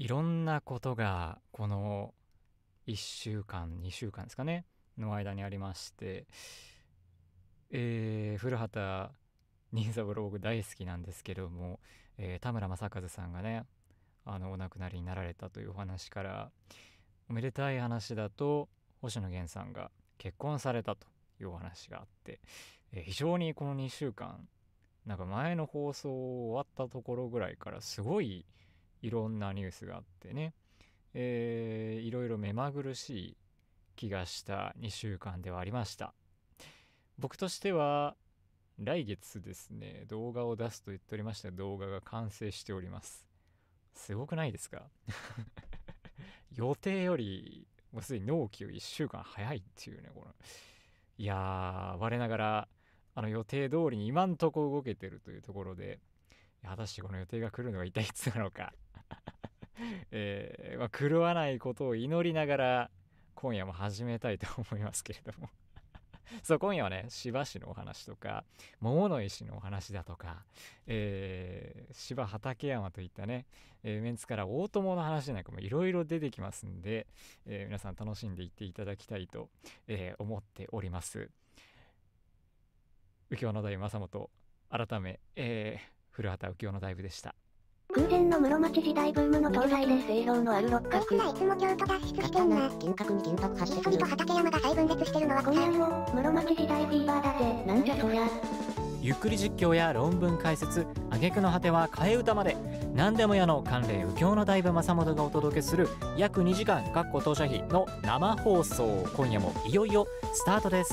いろんなことがこの1週間2週間ですかねの間にありまして、古畑任三郎僕大好きなんですけども、田村正和さんがねお亡くなりになられたというお話から、おめでたい話だと星野源さんが結婚されたというお話があって、非常にこの2週間なんか前の放送終わったところぐらいからすごいいろんなニュースがあってね、いろいろ目まぐるしい気がした2週間ではありました。僕としては来月ですね、動画を出すと言っておりました動画が完成しております。すごくないですか？予定よりもうすでに納期を1週間早いっていうね、このいやー、我ながら予定通りに今んとこ動けてるというところで、果たしてこの予定が来るのが一体いつなのか狂わないことを祈りながら今夜も始めたいと思いますけれどもそう、今夜はね、芝市のお話とか桃の石のお話だとか、芝畠山といったね、メンツから大友の話なんかもいろいろ出てきますんで、皆さん楽しんでいっていただきたいと、思っております。右京の大正元改め、古畑右京の大部でした。 空前の室町時代ブームの到来です。清涼のある六角。 こいつらいつも京都脱出してんな。 金閣に金箔発してくる。 しっとりと畠山が再分裂してるのは今夜も室町時代フィーバーだぜ。なんじゃそりゃ。 ゆっくり実況や論文解説、挙句の果ては替え歌まで、何でも屋の関連右京の大部正元がお届けする約2時間当社費の生放送、今夜もいよいよスタートです。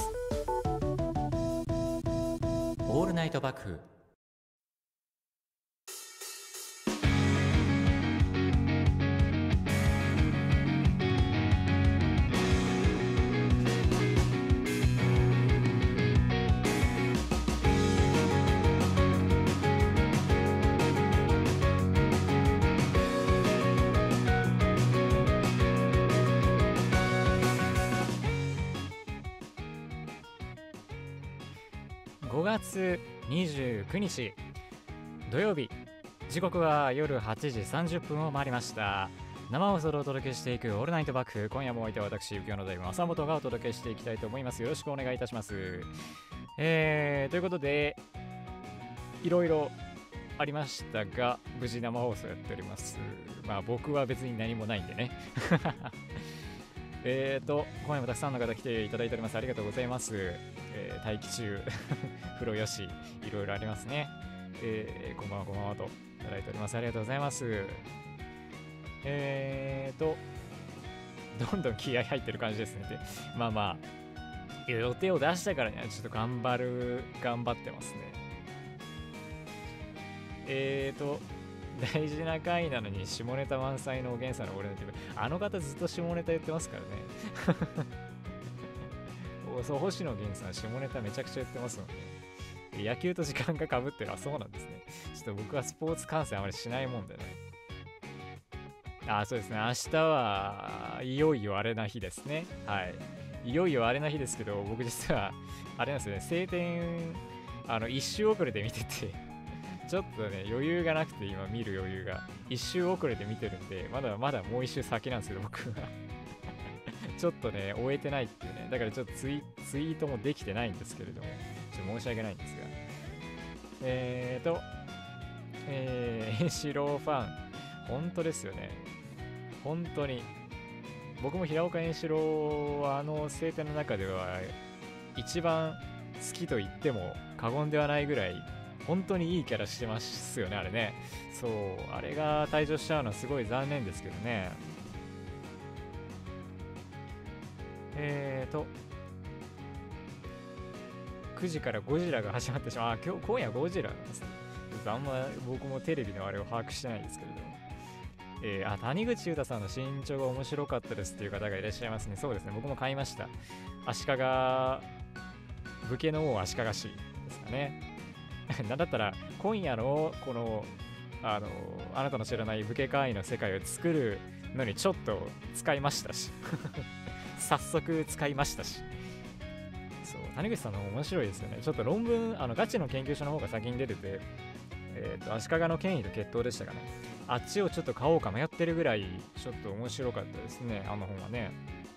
オールナイトバック。5月29日土曜日、時刻は夜8時30分を回りました。生放送でお届けしていくオールナイトバック、今夜もお相手は私右京の大部正元がお届けしていきたいと思います。よろしくお願いいたします。ということでいろいろありましたが、無事生放送やっております。まあ僕は別に何もないんでね今夜もたくさんの方来ていただいております。ありがとうございます。待機中風呂よしいろいろありますね。こんばんはこんばんはといただいております。ありがとうございます。どんどん気合入ってる感じですね。でまあまあ予定を出したからにはちょっと頑張ってますね。大事な回なのに下ネタ満載のおげんさんの俺のティブ、あの方ずっと下ネタ言ってますからねそう、星野源さん下ネタめちゃくちゃ言ってますので、野球と時間がかぶってる。あ、そうなんですね。ちょっと僕はスポーツ観戦あまりしないもんでね。そうですね、明日はいよいよあれな日ですね。はい、いよいよあれな日ですけど、僕実はあれなんですよね、晴天一周遅れで見ててちょっとね余裕がなくて、今見る余裕が一周遅れて見てるんで、まだまだもう一周先なんですけど、僕はちょっとね終えてないっていうね。だからちょっとツイートもできてないんですけれども、ちょっと申し訳ないんですが、円四郎ファン本当ですよね。本当に僕も平岡円四郎は晴天の中では一番好きと言っても過言ではないぐらい本当にいいキャラしてますよね、あれね。そう、あれが退場しちゃうのはすごい残念ですけどね。9時からゴジラが始まってしまう。今夜ゴジラなんですね。あんま僕もテレビのあれを把握してないですけれども。谷口裕太さんの身長が面白かったですっていう方がいらっしゃいますね。そうですね、僕も買いました。足利武家の王足利氏ですかねなんだったら今夜のこのあなたの知らない武家会員の世界を作るのにちょっと使いましたし早速使いましたし、そう、谷口さんの方面白いですよね。ちょっと論文ガチの研究所の方が先に出てて、 足利の権威と決闘でしたかね。あっちをちょっと買おうか迷ってるぐらいちょっと面白かったですね、あの本はね。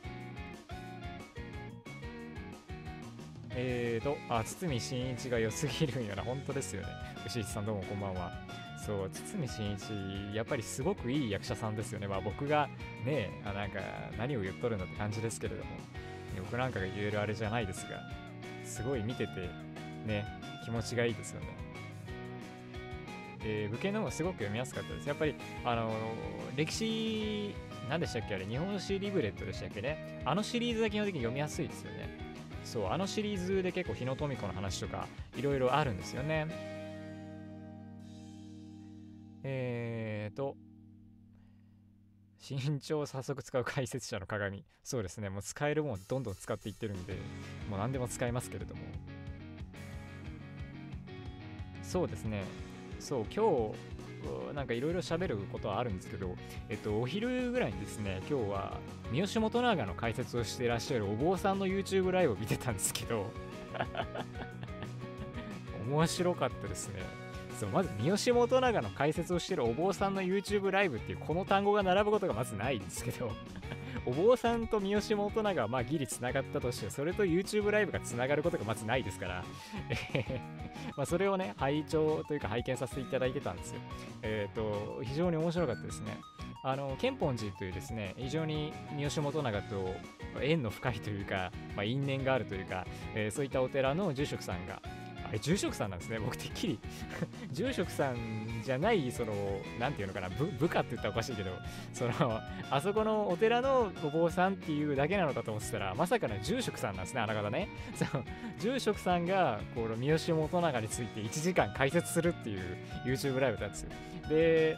堤真一が良すぎるんよな。本当ですよね。牛一さんどうもこんばんは。そう、堤真一やっぱりすごくいい役者さんですよね。まあ僕がね、なんか何を言っとるんだって感じですけれども、僕なんかが言えるあれじゃないですが、すごい見ててね、気持ちがいいですよね。武家の方がすごく読みやすかったです。やっぱり歴史何でしたっけ、あれ日本史リブレットでしたっけね。あのシリーズだけ基本的に読みやすいですよね。そう、あのシリーズで結構日野富子の話とかいろいろあるんですよね。身長を早速使う解説者の鏡。そうですね、もう使えるもんどんどん使っていってるんで、もう何でも使えますけれども。そうですね、そう今日なんかいろいろ喋ることはあるんですけど、お昼ぐらいにですね、今日は三好元長の解説をしていらっしゃるお坊さんの YouTube ライブを見てたんですけど面白かったですね。そう、まず三好元長の解説をしているお坊さんの YouTube ライブっていうこの単語が並ぶことがまずないんですけどお坊さんと三好元長はまあギリつながったとして、それと YouTube ライブがつながることがまずないですからまあそれをね、拝聴というか拝見させていただいてたんですよ。非常に面白かったですね。建本寺というですね、非常に三好元長と縁の深いというか、まあ、因縁があるというか、そういったお寺の住職さんが、あれ住職さんなんですね。僕てっきり住職さんじゃない、そのなんていうのかな、部下って言ったらおかしいけど、そのあそこのお寺のお坊さんっていうだけなのかと思ってたら、まさかの住職さんなんですね、あの方ね。その住職さんがこの三好元長について1時間解説するっていう YouTube ライブだったんですよ。で、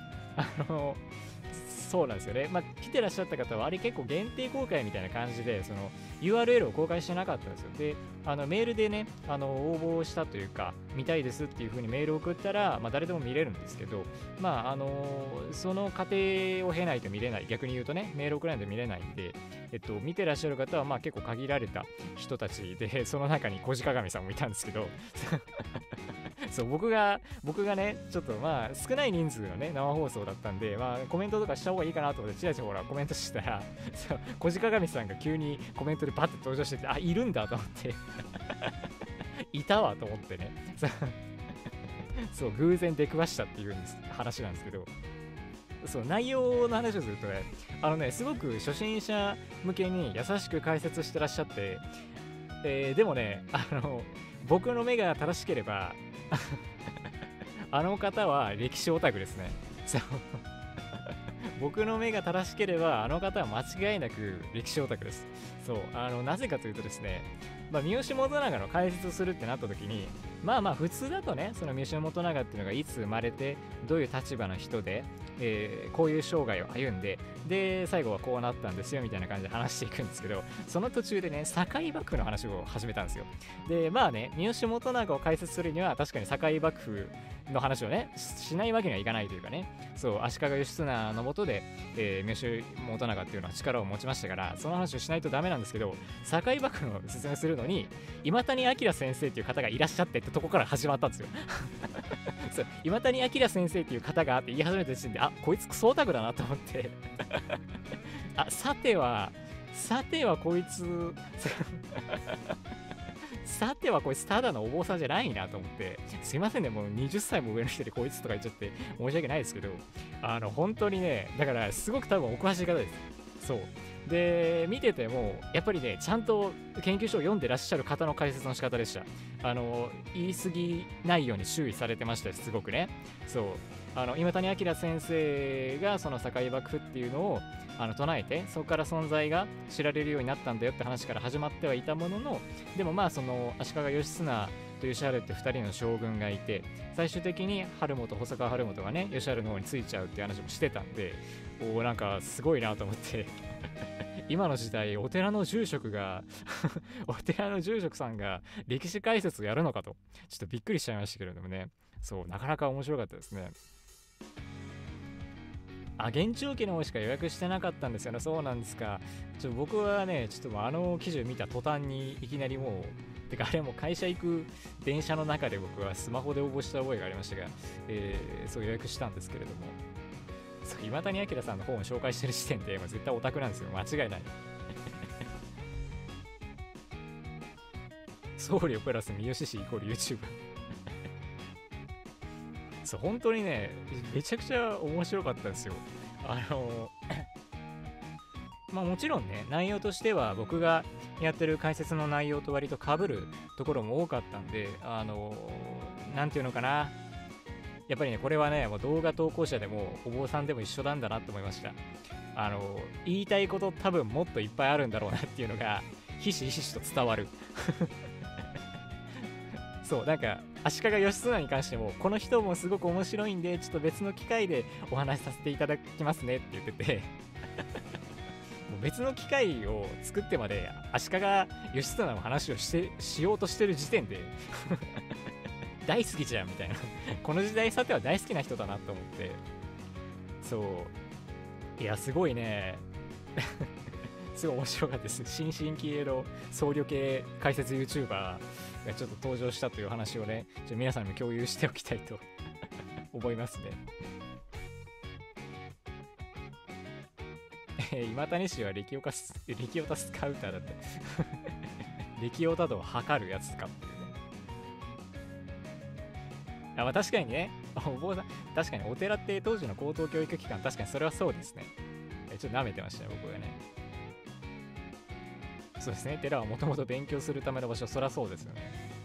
そうなんですよね。まあ、来てらっしゃった方はあれ結構限定公開みたいな感じで、その URL を公開してなかったんですよ。で、メールでね、応募したというか、見たいですっていう風にメールを送ったら、まあ、誰でも見れるんですけど、まあ、その過程を経ないと見れない。逆に言うとね、メール送らないと見れないんで、見てらっしゃる方は、まあ、結構限られた人たちで、その中に小路鏡さんもいたんですけど、そう僕がね、ちょっとまあ少ない人数のね生放送だったんで、まあコメントとかした方がいいかなと思ってチラチラほらコメントしてたら小路鏡さんが急にコメントでバッて登場してて、あ、いるんだと思っていたわと思ってねそう偶然出くわしたっていう話なんですけど、そう内容の話をするとね、すごく初心者向けに優しく解説してらっしゃって、でもね、僕の目が正しければあの方は歴史オタクですね。そう僕の目が正しければあの方は間違いなく歴史オタクです。そうなぜかというとですね、まあ、三好元長の解説をするってなった時に、まあ普通だとね、その三好元長っていうのがいつ生まれてどういう立場の人で、こういう生涯を歩んで、で最後はこうなったんですよみたいな感じで話していくんですけど、その途中でね、堺幕府の話を始めたんですよ。でまあね、三好元長を解説するには確かに堺幕府の話をね しないわけにはいかないというかね、そう足利義経の下で、三好元長っていうのは力を持ちましたから、その話をしないとダメなんですけど、堺幕府の説明するのに今谷明先生っていう方がいらっしゃってってとこから始まったんですよそう今谷明先生っていう方がって言い始めた時点で、あ、こいつクソオタクだなと思ってあ、さてはこいつさてはこいつただのお坊さんじゃないなと思って、すいませんね、もう20歳も上の人でこいつとか言っちゃって申し訳ないですけど、本当にね、だからすごく多分お詳しい方です。そうで見ててもやっぱりね、ちゃんと研究書を読んでらっしゃる方の解説の仕方でした。言い過ぎないように注意されてましたよ、すごくね。そう今谷明先生がその堺幕府っていうのを唱えて、そこから存在が知られるようになったんだよって話から始まってはいたものの、でもまあその足利義経と義治って2人の将軍がいて、最終的に細川晴元がね義治の方についちゃうっていう話もしてたんで、なんかすごいなと思って今の時代お寺の住職がお寺の住職さんが歴史解説をやるのかとちょっとびっくりしちゃいましたけれどもね。そうなかなか面白かったですね。現地沖の方しか予約してなかったんですよね。そうなんですか。僕はね、ちょっと記事を見た途端にいきなりもてかあれも会社行く電車の中で僕はスマホで応募した覚えがありましたが、そう予約したんですけれども、そう今谷明さんの本を紹介してる時点でもう絶対オタクなんですよ、間違いない。僧侶プラス三好氏イコール YouTube そう本当にねめちゃくちゃ面白かったですよ。まあもちろんね内容としては僕がやってる解説の内容と割と被るところも多かったんで、なんていうのかな、やっぱりねこれはねもう動画投稿者でもお坊さんでも一緒なんだなと思いました。言いたいこと多分もっといっぱいあるんだろうなっていうのがひしひしと伝わるそうなんか足利義経に関してもこの人もすごく面白いんでちょっと別の機会でお話しさせていただきますねって言っててもう別の機会を作ってまで足利義経の話をしようとしてる時点で大好きじゃんみたいなこの時代さては大好きな人だなと思って、そういやすごいねすごい面白かったです。新進気鋭の僧侶系解説 YouTuber がちょっと登場したという話をね皆さんにも共有しておきたいと思いますね今谷氏は力オタスカウターだって力オタ度を測るやつかっていうね。まあ確かにねお坊さん確かにお寺って当時の高等教育機関確かにそれはそうですね。ちょっと舐めてましたね僕がね。そうですね、寺はもともと勉強するための場所、そりゃそうですよね。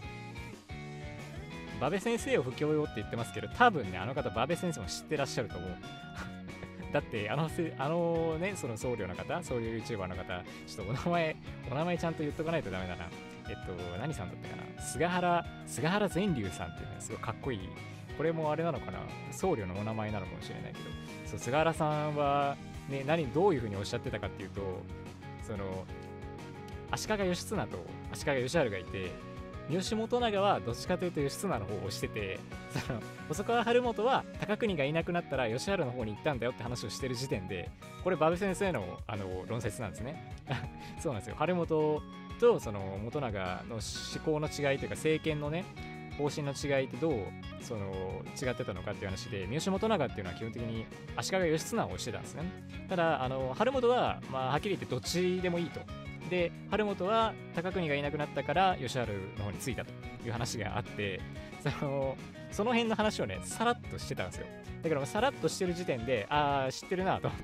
馬部先生を不教養って言ってますけど、多分ね、あの方、馬部先生も知ってらっしゃると思う。だって、ね、その僧侶の方、そういう YouTuber の方、ちょっとお名前ちゃんと言っとかないとダメだな。何さんだったかな、菅原善龍さんっていうね、すごいかっこいい。これもあれなのかな、僧侶のお名前なのかもしれないけど、そう菅原さんは、ね、どういうふうにおっしゃってたかっていうと、その、足利義経と足利義晴がいて、三好元長はどっちかというと義経の方を推してて、その細川晴元は高国がいなくなったら義晴の方に行ったんだよって話をしてる時点で、これ馬部先生の論説なんですねそうなんですよ。晴元とその元長の思考の違いというか政権のね方針の違いってどうその違ってたのかっていう話で、三好元長っていうのは基本的に足利義経を推してたんですね。ただ晴元はまあはっきり言ってどっちでもいいと。で晴元は高国がいなくなったから義晴の方に着いたという話があって、その辺の話をねさらっとしてたんですよ。だからさらっとしてる時点で知ってるなと思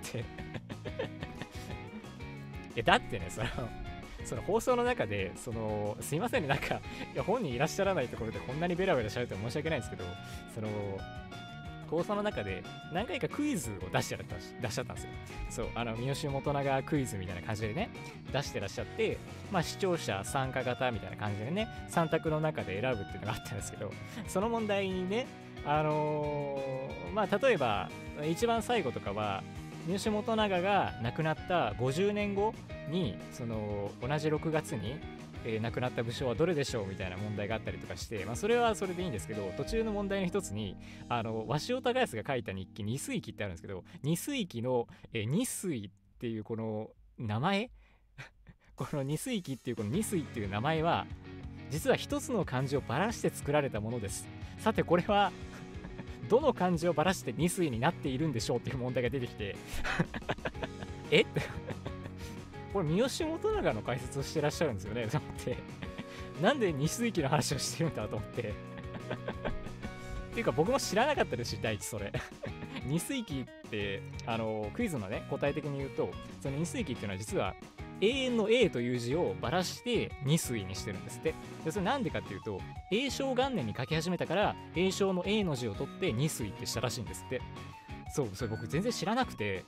ってだってねその放送の中ですいませんね、なんかいや本人いらっしゃらないところでこんなにベラベラしゃべって申し訳ないんですけど、放送の中で何回かクイズを出しちゃったんですよ。そう、三好元長クイズみたいな感じでね、出してらっしゃって、まあ視聴者参加型みたいな感じでね、3択の中で選ぶっていうのがあったんですけど、その問題にね、まあ例えば、一番最後とかは、三好元長が亡くなった50年後に、同じ6月に、亡くなった武将はどれでしょうみたいな問題があったりとかして、まあ、それはそれでいいんですけど、途中の問題の一つに鷲尾隆康が書いた日記二水記ってあるんですけど、二水記の二水っていうこの名前この二水記っていうこの二水っていう名前は実は一つの漢字をばらして作られたものです。さてこれはどの漢字をばらして二水になっているんでしょうっていう問題が出てきてえってこれ三好元長の解説をしてらっしゃるんですよねと思ってなんで二水記の話をしてるんだと思ってっていうか僕も知らなかったですし、第一それ二水記ってクイズのね答え的に言うと、その二水記っていうのは実は永遠の A という字をばらして二水にしてるんですって。でそれなんでかっていうと、永正元年に書き始めたから永正の A の字を取って二水ってしたらしいんですって。そうそれ僕全然知らなくて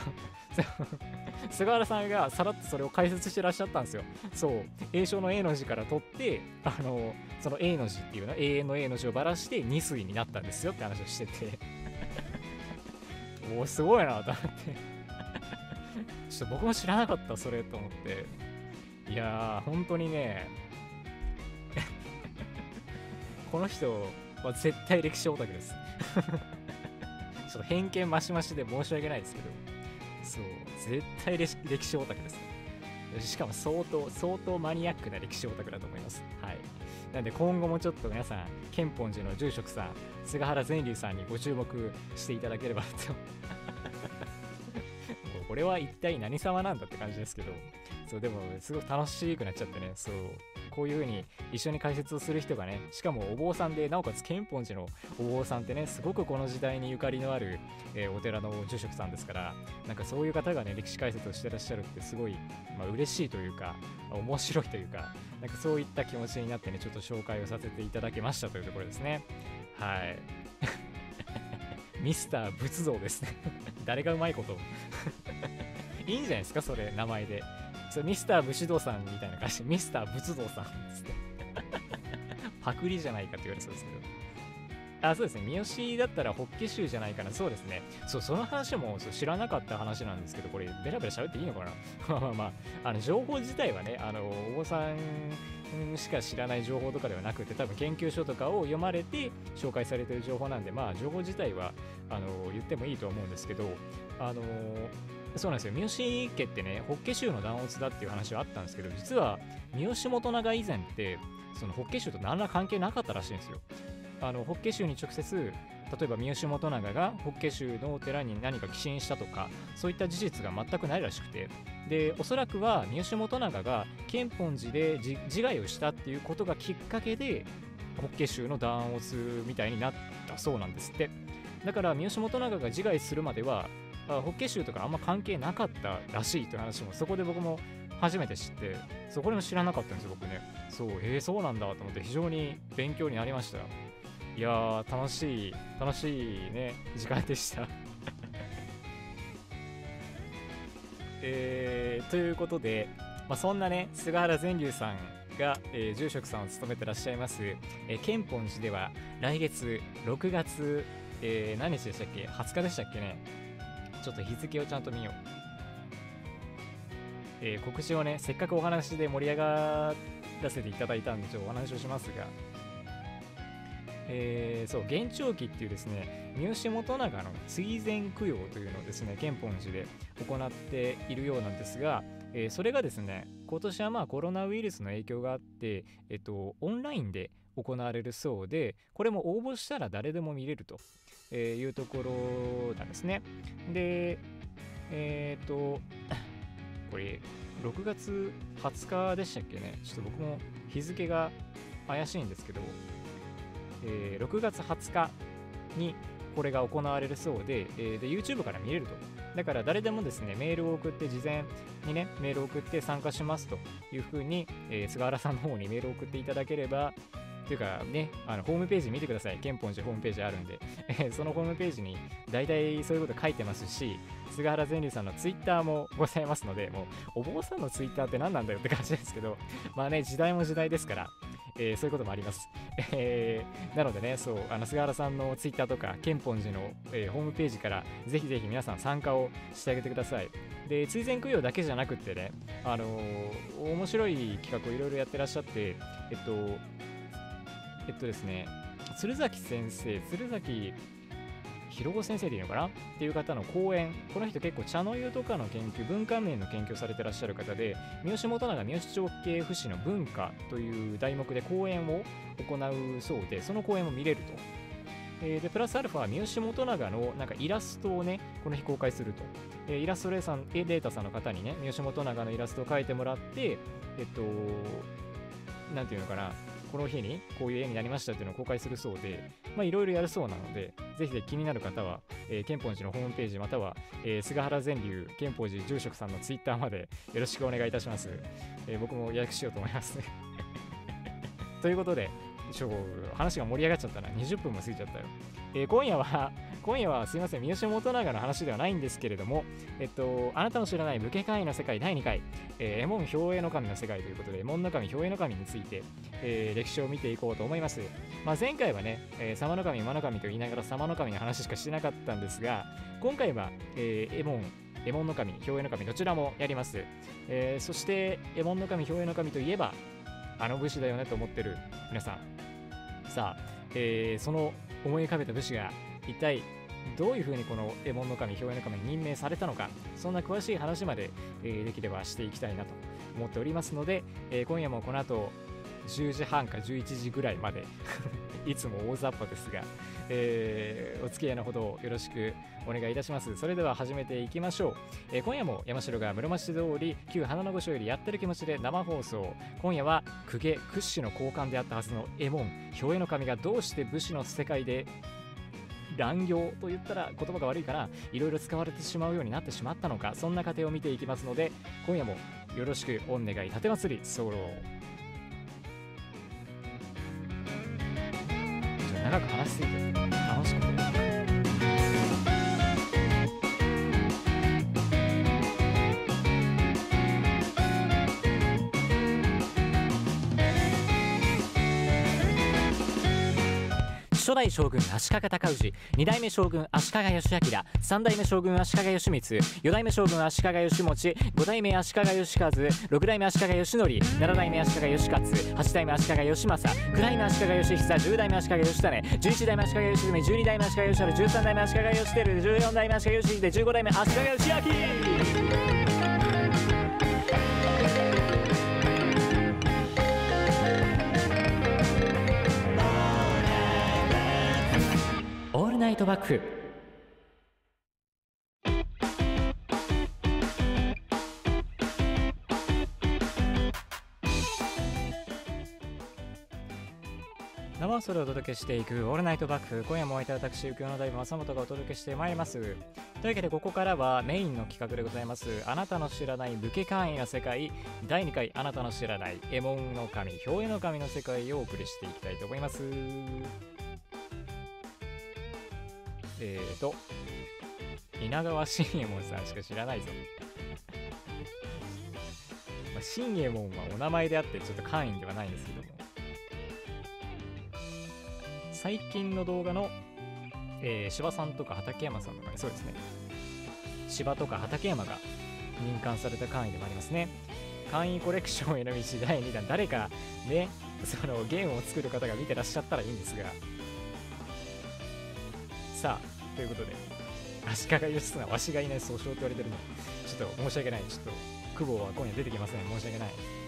菅原さんがさらっとそれを解説してらっしゃったんですよ。そう永正の A の字から取ってその A の字っていうの永遠の A の字をばらして二水になったんですよって話をしてておーすごいなと思ってちょっと僕も知らなかったそれと思って、いやー本当にねこの人は絶対歴史オタクですちょっと偏見マシマシで申し訳ないですけど、そう絶対歴史オタクですね。しかも相当マニアックな歴史オタクだと思います。はい。 なんで今後もちょっと皆さん建本寺の住職さん菅原善隆さんにご注目していただければとこれは一体何様なんだって感じですけど、そうでもすごく楽しくなっちゃってね、そうこういう風に一緒に解説をする人がね、しかもお坊さんで、なおかつ建本寺のお坊さんってね、すごくこの時代にゆかりのある、お寺の住職さんですから、なんかそういう方がね歴史解説をしてらっしゃるってすごい、嬉しいというか面白いというか、なんかそういった気持ちになってね、ちょっと紹介をさせていただきましたというところですね。はいミスター仏像ですね誰がうまいこといいんじゃないですか、それ名前で。それミスター武士道さんみたいな感じでミスター仏道さんですねパクリじゃないかって言われそうですけど、そうですね、三好だったら法華宗じゃないかな。そうですね、その話も知らなかった話なんですけど、これベラベラ喋っていいのかな情報自体はね、お坊さんしか知らない情報とかではなくて、多分研究書とかを読まれて紹介されている情報なんで、情報自体は言ってもいいと思うんですけど、そうなんですよ、三好家ってね、法華宗の弾圧だっていう話はあったんですけど、実は三好元長以前ってその法華宗と何ら関係なかったらしいんですよ。法華宗に直接、例えば三好元長が法華宗のお寺に何か寄進したとか、そういった事実が全くないらしくて、でおそらくは三好元長が建本寺で自害をしたっていうことがきっかけで法華宗の弾圧みたいになったそうなんですって。だから三好元長が自害するまでは法華宗とかあんま関係なかったらしいという話もそこで僕も初めて知って、そこでも知らなかったんですよ僕ね。そうなんだと思って非常に勉強になりました。いやー楽しいね時間でしたということで、そんなね菅原善隆さんが、住職さんを務めてらっしゃいます、建本寺では来月6月、何日でしたっけ、20日でしたっけね。ちょっと日付をちゃんと見よう。告知をね、せっかくお話で盛り上がらせていただいたんでお話をしますが、元朝期っていうですね、三好元長の追善供養というのをですね、建本寺で行っているようなんですが、それがですね、今年はコロナウイルスの影響があって、オンラインで行われるそうで、これも応募したら誰でも見れるというところなんですね。で、これ6月20日でしたっけね。ちょっと僕も日付が怪しいんですけど、6月20日にこれが行われるそうで、YouTube から見れると。だから誰でもですね、メールを送って事前にね、メールを送って参加しますというふうに、菅原さんの方にメールを送っていただければ、というかね、ホームページ見てください。建本寺ホームページあるんで、そのホームページに大体そういうこと書いてますし、菅原善隆さんのツイッターもございますので、もうお坊さんのツイッターって何なんだよって感じですけど、時代も時代ですから、そういうこともあります。なのでね、菅原さんのツイッターとか建本寺の、ホームページからぜひぜひ皆さん参加をしてあげてください。で、追善供養だけじゃなくってね、面白い企画をいろいろやってらっしゃって、ですね、鶴崎博夫先生でいいのかなっていう方の講演、この人結構茶の湯とかの研究、文化面の研究をされてらっしゃる方で、三好元長三好長慶府市の文化という題目で講演を行うそうで、その講演も見れると。でプラスアルファ三好元長のなんかイラストをねこの日公開すると。イラストレーターさんの方にね三好元長のイラストを描いてもらって、なんていうのかな、この日にこういう絵になりましたっていうのを公開するそうで、いろいろやるそうなので、ぜひ気になる方は、建本寺のホームページまたは、菅原善隆建本寺住職さんのツイッターまでよろしくお願いいたします。僕も予約しようと思いますねということで、話が盛り上がっちゃったな。20分も過ぎちゃったよ。今夜はすいません、三好元長の話ではないんですけれども、あなたの知らない武家会の世界第2回、右衛門兵衛の神の世界ということで、右衛門の神、兵衛の神について、歴史を見ていこうと思います。前回はね、様の神、馬の神と言いながら様の神の話しかしてなかったんですが、今回は、右衛門の神、兵衛の神、どちらもやります。そして、右衛門の神、兵衛の神といえば、あの武士だよねと思ってる皆さん。さあ、その思い浮かべた武士が一体どういうふうにこの右衛門の神、兵衛の神に任命されたのか、そんな詳しい話まで、できればしていきたいなと思っておりますので、今夜もこの後 10時半か11時ぐらいまでいつも大雑把ですが、お付き合いのほどよろしくお願いいたします。それでは始めていきましょう。今夜も山城が室町通り旧花の御所よりやってる気持ちで生放送。今夜は公家屈指の高官であったはずの右衛門兵衛の神がどうして武士の世界で乱行と言ったら言葉が悪いかな、いろいろ使われてしまうようになってしまったのか、そんな過程を見ていきますので、今夜もよろしくお願い。盾祭りソロ。長く話しすぎて楽しくて初代将軍足利尊氏、2代目将軍足利義昭、3代目将軍足利義満、4代目将軍足利義持、5代目足利義和、6代目足利義則、7代目足利義勝、8代目足利義政、9代目足利義久、10代目足利義種、11代目足利義純、12代目足利義晴、13代目足利義輝、14代目足利義秀、15代目足利義明。オールナイトバック。生放送でお届けしていくオールナイトバック。今夜もお相手は私浮世の大部正本がお届けしてまいります。というわけでここからはメインの企画でございます。あなたの知らない武家官位の世界第2回、あなたの知らない右衛門の神兵衛の神の世界をお送りしていきたいと思います。稲川信右衛門さんしか知らないぞ。信右衛門はお名前であってちょっと官位ではないんですけども、最近の動画の、柴さんとか畠山さんとかね、そうですね、柴とか畠山が任官された官位でもありますね。官位コレクションへの道第2弾、誰かね、そのゲームを作る方が見てらっしゃったらいいんですが、さあということで、足利義経わしがいない訴訟って言われてるのちょっと申し訳ない。ちょっと久保は今夜出てきません。申し訳ない。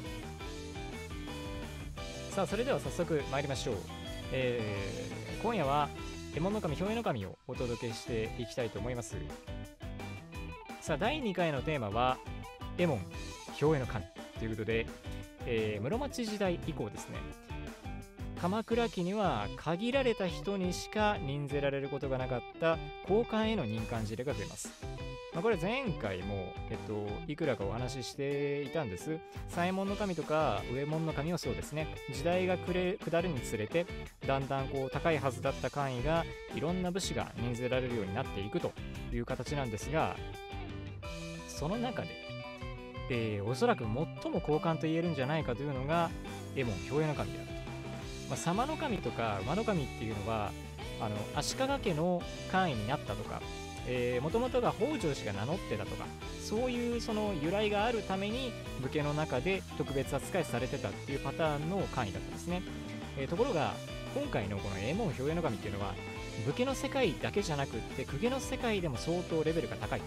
さあそれでは早速参りましょう。今夜は右衛門の神兵衛の神をお届けしていきたいと思います。さあ第2回のテーマは右衛門兵衛の神ということで、室町時代以降ですね、鎌倉期には限られた人にしか任ぜられることがなかった高官への任官事例が増えます。これ前回も、いくらかお話ししていたんです。左衛門の神とか右衛門の神はそうですね、時代が下るにつれてだんだんこう高いはずだった官位がいろんな武士が任ぜられるようになっていくという形なんですが、その中で、おそらく最も高官と言えるんじゃないかというのが右衛門兵衛の神であると。様の神とか馬の神っていうのは足利家の官位になったとか、もともとが北条氏が名乗ってたとか、そういうその由来があるために武家の中で特別扱いされてたっていうパターンの官位だったんですね。ところが今回のこの右衛門兵衛の神っていうのは武家の世界だけじゃなくって公家の世界でも相当レベルが高いと、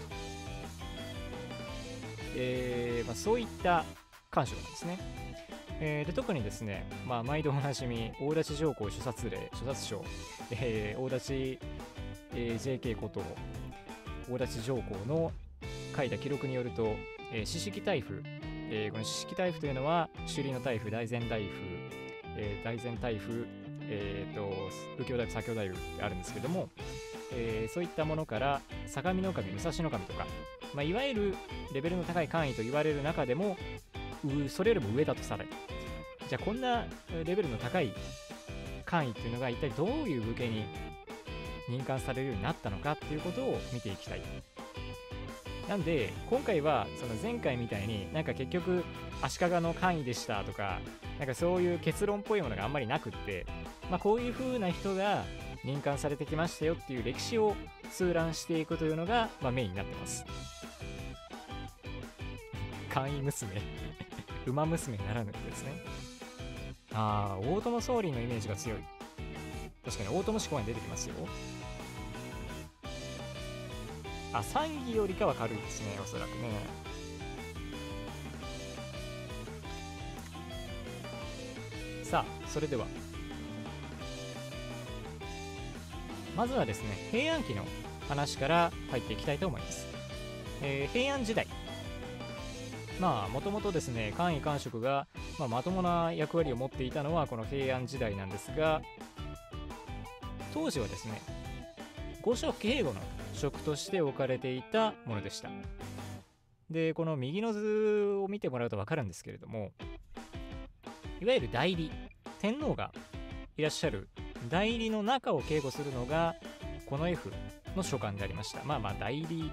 そういった官職なんですね。で特にですね、毎度おなじみ大立上皇諸殺省、大立、JK こと大立上皇の書いた記録によると、四式大夫、この四式大夫というのは首里の大夫、大前大夫、大前大夫、右京大夫、左京大夫ってあるんですけども、そういったものから相模守、武蔵守とか、いわゆるレベルの高い官位と言われる中でもそれよりも上だとされる。じゃあこんなレベルの高い官位っていうのが一体どういう武家に任官されるようになったのかっていうことを見ていきたい。なんで今回はその前回みたいになんか結局足利の官位でしたとか、なんかそういう結論っぽいものがあんまりなくって、こういう風な人が任官されてきましたよっていう歴史を通覧していくというのが、メインになってます。官位娘馬娘ならぬですね。大友宗麟のイメージが強い。確かに大友氏公園出てきますよ。三義よりかは軽いですね、おそらくね。 さあそれではまずはですね平安期の話から入っていきたいと思います。平安時代、もともとですね官位官職が、まともな役割を持っていたのはこの平安時代なんですが、当時はですね御所警護の職として置かれていたものでした。でこの右の図を見てもらうと分かるんですけれども、いわゆる代理、天皇がいらっしゃる代理の中を警護するのがこの F の所管でありました。代理、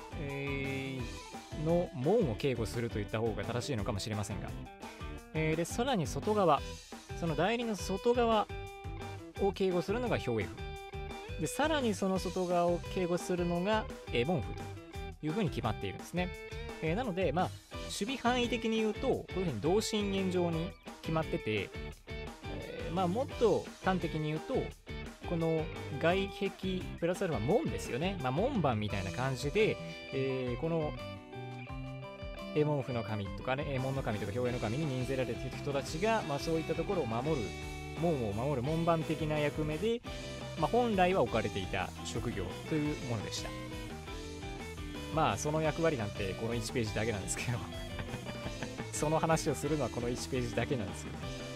の門を警護するといった方が正しいのかもしれませんが、でさらに外側、その代理の外側を警護するのが兵 F で、さらにその外側を警護するのが門府というふうに決まっているんですね。なので守備範囲的に言うとこういうふうに同心円状に決まってて、もっと端的に言うとこの外壁プラスアルファ門ですよね、門番みたいな感じで、この門府の神とかね、門の神とか兵衛の神に任せられている人たちが、そういったところを守る、門を守る門番的な役目で、本来は置かれていた職業というものでした。その役割なんてこの1ページだけなんですけどその話をするのはこの1ページだけなんですよ。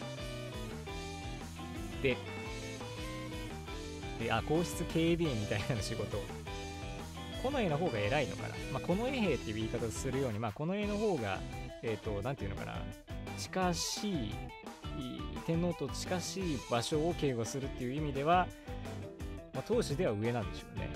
で皇室警備員みたいな仕事、近衛の方が偉いのかな、近衛兵っていう言い方をするように、近衛の方がなんていうのかな、近しい天皇と近しい場所を警護するっていう意味では、当時では上なんでしょうね。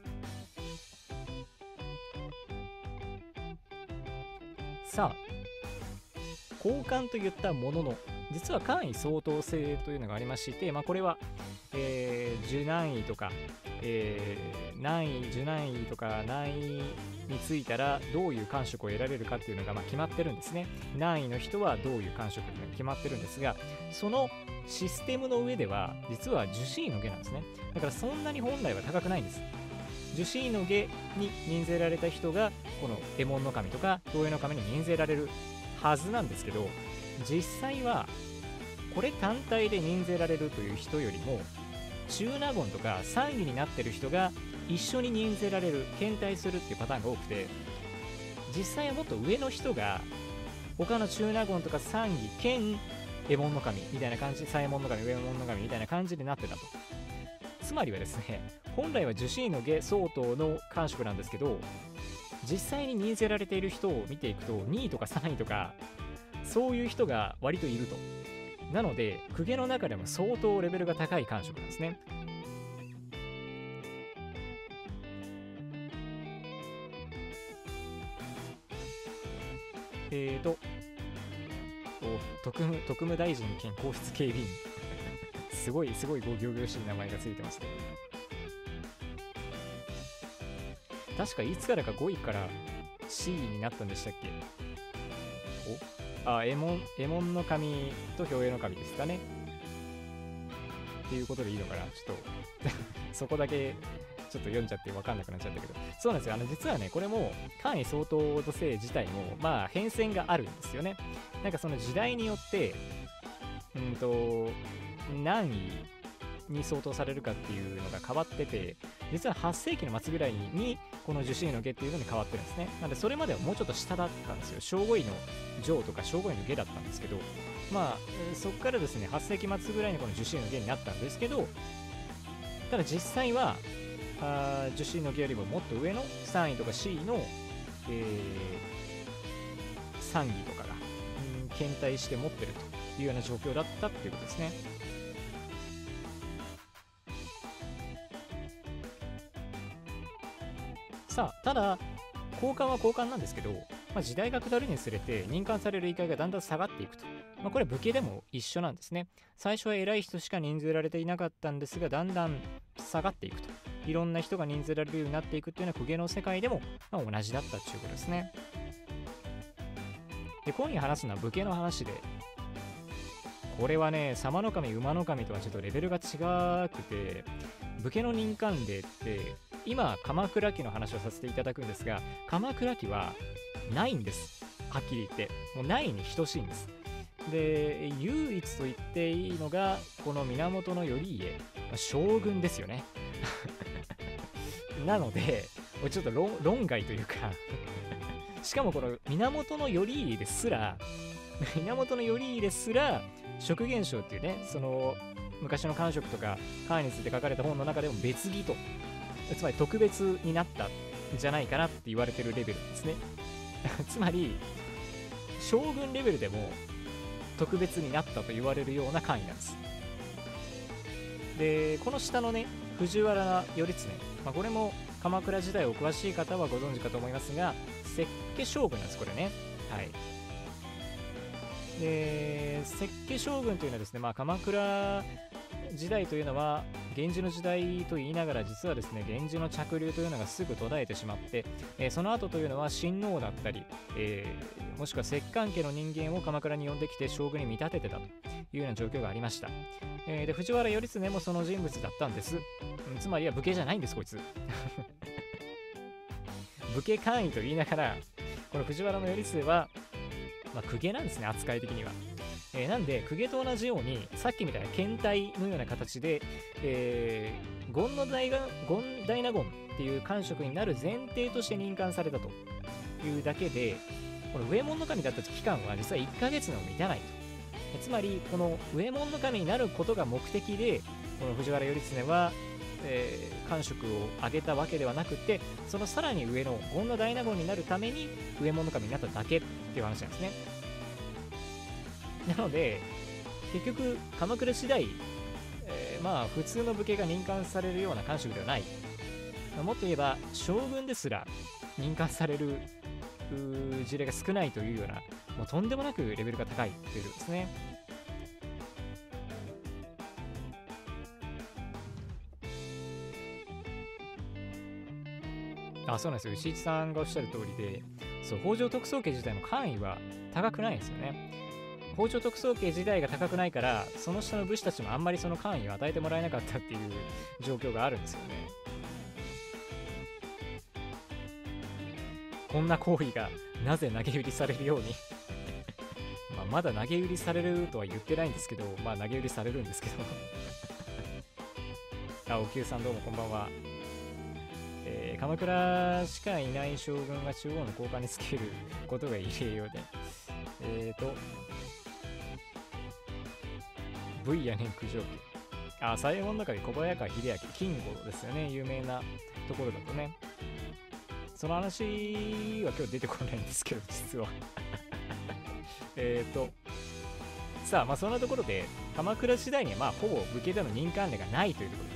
さあ交換といったものの、実は官位相当制というのがありまして、これは、受難位とか、難位、受難位とか難位についたらどういう官職を得られるかっていうのが決まってるんですね。難位の人はどういう官職が決まってるんですが、そのシステムの上では実は受司位の下なんですね。だからそんなに本来は高くないんです。受司位の下に任せられた人がこの右衛門の神とか兵衛の神に任せられるはずなんですけど、実際はこれ単体で任せられるという人よりも中納言とか参議になってる人が一緒に任せられる、検体するっていうパターンが多くて、実際はもっと上の人が他の中納言とか参議兼右衛門の神みたいな感じ、左衛門の神、上衛門の神みたいな感じでなってたと。つまりはですね、本来は受司位の下相当の官職なんですけど、実際に任せられている人を見ていくと2位とか3位とかそういう人が割といると。なので公家の中でも相当レベルが高い官職なんですね。特務大臣兼皇室警備員すごいご仰々しい名前がついてますけど、確かいつからか5位から C になったんでしたっけ。右衛門の神と兵衛の神ですかねっていうことでいいのかな。ちょっとそこだけちょっと読んじゃって分かんなくなっちゃったけど、そうなんですよ。実はねこれも官位相当度制自体も変遷があるんですよね。なんかその時代によって何位に相当されるかっていうのが変わってて、実は8世紀の末ぐらいにこの受司位の下っていうのに変わってるんですね。なのでそれまではもうちょっと下だったんですよ。正五位の上とか正五位の下だったんですけど、そこからですね8世紀末ぐらいにこの受司位の下になったんですけど、ただ実際は受司位の下よりももっと上の3位とか C の、参議とかが検体して持ってるというような状況だったっていうことですね。さあただ交換は交換なんですけど、時代が下るにつれて任官される位階がだんだん下がっていくと。これ武家でも一緒なんですね。最初は偉い人しか任せられていなかったんですが、だんだん下がっていくと。いろんな人が任せられるようになっていくっていうのは公家の世界でも同じだったっていうことですね。で今夜話すのは武家の話で、これはね様の神馬の神とはちょっとレベルが違くて、武家の任官令って今鎌倉期の話をさせていただくんですが、鎌倉期はないんです。はっきり言ってもうないに等しいんです。 で唯一と言っていいのがこの源頼家、将軍ですよね。なのでちょっと論外というかしかもこの源頼家ですら食現象っていうね、その昔の漢職とか漢について書かれた本の中でも別義と、つまり特別になったんじゃないかなって言われてるレベルですね。つまり将軍レベルでも特別になったと言われるような官位なんです。でこの下のね藤原頼経、これも鎌倉時代お詳しい方はご存知かと思いますが、摂家将軍なんですこれね。はい。で摂家将軍というのはですね、鎌倉時代というのは源氏の時代と言いながら、実はですね源氏の着流というのがすぐ途絶えてしまって、その後というのは親王だったり、もしくは摂関家の人間を鎌倉に呼んできて将軍に見立ててたというような状況がありました。で藤原頼経もその人物だったんです。つまりは武家じゃないんですこいつ。武家官位と言いながら、この藤原頼経は、公家なんですね、扱い的には。なんで公家と同じようにさっきみたいな検体のような形で、権大納言っていう官職になる前提として任官されたというだけで、この上門の神だった期間は実は1ヶ月の満たないと。つまりこの上門の神になることが目的でこの藤原頼経は、官職を上げたわけではなくて、そのさらに上の権大納言になるために上門の神になっただけっていう話なんですね。なので結局鎌倉時代、普通の武家が任官されるような官職ではない、もっと言えば将軍ですら任官される事例が少ないというような、もうとんでもなくレベルが高いということですね。そうなんですよ。牛一さんがおっしゃる通りで、北条徳宗家自体の官位は高くないんですよね。北条徳宗家自体が高くないから、その下の武士たちもあんまりその官位を与えてもらえなかったっていう状況があるんですよね。こんな行為がなぜ投げ売りされるようにまだ投げ売りされるとは言ってないんですけど、投げ売りされるんですけどおきゅうさんどうもこんばんは。鎌倉しかいない将軍が中央の高官につけることが異例ようで、V や年九条家、左衛門の中で小早川秀明、金吾ですよね、有名なところだとね。その話は今日出てこないんですけど、実はそんなところで鎌倉時代にはほぼ武家での任官例がないというところです。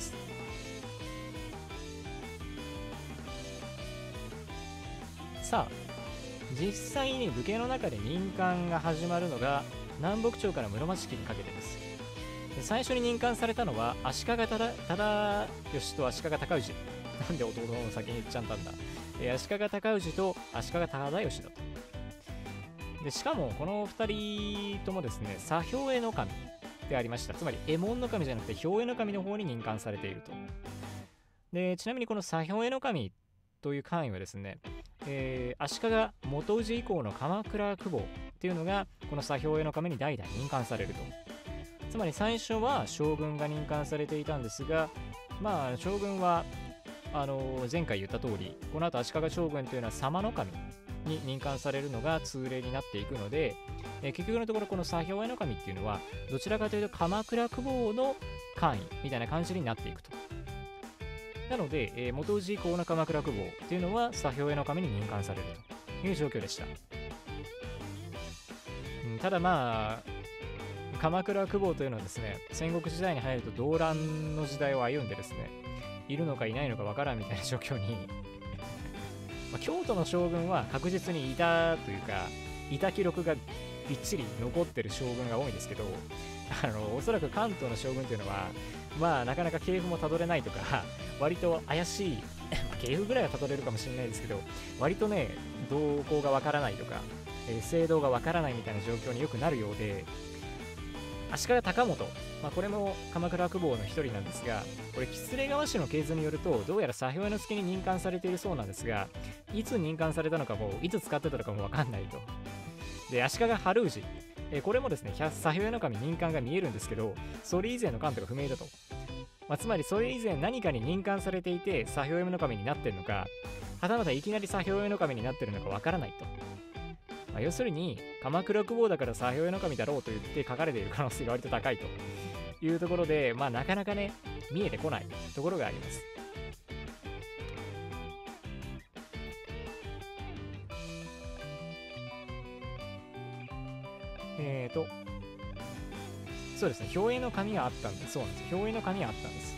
実際に武家の中で任官が始まるのが南北朝から室町期にかけてです。最初に任官されたのは足利忠義と足利尊氏。なんで弟の先に言っちゃったんだ。足利尊氏と足利忠義だと。でしかもこの2人ともですね、左兵衛の神でありました。つまり右衛門の神じゃなくて兵衛の神の方に任官されていると。でちなみにこの左兵衛の神という官位はですね、足利元氏以降の鎌倉久保っていうのがこの左兵衛の神に代々任官されると。つまり最初は将軍が任官されていたんですが、将軍は前回言った通り、この後足利将軍というのは様の神に任官されるのが通例になっていくので、結局のところこの左兵衛の神っていうのはどちらかというと鎌倉久保の官位みたいな感じになっていくと。なので、元氏以降の鎌倉久保っていうのは左兵衛の神に任官されるという状況でした。ただ鎌倉久保というのはですね、戦国時代に入ると動乱の時代を歩んでですね、いるのかいないのかわからんみたいな状況に京都の将軍は確実にいたというか、いた記録がびっちり残ってる将軍が多いんですけど、おそらく関東の将軍というのはなかなか系譜もたどれないとか、割と怪しい系譜ぐらいはたどれるかもしれないですけど、割とね動向がわからないとか、制度がわからないみたいな状況によくなるようで、足利高本、これも鎌倉久保の一人なんですが、これ喜連川氏の系図によるとどうやら左兵衛之助に任官されているそうなんですが、いつ任官されたのかもいつ使ってたのかも分かんないと。で足利春氏、 これもですね、左兵衛の神任官が見えるんですけど、それ以前の関東が不明だと。つまりそれ以前何かに任官されていて左兵衛の神になってるのか、はたまたいきなり左兵衛の神になってるのかわからないと。要するに鎌倉久保だから左兵衛の神だろうと言って書かれている可能性が割と高いというところで、なかなかね見えてこないところがあります。そうですね、兵衛の神があったんです。そうなんです。兵衛の神があったんです。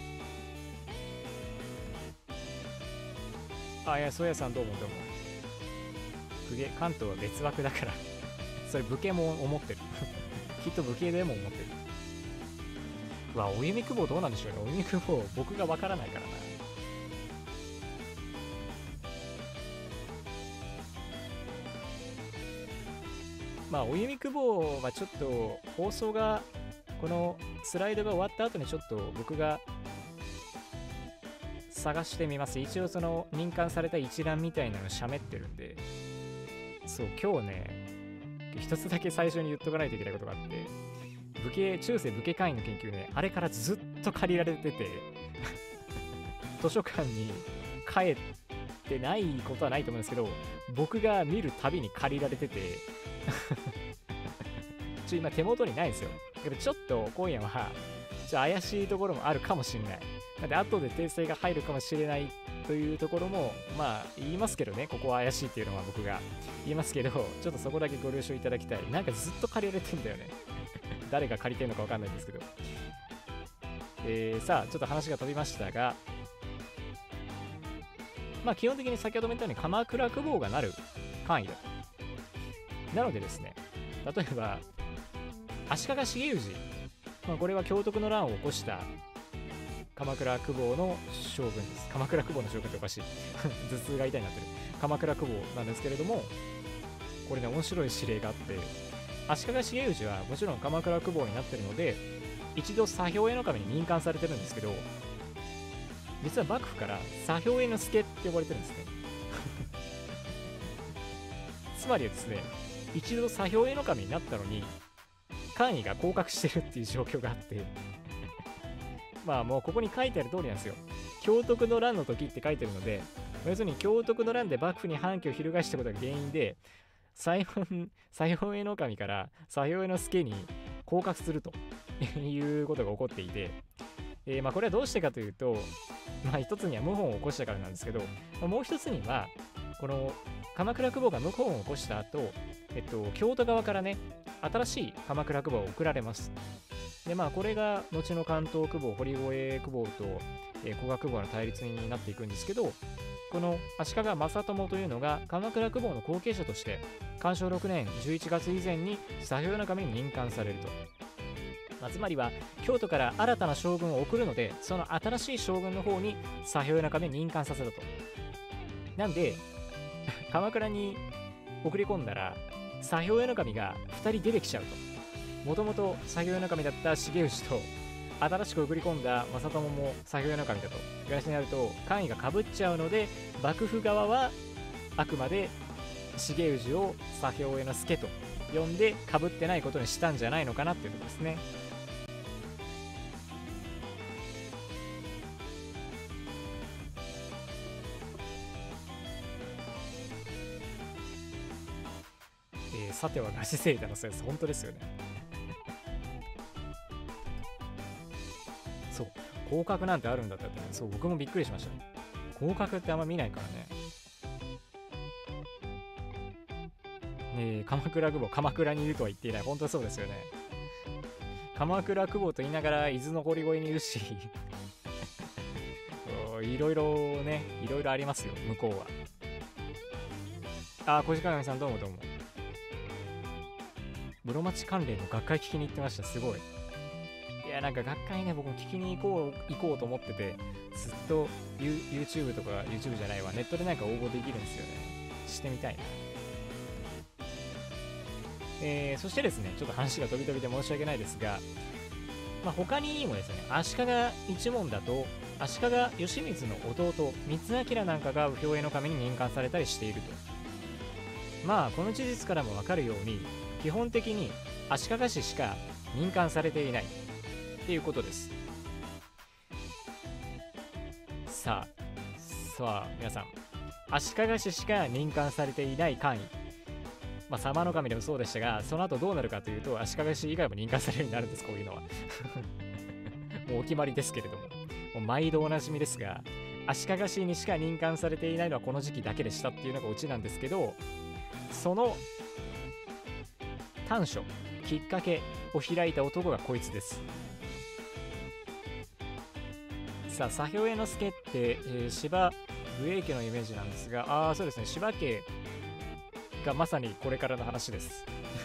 いや、そうやさんどうもどうも。関東は別枠だからそれ武家も思ってるきっと武家でも思ってる。お弓久保どうなんでしょうね。お弓久保僕がわからないからな。お弓久保はちょっと放送がこのスライドが終わった後にちょっと僕が探してみます。一応その任官された一覧みたいなの喋ってるんで。そう、今日ね一つだけ最初に言っとかないといけないことがあって、中世武家会員の研究ね、あれからずっと借りられてて図書館に帰ってないことはないと思うんですけど、僕が見るたびに借りられてて今手元にないんですよ。でもちょっと今夜は怪しいところもあるかもしれない。なんで後で訂正が入るかもしれないというところも言いますけどね、ここは怪しいっていうのは僕が言いますけど、ちょっとそこだけご了承いただきたい。なんかずっと借りられてんだよね誰が借りてんのか分かんないんですけど、さあちょっと話が飛びましたが、基本的に先ほども言ったように鎌倉久保がなる範囲だと。なのでですね、例えば足利重氏、これは京徳の乱を起こした鎌倉久保の将軍です。鎌倉久保の将軍っておかしい頭痛が痛いになってる鎌倉久保なんですけれども、これね面白い指令があって、足利重氏はもちろん鎌倉久保になってるので一度左兵衛の神に任官されてるんですけど、実は幕府から左兵衛の助って呼ばれてるんですねつまりですね、一度左兵衛の神になったのに官位が降格してるっていう状況があってもうここに書いてある通りなんですよ。京徳の乱の時って書いてるので、要するに京徳の乱で幕府に反旗を翻したことが原因で左兵衛の神から左兵衛の助に降格するということが起こっていて、これはどうしてかというと、一つには謀反を起こしたからなんですけど、もう一つにはこの鎌倉久保が謀反を起こした後、京都側からね新しい鎌倉久保を送られます。でこれが後の関東久保、堀越久保と、古賀久保の対立になっていくんですけど、この足利正友というのが鎌倉久保の後継者として寛承6年11月以前に左兵衛の神に任官されると。つまりは京都から新たな将軍を送るので、その新しい将軍の方に左兵衛の神に任官させたと。なんで鎌倉に送り込んだら左兵衛の神が2人出てきちゃうと。もともと左兵衛の神だった重氏と新しく送り込んだ正友も左兵衛の神だという話になると、官位がかぶっちゃうので、幕府側はあくまで重氏を左兵衛の助と呼んでかぶってないことにしたんじゃないのかなっていうところですね。さてはガチ勢だのそうです。本当ですよねそう、降格なんてあるんだったって、そう、僕もびっくりしましたね。降格ってあんま見ないからね。鎌倉久保、鎌倉にいるとは言っていない。本当そうですよね。鎌倉久保と言いながら伊豆の堀越にいるしいろいろね、いろいろありますよ、向こうは。小鹿鏡さんどうもどうも。室町関連の学会聞きに行ってました。すごい。いや、なんか学会ね、僕も聞きに行こうと思ってて、ずっと YouTube とか YouTube じゃないわ、ネットでなんか応募できるんですよね。してみたいな。そしてですね、ちょっと話が飛び飛びで申し訳ないですが、他にもですね、足利一門だと足利義満の弟光明なんかが兵衛の神に任官されたりしていると。この事実からも分かるように、 基本的に足利氏しか任官されていないっていうことです。さあ皆さん、足利氏しか任官されていない官位、様の神でもそうでしたが、その後どうなるかというと、足利氏以外も任官されるようになるんです。こういうのはもうお決まりですけれども、もう毎度おなじみですが、足利氏にしか任官されていないのはこの時期だけでしたっていうのがオチなんですけど、その短所、きっかけを開いた男がこいつです。さあ、左兵衛之助って、芝武衛家のイメージなんですが、そうですね、芝家がまさにこれからの話です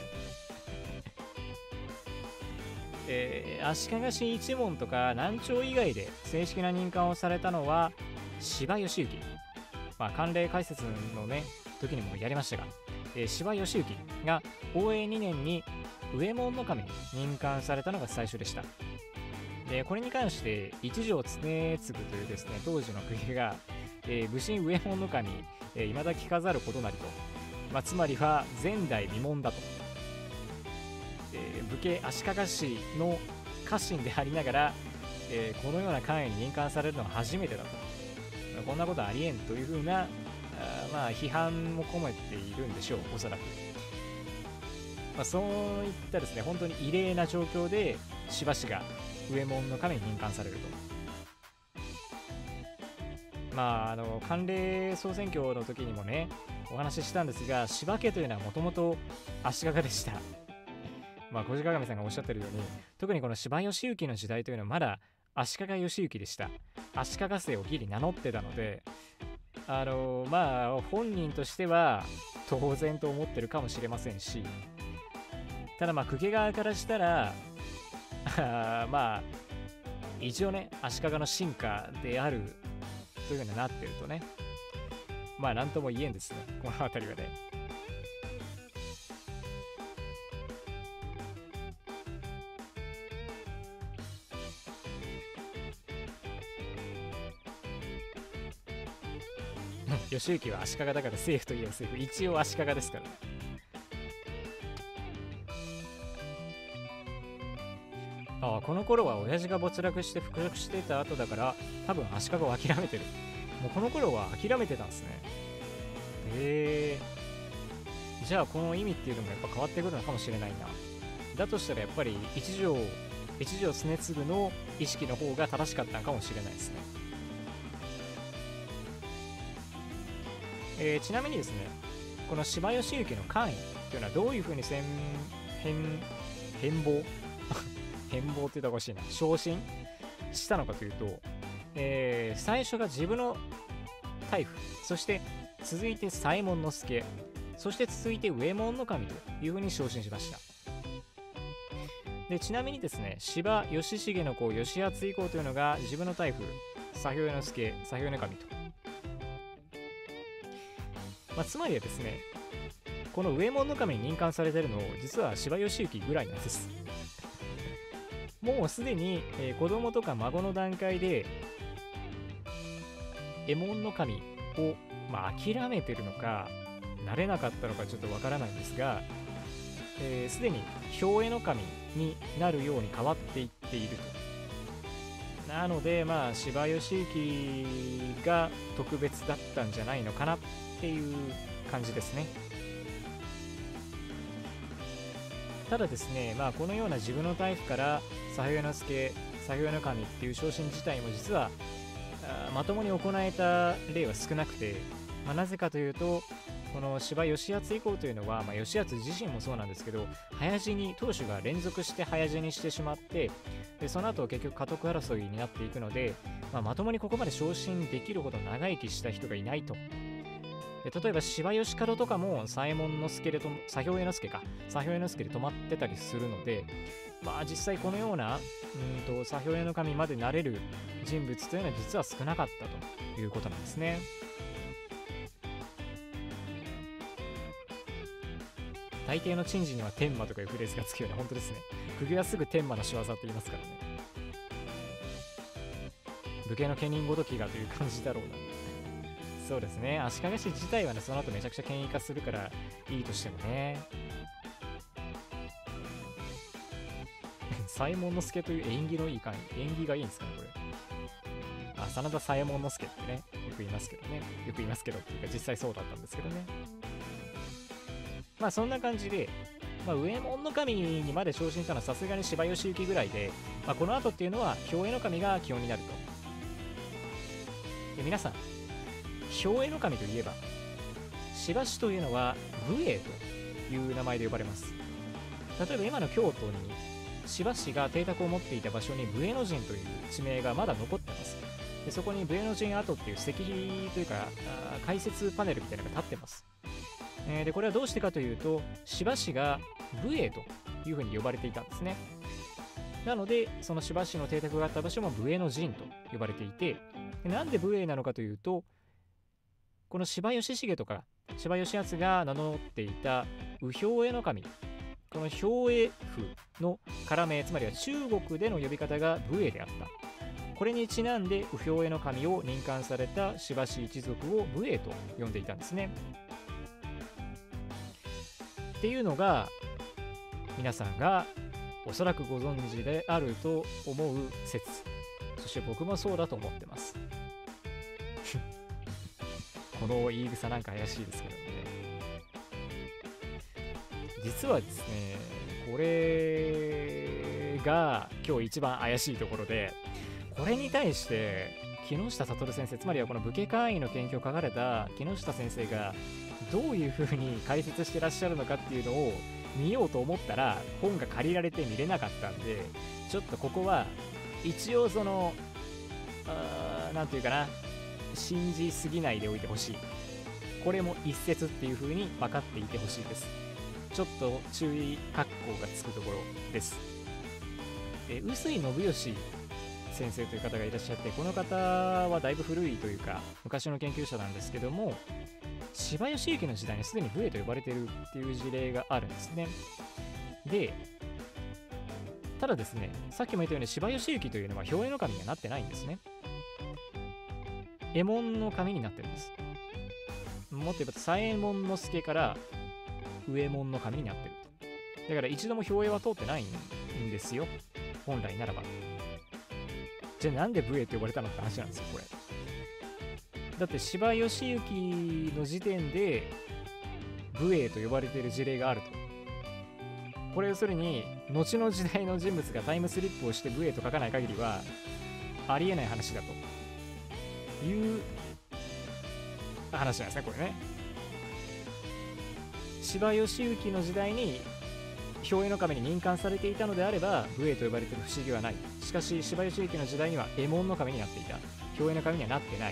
足利氏一門とか南朝以外で正式な任官をされたのは柴義行、慣例解説のね時にもやりましたが、柴義行が応永2年に右衛門守に任官されたのが最初でした。でこれに関して一条常次というですね当時の公家が、武神右衛門守いまだ聞かざることなりと、つまりは前代未聞だと、武家足利氏の家臣でありながら、このような官位に任官されるのは初めてだと、こんなことありえんというふうな批判も込めているんでしょう、おそらく。そういったですね本当に異例な状況で柴氏が右衛門守に任官されると。慣例総選挙の時にもねお話ししたんですが、柴家というのはもともと足利でした。小路鏡さんがおっしゃってるように、特にこの柴義行の時代というのはまだ足利義行でした。足利姓をギリ名乗ってたので、本人としては当然と思ってるかもしれませんし、ただ公家側からしたら一応ね足利の臣下であるというふうになってるとね、なんとも言えんですね、この辺りはね。義行は足利だから政府といえば政府、一応足利ですからね。この頃は親父が没落して復職してた後だから、多分足利を諦めてる。もうこの頃は諦めてたんですね。じゃあこの意味っていうのもやっぱ変わってくるのかもしれないな。だとしたらやっぱり一条常次の意識の方が正しかったのかもしれないですね。ちなみにですね、この柴義行の官位というのはどういうふうに変貌変貌って言ったらおかしいな、昇進したのかというと、最初が自分の大夫、そして続いて左衛門之助、そして続いて右衛門守というふうに昇進しました。でちなみにですね、柴義重の子義敦以降というのが自分の大夫左兵衛之助、左兵衛守と、つまりはですね、この右衛門守に任官されているの実は柴義行ぐらいなんですもうすでに、子供とか孫の段階で右衛門守を、諦めてるのかなれなかったのかちょっとわからないんですが、すでに兵衛守になるように変わっていっていると。なので柴義行が特別だったんじゃないのかなっていう感じですね。ただですね、このような自分の大夫から左兵衛之助、左兵衛守っていう昇進自体も実はまともに行えた例は少なくて、なぜかというと、この柴義敦以降というのは、義敦自身もそうなんですけど、早死に当主が連続して早死にしてしまって、でその後結局家督争いになっていくので、まともにここまで昇進できるほど長生きした人がいないと。で例えば柴義門とかも左衛門之助で左兵衛之助で止まってたりするので、実際このような左兵衛守までなれる人物というのは実は少なかったということなんですね。大抵の珍事には天馬とかいうフレーズがつくような、本当ですね。釘はすぐ天馬の仕業って言いますからね。武家の家人ごときがという感じだろうな。そうですね、足利氏自体はね、その後めちゃくちゃ権威化するからいいとしてもね。 左衛門佐という縁起のいい感じ、縁起がいいんですかね、これ。真田左衛門佐ってね、よく言いますけどね。よく言いますけどっていうか、実際そうだったんですけどね。まあそんな感じで、上門の神にまで昇進したのはさすがに柴義行ぐらいで、この後っていうのは兵衛の神が基本になると。で、皆さん、兵衛の神といえば、柴氏というのは武衛という名前で呼ばれます。例えば今の京都に柴氏が邸宅を持っていた場所に武衛の陣という地名がまだ残ってます。でそこに武衛の陣跡っていう石碑というか解説パネルみたいなのが立ってます。でこれはどうしてかというと、柴氏が武衛というふうに呼ばれていたんですね。なのでその柴氏の邸宅があった場所も武衛の陣と呼ばれていて、なんで武衛なのかというと、この柴義重とか柴義敦が名乗っていた右兵衛の神、この兵衛府のから名、つまりは中国での呼び方が武衛であった。これにちなんで右兵衛の神を任官された柴氏一族を武衛と呼んでいたんですね。っていうのが皆さんがおそらくご存知であると思う説、そして僕もそうだと思ってますこの言い草なんか怪しいですけどね。実はですね、これが今日一番怪しいところで、これに対して木下悟先生、つまりはこの武家会員の研究を書かれた木下先生がどういう風に解説してらっしゃるのかっていうのを見ようと思ったら本が借りられて見れなかったんで、ちょっとここは一応そのなんていうかな、信じすぎないでおいてほしい。これも一説っていう風に分かっていてほしいです。ちょっと注意括弧がつくところです。臼井信義先生という方がいらっしゃって、この方はだいぶ古いというか昔の研究者なんですけども、柴義行の時代にすでに武衛と呼ばれているっていう事例があるんですね。で、ただですね、さっきも言ったように柴義行というのは兵衛の神にはなってないんですね。右衛門の神になってるんです。もっと言えば左衛門佐から右衛門の神になってると。だから一度も兵衛は通ってないんですよ、本来ならば。じゃあなんで武衛って呼ばれたのって話なんですよ、これ。だって柴義行の時点で武衛と呼ばれている事例があると。これ要するに後の時代の人物がタイムスリップをして武衛と書かない限りはありえない話だという話なんですね、これね。柴義行の時代に兵衛の神に任官されていたのであれば武衛と呼ばれている不思議はない。しかし柴義行の時代には右衛門の神になっていた。兵衛の神にはなってない。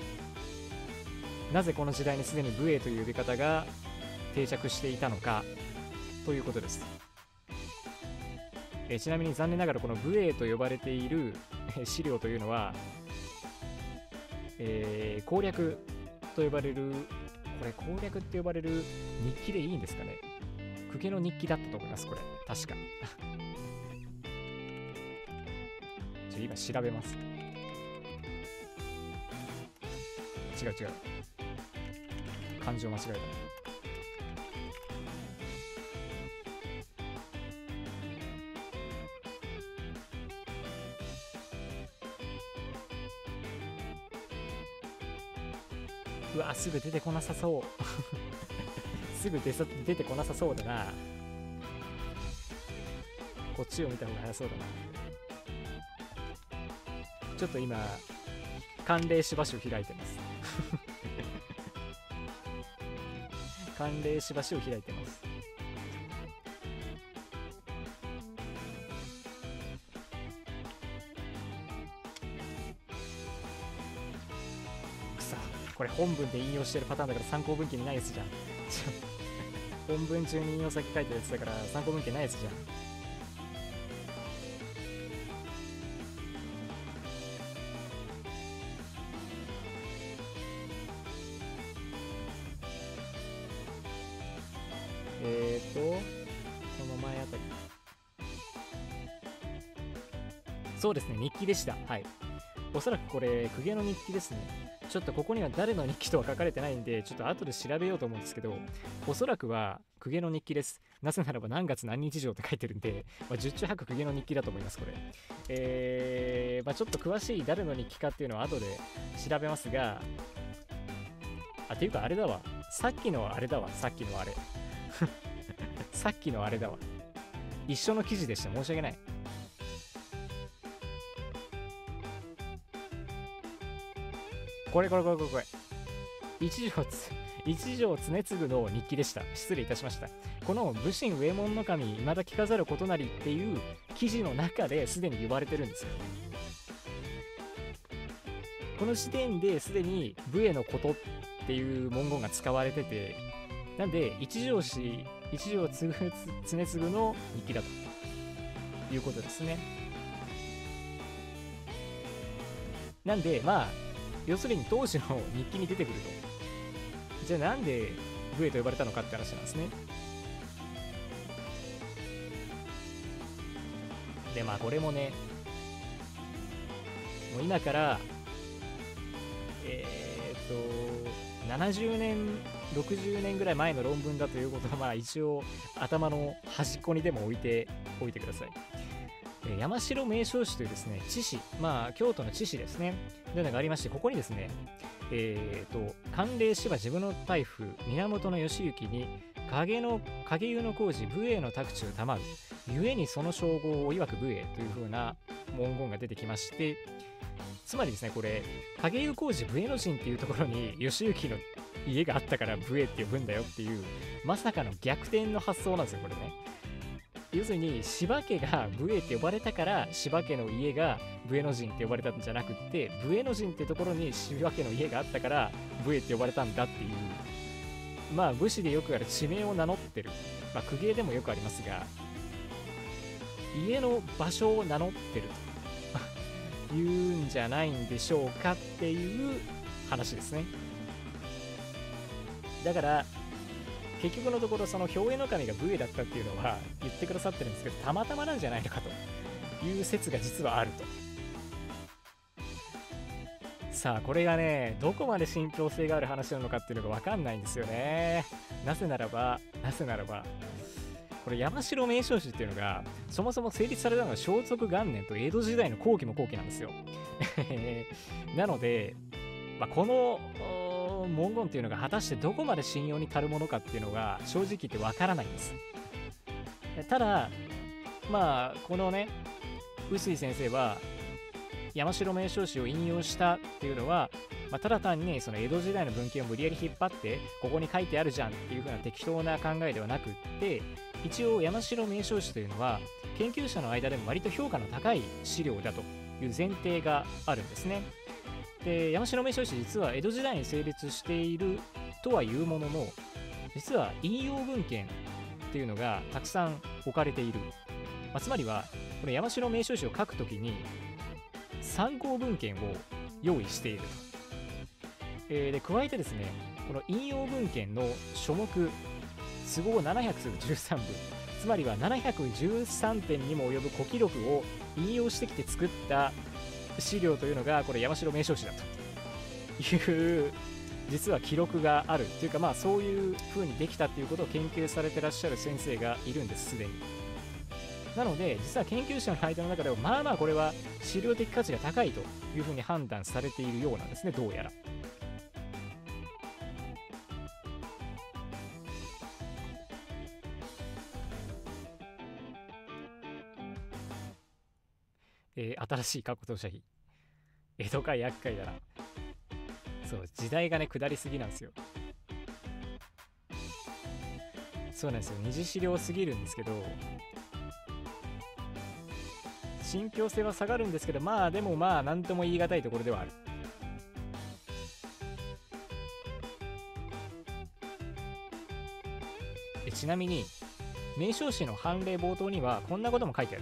なぜこの時代にすでに武衛という呼び方が定着していたのかということです。ちなみに残念ながらこの武衛と呼ばれている資料というのは、攻略と呼ばれる、これ攻略って呼ばれる日記でいいんですかね。公家の日記だったと思います、これ確か今調べます。違う漢字を間違えた。うわ、すぐ出てこなさそうすぐ出てこなさそうだな。こっちを見た方が早そうだな。ちょっと今寒冷しばしを開いてます寒冷しばしを開いてます。くそ、これ本文で引用してるパターンだから参考文献にないやつじゃん本文中に引用先書いてるやつだから参考文献ないやつじゃん。この前あたり。そうですね、日記でした。はい。 おそらくこれ公家の日記ですね。ちょっとここには誰の日記とは書かれてないんで、ちょっと後で調べようと思うんですけど、おそらくは公家の日記です。なぜならば何月何日上って書いてるんで、十中八九公家の日記だと思います、これ。ちょっと詳しい誰の日記かっていうのは後で調べますが、っていうかあれだわ。さっきのあれだわ。さっきのあれ。さっきのあれだわ。一緒の記事でした。申し訳ない。これ。一条常次の日記でした。失礼いたしました。この武神上門の神未だ聞かざることなりっていう記事の中ですでに言われてるんですよ。この時点ですでに武衛のことっていう文言が使われてて、なんで一条常次の日記だということですね。なんで要するに当時の日記に出てくると、じゃあなんで武衛と呼ばれたのかって話なんですね。でこれもね、もう今から70年60年ぐらい前の論文だということは一応頭の端っこにでも置いてください。山城名称誌というですね、知史、京都の知史ですね、というのがありまして、ここにですね、寒冷芝自分の大夫源義行に影湯の工事武衛の宅中たまうゆえにその称号を曰く武衛という風な文言が出てきまして、つまりですね、これ影湯工事武衛の陣っていうところに義行の家があったから武衛って呼ぶんだよっていうまさかの逆転の発想なんですよ、これね。要するに柴家が武衛って呼ばれたから柴家の家が武衛の陣って呼ばれたんじゃなくって、武衛の陣ってところに柴家の家があったから武衛って呼ばれたんだっていう、武士でよくある地名を名乗ってる、公家でもよくありますが、家の場所を名乗ってると言うんじゃないんでしょうかっていう話ですね。だから結局のところ、その兵衛の神が武衛だったっていうのは言ってくださってるんですけど、たまたまなんじゃないのかという説が実はあると。さあこれがね、どこまで信憑性がある話なのかっていうのが分かんないんですよね。なぜならばこれ山城名称誌っていうのがそもそも成立されたのが正徳元年と江戸時代の後期も後期なんですよ。なので、この文言っていうのが果たしてどこまで信用に足るものかっていうのが正直言ってわからないんです。ただこのね、臼井先生は山城名称誌を引用したっていうのは、ただ単にその江戸時代の文献を無理やり引っ張ってここに書いてあるじゃんっていう風な適当な考えではなくって、一応山城名称誌というのは研究者の間でも割と評価の高い資料だという前提があるんですね。で、山城名称誌実は江戸時代に成立しているとはいうものの、実は引用文献っていうのがたくさん置かれている。つまりはこの山城名称誌を書くときに参考文献を用意していると。で加えてですね、この引用文献の書目都合713部、つまりは713点にも及ぶ古記録を引用してきて作った資料というのがこれ山城名称誌だという実は記録があるというか、そういう風にできたっていうことを研究されてらっしゃる先生がいるんです、すでに。なので実は研究者の間の中ではこれは資料的価値が高いという風に判断されているようなんですね、どうやら。新しい過去投射費、江戸か厄介だな。そう時代がね下りすぎなんですよ。そうなんですよ、二次資料すぎるんですけど、信憑性は下がるんですけど、でも何とも言い難いところではある。ちなみに名称誌の判例冒頭にはこんなことも書いてある。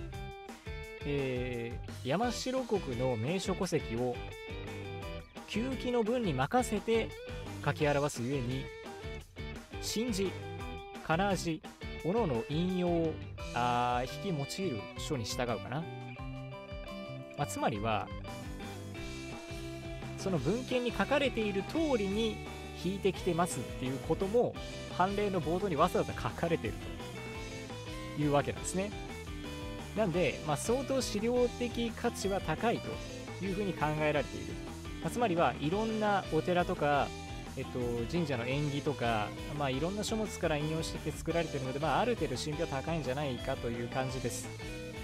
山城国の名所戸籍を旧記の文に任せて書き表すゆえに、新字、カナ字、おのの引用を引き用いる書に従うかな。つまりはその文献に書かれている通りに引いてきてますっていうことも判例のボードにわざわざ書かれているというわけなんですね。なんで、相当資料的価値は高いというふうに考えられている。つまりはいろんなお寺とか、神社の縁起とか、いろんな書物から引用してきて作られているので、ある程度信憑は高いんじゃないかという感じです。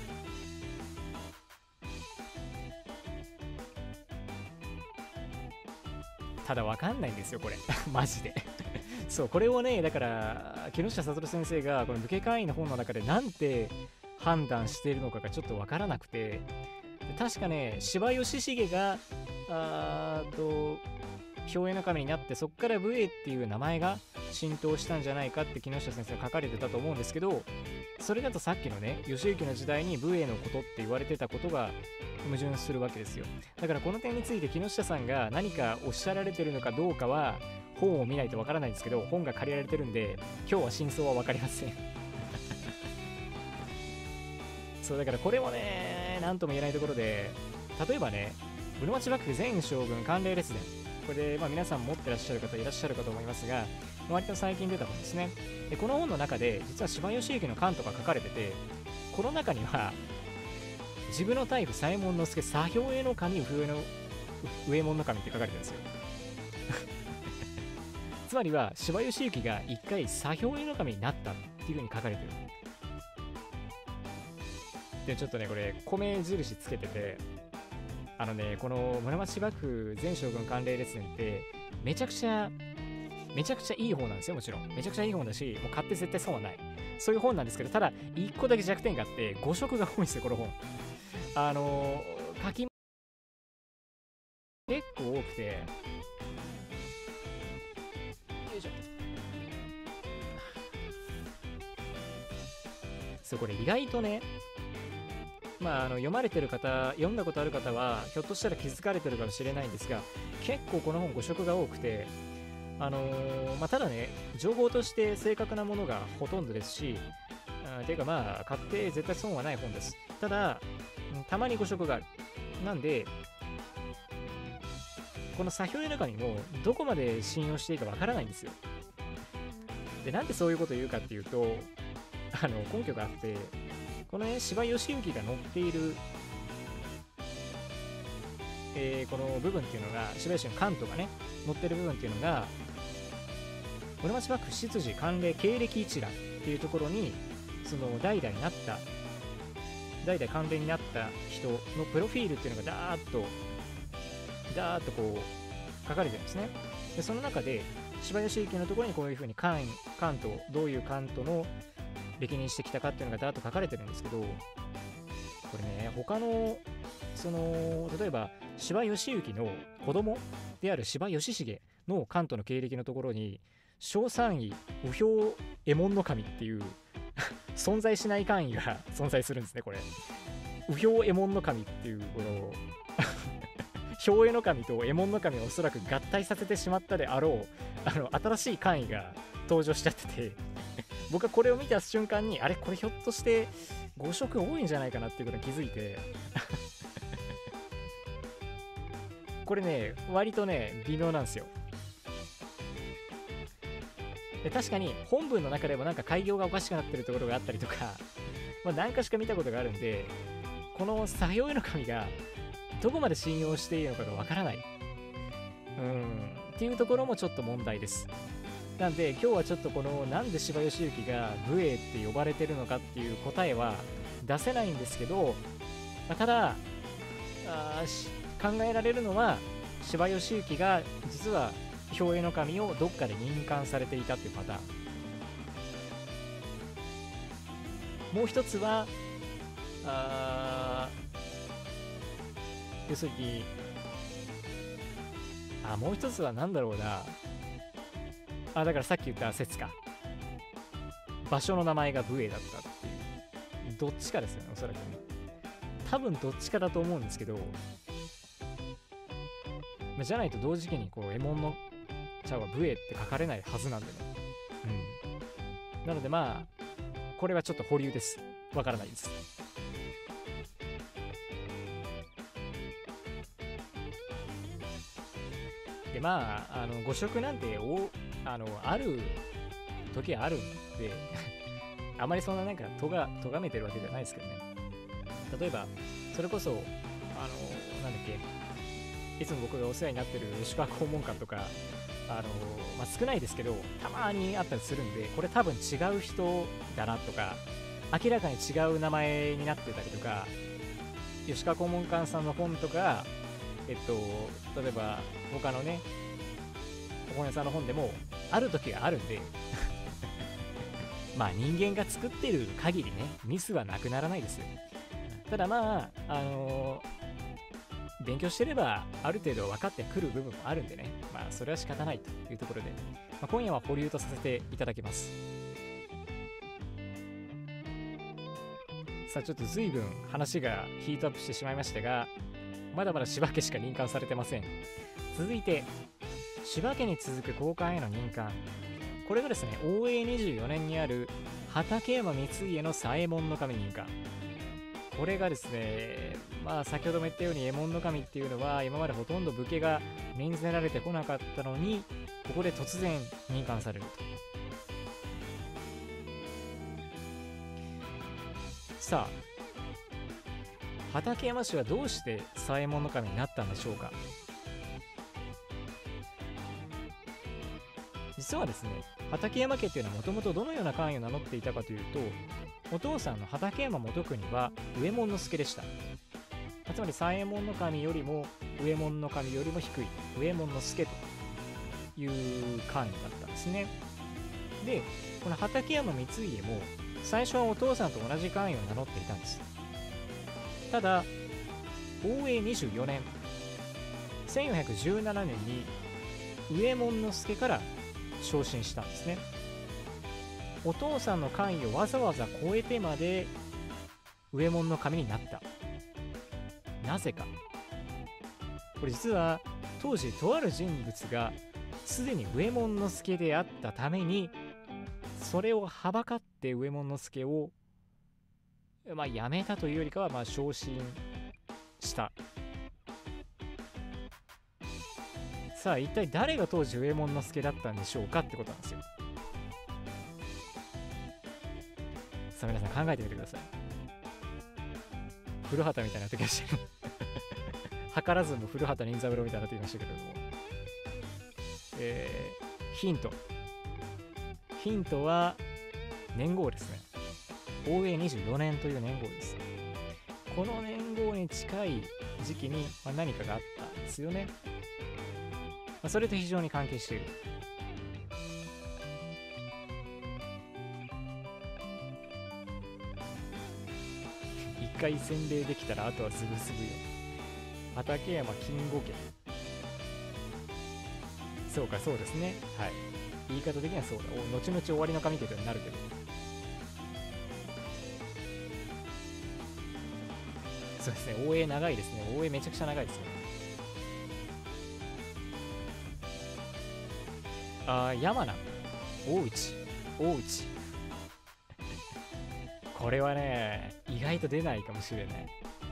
ただわかんないんですよこれマジでそう、これをね、だから木下悟先生がこの武家会員の本の中でなんて判断しているのかがちょっとわからなくて、確かね、司馬義重が兵衛の神になって、そこから武衛っていう名前が浸透したんじゃないかって木下先生が書かれてたと思うんですけど、それだとさっきのね、義行の時代に武衛のことって言われてたことが矛盾するわけですよ。だからこの点について木下さんが何かおっしゃられてるのかどうかは本を見ないとわからないんですけど、本が借りられてるんで今日は真相は分かりませんそうだからこれもね、何とも言えないところで、例えばね、室町幕府前将軍慣例列伝、これで皆さん持ってらっしゃる方いらっしゃるかと思いますが、割と最近出た本ですね。でこの本の中で実は司馬義行の巻とか書かれてて、この中には自分の大夫左衛門佐左兵衛の神右衛門の神って書かれてるんですよつまりは司馬義行が一回左兵衛の神になったっていう風に書かれてる。でちょっとねこれ米印つけてて、この室町幕府前将軍慣例列伝ってめちゃくちゃいい本なんですよ。もちろんめちゃくちゃいい本だし、もう買って絶対損はない、そういう本なんですけど、ただ一個だけ弱点があって、誤植が多いんですよこの本。書き結構多くて、よいしょ、そうこれ意外とね、読まれてる方、読んだことある方はひょっとしたら気づかれてるかもしれないんですが、結構この本誤植が多くて、ただね、情報として正確なものがほとんどですし、ていうか買って絶対損はない本です。ただたまに誤植がある。なんでこの左兵衛の神もどこまで信用していいかわからないんですよ。でなんでそういうことを言うかっていうと、根拠があって、このね、司馬義行が載っている、この部分っていうのが、司馬義行の関東がね載ってる部分っていうのが、室町幕府出自慣例経歴一覧っていうところに、その代々慣例になった人のプロフィールっていうのがダーッとこう書かれてるんですね。でその中で司馬義行のところにこういうふうに関東、どういう関東の歴任してきたかっていうのがダーッと書かれてるんですけど、これね、他の例えば司馬義行の子供である司馬義重の関東の経歴のところに、正三位右兵衛右衛門の神っていう存在しない官位が存在するんですね。これ右兵衛右衛門の神っていう、この兵衛の神と右衛門の神をおそらく合体させてしまったであろう新しい官位が登場しちゃってて僕はこれを見た瞬間に、あれこれひょっとして誤植多いんじゃないかなっていうことに気づいてこれね割とね微妙なんですよ。で確かに本文の中でもなんか改行がおかしくなってるところがあったりとか何かしか見たことがあるんで、この左兵衛の神がどこまで信用していいのかがわからないっていうところもちょっと問題です。なんで今日はちょっとこのなんで司馬義行が武衛って呼ばれてるのかっていう答えは出せないんですけど、ただ考えられるのは、司馬義行が実は兵衛の神をどっかで任官されていたっていうパターン。もう一つは要するにもう一つは何だろうな、だからさっき言った説か、場所の名前が武衛だったっていう、どっちかですよね、おそらくね。多分どっちかだと思うんですけど、じゃないと同時期にこう右衛門の茶は武衛って書かれないはずなんでね。なのでこれはちょっと保留です。わからないです。 でまあ誤植なんてある時はあるんであまりそんななんか咎めてるわけじゃないですけどね。例えばそれこそなんだっけ、いつも僕がお世話になってる吉川肛門官とか少ないですけどたまにあったりするんで、これ多分違う人だなとか、明らかに違う名前になってたりとか、吉川肛門官さんの本とか例えば他のね本屋さんの本でもある時があるんでまあ人間が作ってる限りねミスはなくならないですよ。ただまあ勉強してればある程度分かってくる部分もあるんでね、まあそれは仕方ないというところで、今夜は保留とさせていただきます。さあちょっと随分話がヒートアップしてしまいましたが、まだまだ柴家しか任官されてません。続いて柴家に続く高官への任官、これがですね応永24年にある畠山光家の左衛門守任官。これがですね、まあ先ほども言ったように右衛門守っていうのは今までほとんど武家が任せられてこなかったのに、ここで突然任官されると。さあ畠山氏はどうして左衛門守になったんでしょうか。実はですね、畠山家っていうのはもともとどのような官位を名乗っていたかというと、お父さんの畠山元国は右衛門助でした。つまり左衛門守よりも右衛門守よりも低い右衛門助という官位だったんですね。でこの畠山光家も最初はお父さんと同じ官位を名乗っていたんです。ただ応永24年1417年に右衛門助から昇進したんですね。お父さんの官位をわざわざ超えてまで右衛門守になった。なぜか。これ実は当時とある人物がすでに右衛門助であったために、それをはばかって右衛門助をやめたというよりかは昇進した。さあ一体誰が当時右衛門助だったんでしょうかってことなんですよ。さあ皆さん考えてみてください。古畑みたいな時がしてる図らずも古畑任三郎みたいなって言いましたけれども、ヒントは年号ですね。応永24年という年号です。この年号に近い時期に何かがあったんですよね。それと非常に関係している。一回洗礼できたらあとはすぐすぐよ。畠山金吾家。そうか、そうですね。はい。言い方的にはそうだ。後々終わりの神ということになるけど。そうですね。応永長いですね。応永めちゃくちゃ長いですよね。山名、大内。これはね、意外と出ないかもしれない。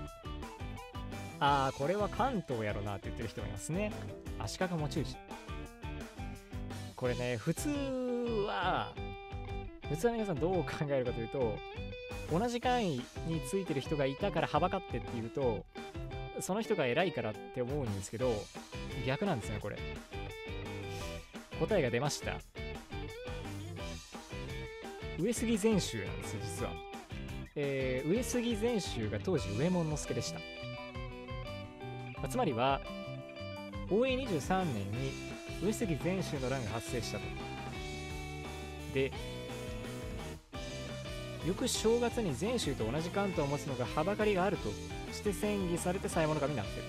これは関東やろなって言ってる人もいますね。足利持氏。これね、普通は皆さんどう考えるかというと、同じ官位についてる人がいたからはばかってっていうと、その人が偉いからって思うんですけど、逆なんですね、これ。答えが出ました。上杉全集なんですよ、実は。上杉全集が当時右衛門助でした。つまりは応永23年に上杉全集の乱が発生したと。で翌正月に全集と同じ関東を持つのがはばかりがあるとして宣議されて左衛門守になっている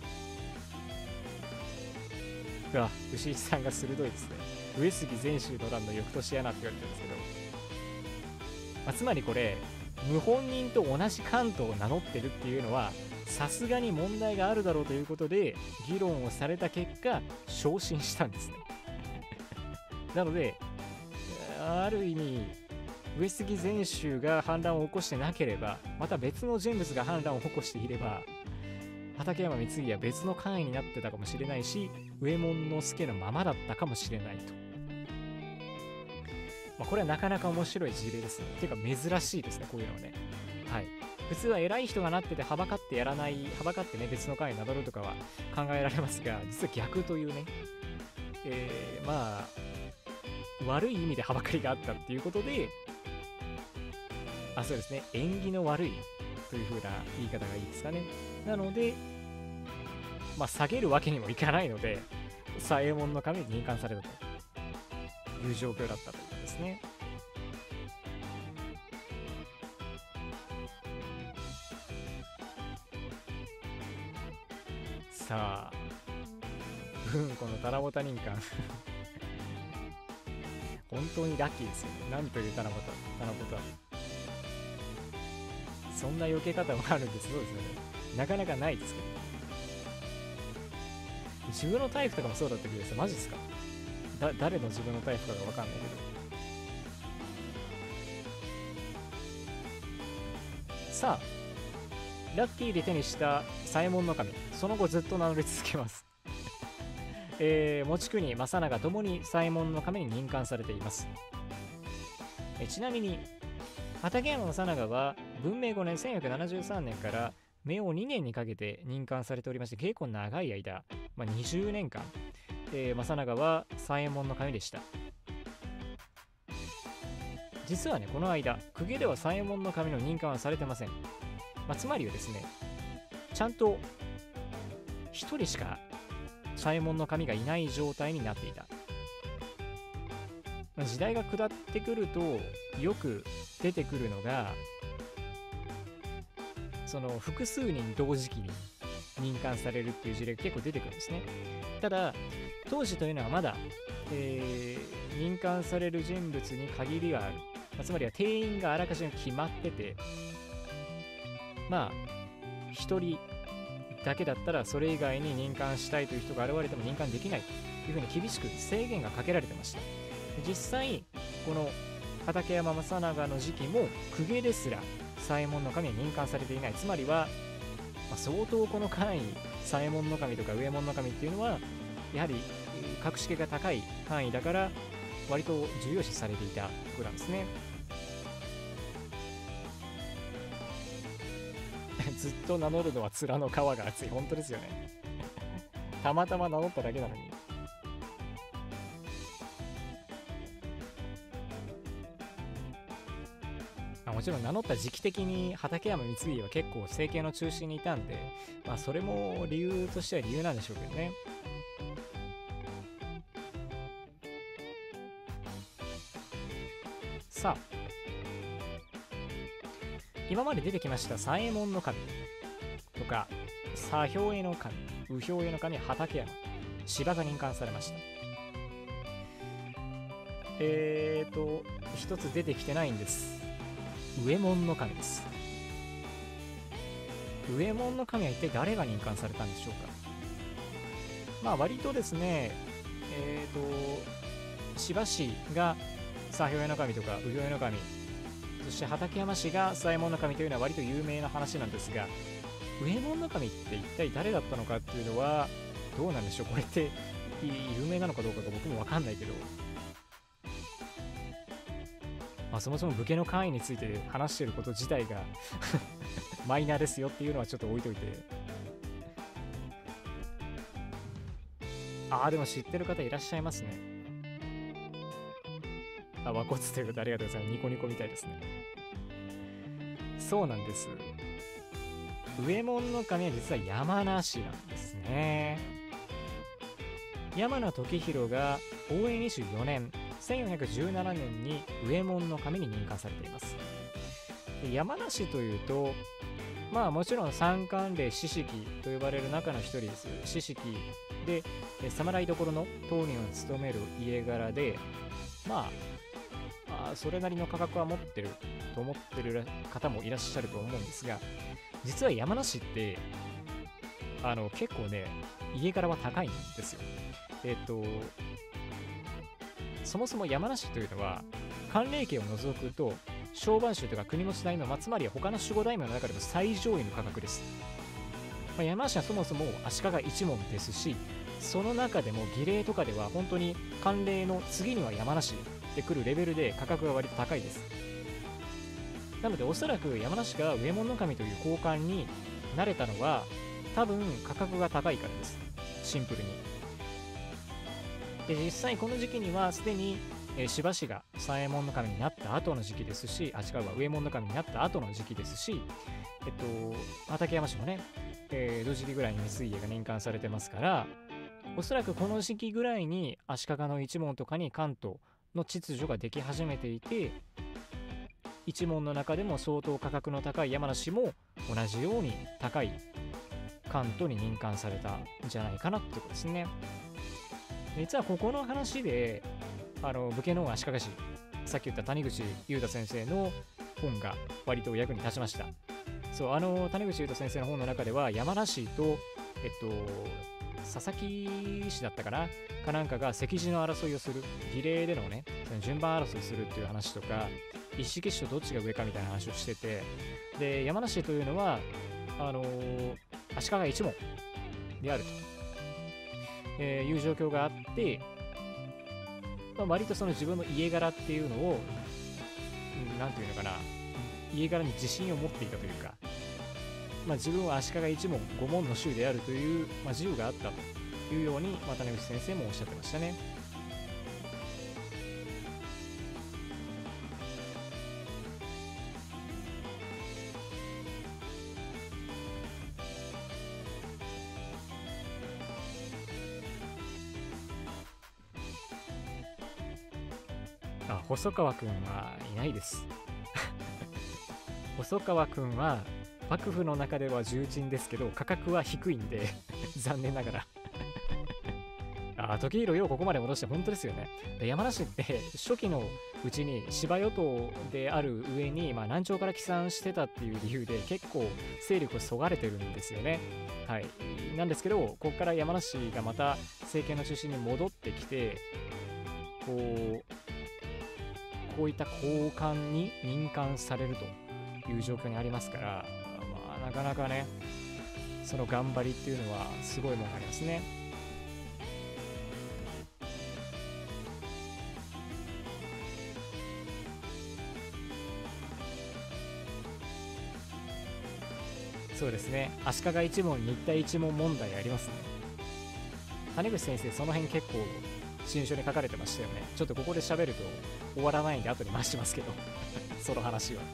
と。牛一さんが鋭いですね。上杉全集の乱の翌年やなって言われてるんですけど、つまりこれ謀反人と同じ関東を名乗ってるっていうのはさすがに問題があるだろうということで議論をされた結果昇進したんですねなのである意味上杉全集が反乱を起こしてなければ、また別の人物が反乱を起こしていれば畠山光義は別の官位になってたかもしれないし、上門之助のままだったかもしれないと。これはなかなか面白い事例ですね。ていうか珍しいですね、こういうのはね。はい。普通は偉い人がなっててはばかってやらない、はばかってね、別の官位に名乗るとかは考えられますが、実は逆というね、悪い意味ではばかりがあったっていうことで、そうですね、縁起の悪いという風な言い方がいいですかね。なので、下げるわけにもいかないので、左衛門の神に任官されたという状況だったということですね。さあ、このタラボタ任官本当にラッキーですよね。なんというタラボタ。そんな避け方もあるんです。そうですよね。なかなかないですけど。自分のタイプとかもそうだったけどさ、マジですか？誰の自分のタイプかがわかんないけど。さあ、ラッキーで手にした左衛門の神、その後ずっと名乗り続けます。持国、正長ともに左衛門の神に任官されています。ちなみに、畠山正長は文明5年1473年から明王2年にかけて任官されておりまして、結構長い間、20年間、正長は左衛門の神でした。実はね、この間、公家では左衛門の神の任官はされてません。つまりはですね、ちゃんと一人しか左衛門の神がいない状態になっていた。時代が下ってくるとよく出てくるのが、その複数人同時期に任官されるっていう事例が結構出てくるんですね。ただ当時というのはまだ、任官される人物に限りがある、つまりは定員があらかじめ決まってて、一人だけだったらそれ以外に任官したいという人が現れても任官できないというふうに厳しく制限がかけられてました。実際この畠山正長の時期も公家ですら左衛門の神は任官されていない。つまりは、相当この官位、左衛門の神とか右衛門の神っていうのはやはり格式が高い官位だから割と重要視されていたところなんですね。ずっと名乗るのは面の皮が厚い。本当ですよね。たまたま名乗っただけなのに。もちろん名乗った時期的に畠山光義は結構政権の中心にいたんで、それも理由としては理由なんでしょうけどね。さあ、今まで出てきました左衛門の神とか左兵衛の神、右兵衛の神は畠山、芝が任官されました。一つ出てきてないんです。右衛門の神です。右衛門の神は一体誰が任官されたんでしょうか。割とですね、芝氏が左兵衛の神とか右兵衛の神、そして畠山氏が左衛門の神というのは割と有名な話なんですが、右衛門の神って一体誰だったのかっていうのはどうなんでしょう。これって有名なのかどうかが僕も分かんないけど、そもそも武家の官位について話していること自体がマイナーですよっていうのはちょっと置いといて、でも知ってる方いらっしゃいますね。和骨ということありがとうございます。ニコニコみたいですね。そうなんです。右衛門の神は実は山梨なんですね。山名時弘が応永24年1417年に右衛門の神に任官されています。山梨というと、もちろん三冠霊四式と呼ばれる中の一人です。四式で侍所の当人を務める家柄で、それなりの価格は持ってると思ってる方もいらっしゃると思うんですが、実は山梨って結構ね、家柄は高いんですよ。そもそも山梨というのは関連家を除くと商売衆とか国持ち大名、つまりは他の守護大名の中でも最上位の価格です。 山梨はそもそも足利一門ですし、その中でも儀礼とかでは本当に慣例の次には山梨で来るレベルで価格が割と高いです。なのでおそらく山梨が上門守という交換に慣れたのは多分価格が高いからです。シンプルに。で実際この時期にはすでに千葉市が三右衛門守になった後の時期ですし、違うわ、上門守になった後の時期ですし、畠山市もね、江戸尻ぐらいに三井家が任官されてますから、おそらくこの時期ぐらいに足利の一門とかに関東の秩序ができ始めていて、一門の中でも相当価格の高い山梨も同じように高い関東に任官されたんじゃないかなってことですね。実はここの話で武家の足利市、さっき言った谷口優太先生の本が割と役に立ちました。そう、谷口優太先生の本の中では山梨と佐々木氏だったかなんかが席次の争いをする、儀礼でのねその順番争いするっていう話とか、一式士とどっちが上かみたいな話をしてて、で山梨というのは足利一門であると、いう状況があって、割とその自分の家柄っていうのをなんていうのかな、家柄に自信を持っていたというか、自分は足利一門五門の衆であるという、自由があったというように、谷口先生もおっしゃってましたね。細川くんはいないです細川くんは幕府の中では重鎮ですけど価格は低いんで残念ながら時宏ようここまで戻して本当ですよね。山梨って初期のうちに芝与党である上に、南朝から帰参してたっていう理由で結構勢力をそがれてるんですよね。はい、なんですけどここから山梨がまた政権の中心に戻ってきて、こういった高官に任官されるという状況にありますから、なかなかねその頑張りっていうのはすごいものがありますね。そうですね、足利一門新田一門問題ありますね。谷口先生その辺結構新書に書かれてましたよね。ちょっとここで喋ると終わらないんで後で回しますけどその話は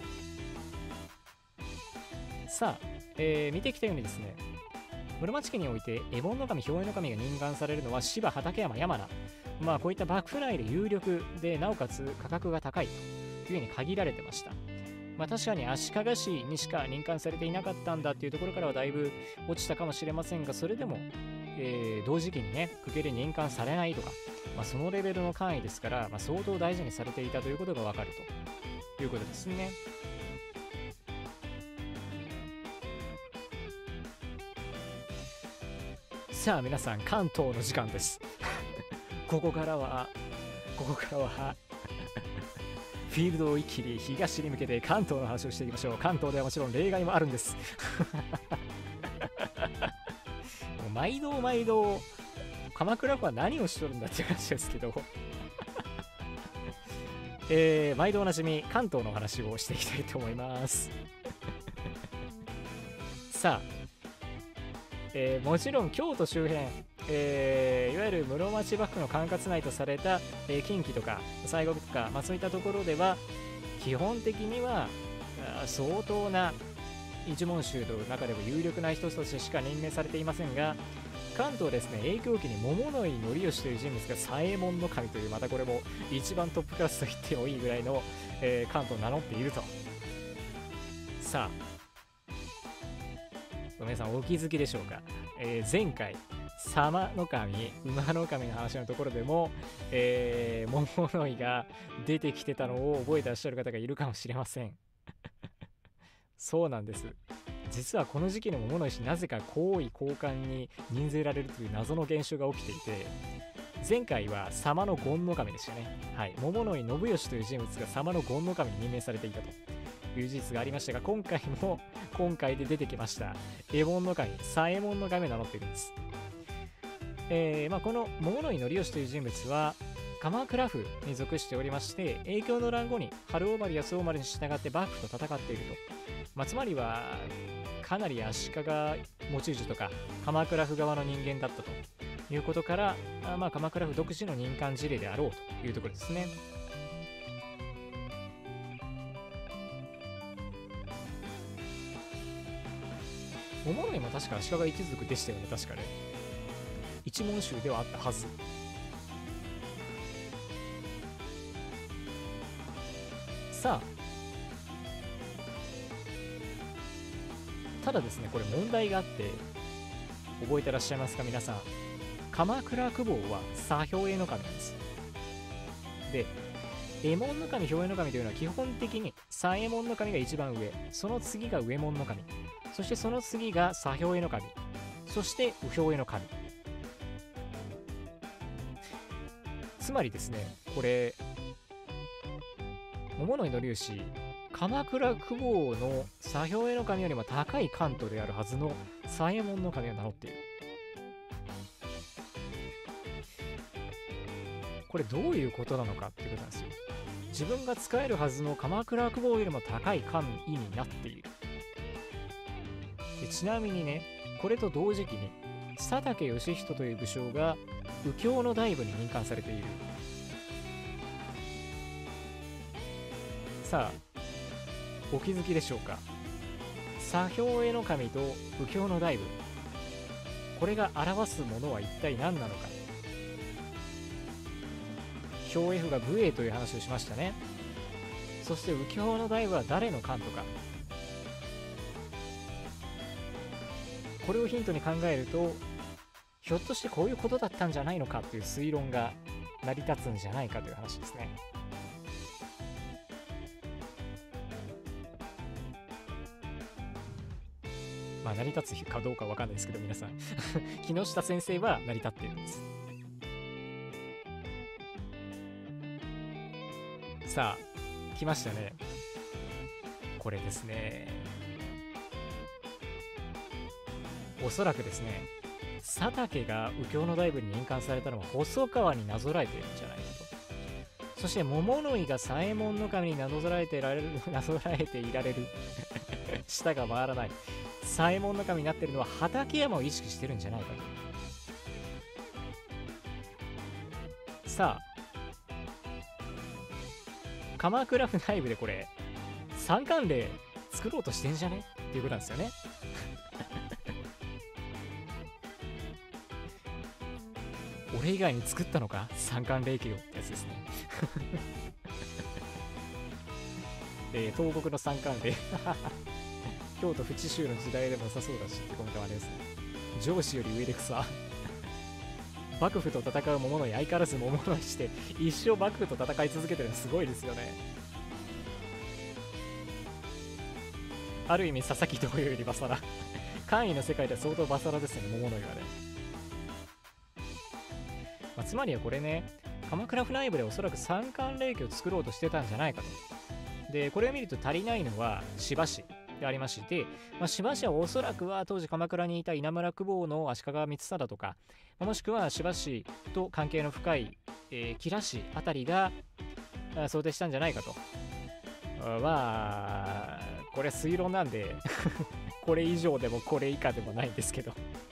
さあ、見てきたようにですね、室町家において右衛門守、兵衛守が任官されるのは芝、畠山、山名、こういった幕府内で有力でなおかつ価格が高いというふうに限られてました。確かに足利市にしか任官されていなかったんだっていうところからはだいぶ落ちたかもしれませんが、それでも、同時期にね公家で任官されないとか、そのレベルの範囲ですから、相当大事にされていたということがわかるということですね。さあ皆さん、関東の時間ですここからはフィールドを一気に東に向けて関東の話をしていきましょう。関東ではもちろん例外もあるんですもう毎度鎌倉府は何をしとるんだっていう話ですけど毎度おなじみ関東の話をしていきたいと思いますさあ、もちろん京都周辺、いわゆる室町幕府の管轄内とされた、近畿とか西国とか、そういったところでは基本的には相当な一門衆の中でも有力な人としてしか任命されていませんが、関東ですね、永久期に桃井範義という人物が左衛門守という、またこれも一番トップクラスと言ってもいいぐらいの、関東を名乗っていると。さあ皆さんお気づきでしょうか。前回様の神、馬の神の話のところでも、桃井が出てきてたのを覚えてらっしゃる方がいるかもしれませんそうなんです。実はこの時期の桃井氏、なぜか高位高官に任ぜられるという謎の現象が起きていて、前回は様の権の神でしたね。はい、桃井信義という人物が様の権の神に任命されていたという事実がありましたが、今回で出てきました右衛門の神、左衛門の神を名乗っているんです。この桃野井則義という人物は鎌倉府に属しておりまして、永享の乱後に春王丸や周王丸に従って幕府と戦っていると、つまりはかなり足利持ち主とか鎌倉府側の人間だったということから、鎌倉府独自の任官事例であろうというところですね。桃野井も確か足利一族でしたよね、確かね。一門衆ではあったはず。さあ、ただですね、これ問題があって、覚えてらっしゃいますか皆さん。鎌倉公方は左兵衛の神なんです。で、右衛門の神、兵衛の神というのは基本的に左衛門の神が一番上、その次が右衛門の神、そしてその次が左兵衛の神、そして右兵衛の神。つまりですね、これ桃野井則義、鎌倉公方の左兵衛の神よりも高い関東であるはずの左衛門の神を名乗っている。これどういうことなのかっていうことなんですよ。自分が仕えるはずの鎌倉公方よりも高い神になっている。でちなみにね、これと同時期に佐竹義人という武将が右京の大夫に任官されている。さあ、お気づきでしょうか。左兵衛の神と右京の大夫、これが表すものは一体何なのか。兵衛府が武衛という話をしましたね。そして右京の大夫は誰の官とか。これをヒントに考えると、ひょっとしてこういうことだったんじゃないのかという推論が成り立つんじゃないかという話ですね。成り立つかどうかわかんないですけど、皆さん木下先生は成り立っているんです。さあ、来ましたね。これですね、おそらくですね、佐竹が右京の大夫に任官されたのは細川になぞらえているんじゃないかと。そして桃野井が左衛門の神になぞらえていられる舌が回らない左衛門の神になっているのは畠山を意識してるんじゃないかと。さあ、鎌倉府内部でこれ三冠令作ろうとしてんじゃねっていうことなんですよね。俺以外に作ったのか三冠令家をってやつですね。東国の三冠令京都府知州の時代でも良さそうだしってコメントもありますね。上司より上で草。幕府と戦う桃野井、相変わらず桃野井して一生幕府と戦い続けてるのすごいですよね。ある意味佐々木同様よりバサラ。官位の世界では相当バサラですよね、桃野井はね。つまりはこれね、鎌倉府内部でおそらく三冠令家を作ろうとしてたんじゃないかと。で、これを見ると足りないのは芝市でありまして、芝市はおそらくは当時鎌倉にいた稲村公方の足利光貞とか、もしくは芝市と関係の深い、吉良市あたりが想定したんじゃないかと。これは推論なんでこれ以上でもこれ以下でもないんですけど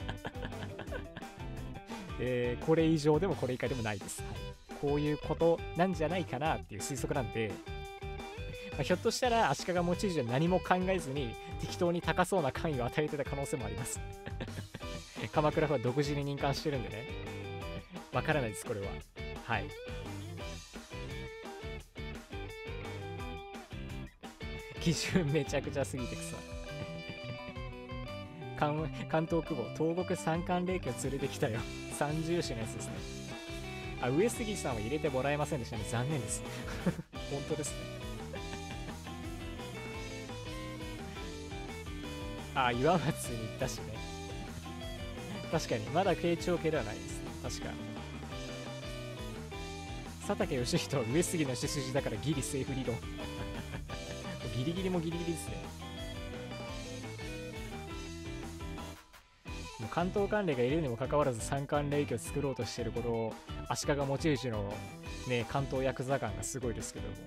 これ以上でもこれ以下でもないです、はい、こういうことなんじゃないかなっていう推測なんで、ひょっとしたら足利持ち主は何も考えずに適当に高そうな官位を与えてた可能性もあります鎌倉府は独自に任官してるんでね、わからないですこれは。はい、基準めちゃくちゃすぎてくさ関東公方東国三冠令家を連れてきたよ。三重視のやつですね。上杉さんは入れてもらえませんでしたね、残念です本当ですね。岩松に行ったしね確かにまだ慶長家ではないですね。確か佐竹義人は上杉の血筋だからギリセーフ理論ギリギリもギリギリですね。もう関東関連がいるにもかかわらず三冠霊居を作ろうとしているこの足利持内のね、関東ヤクザ感がすごいですけども。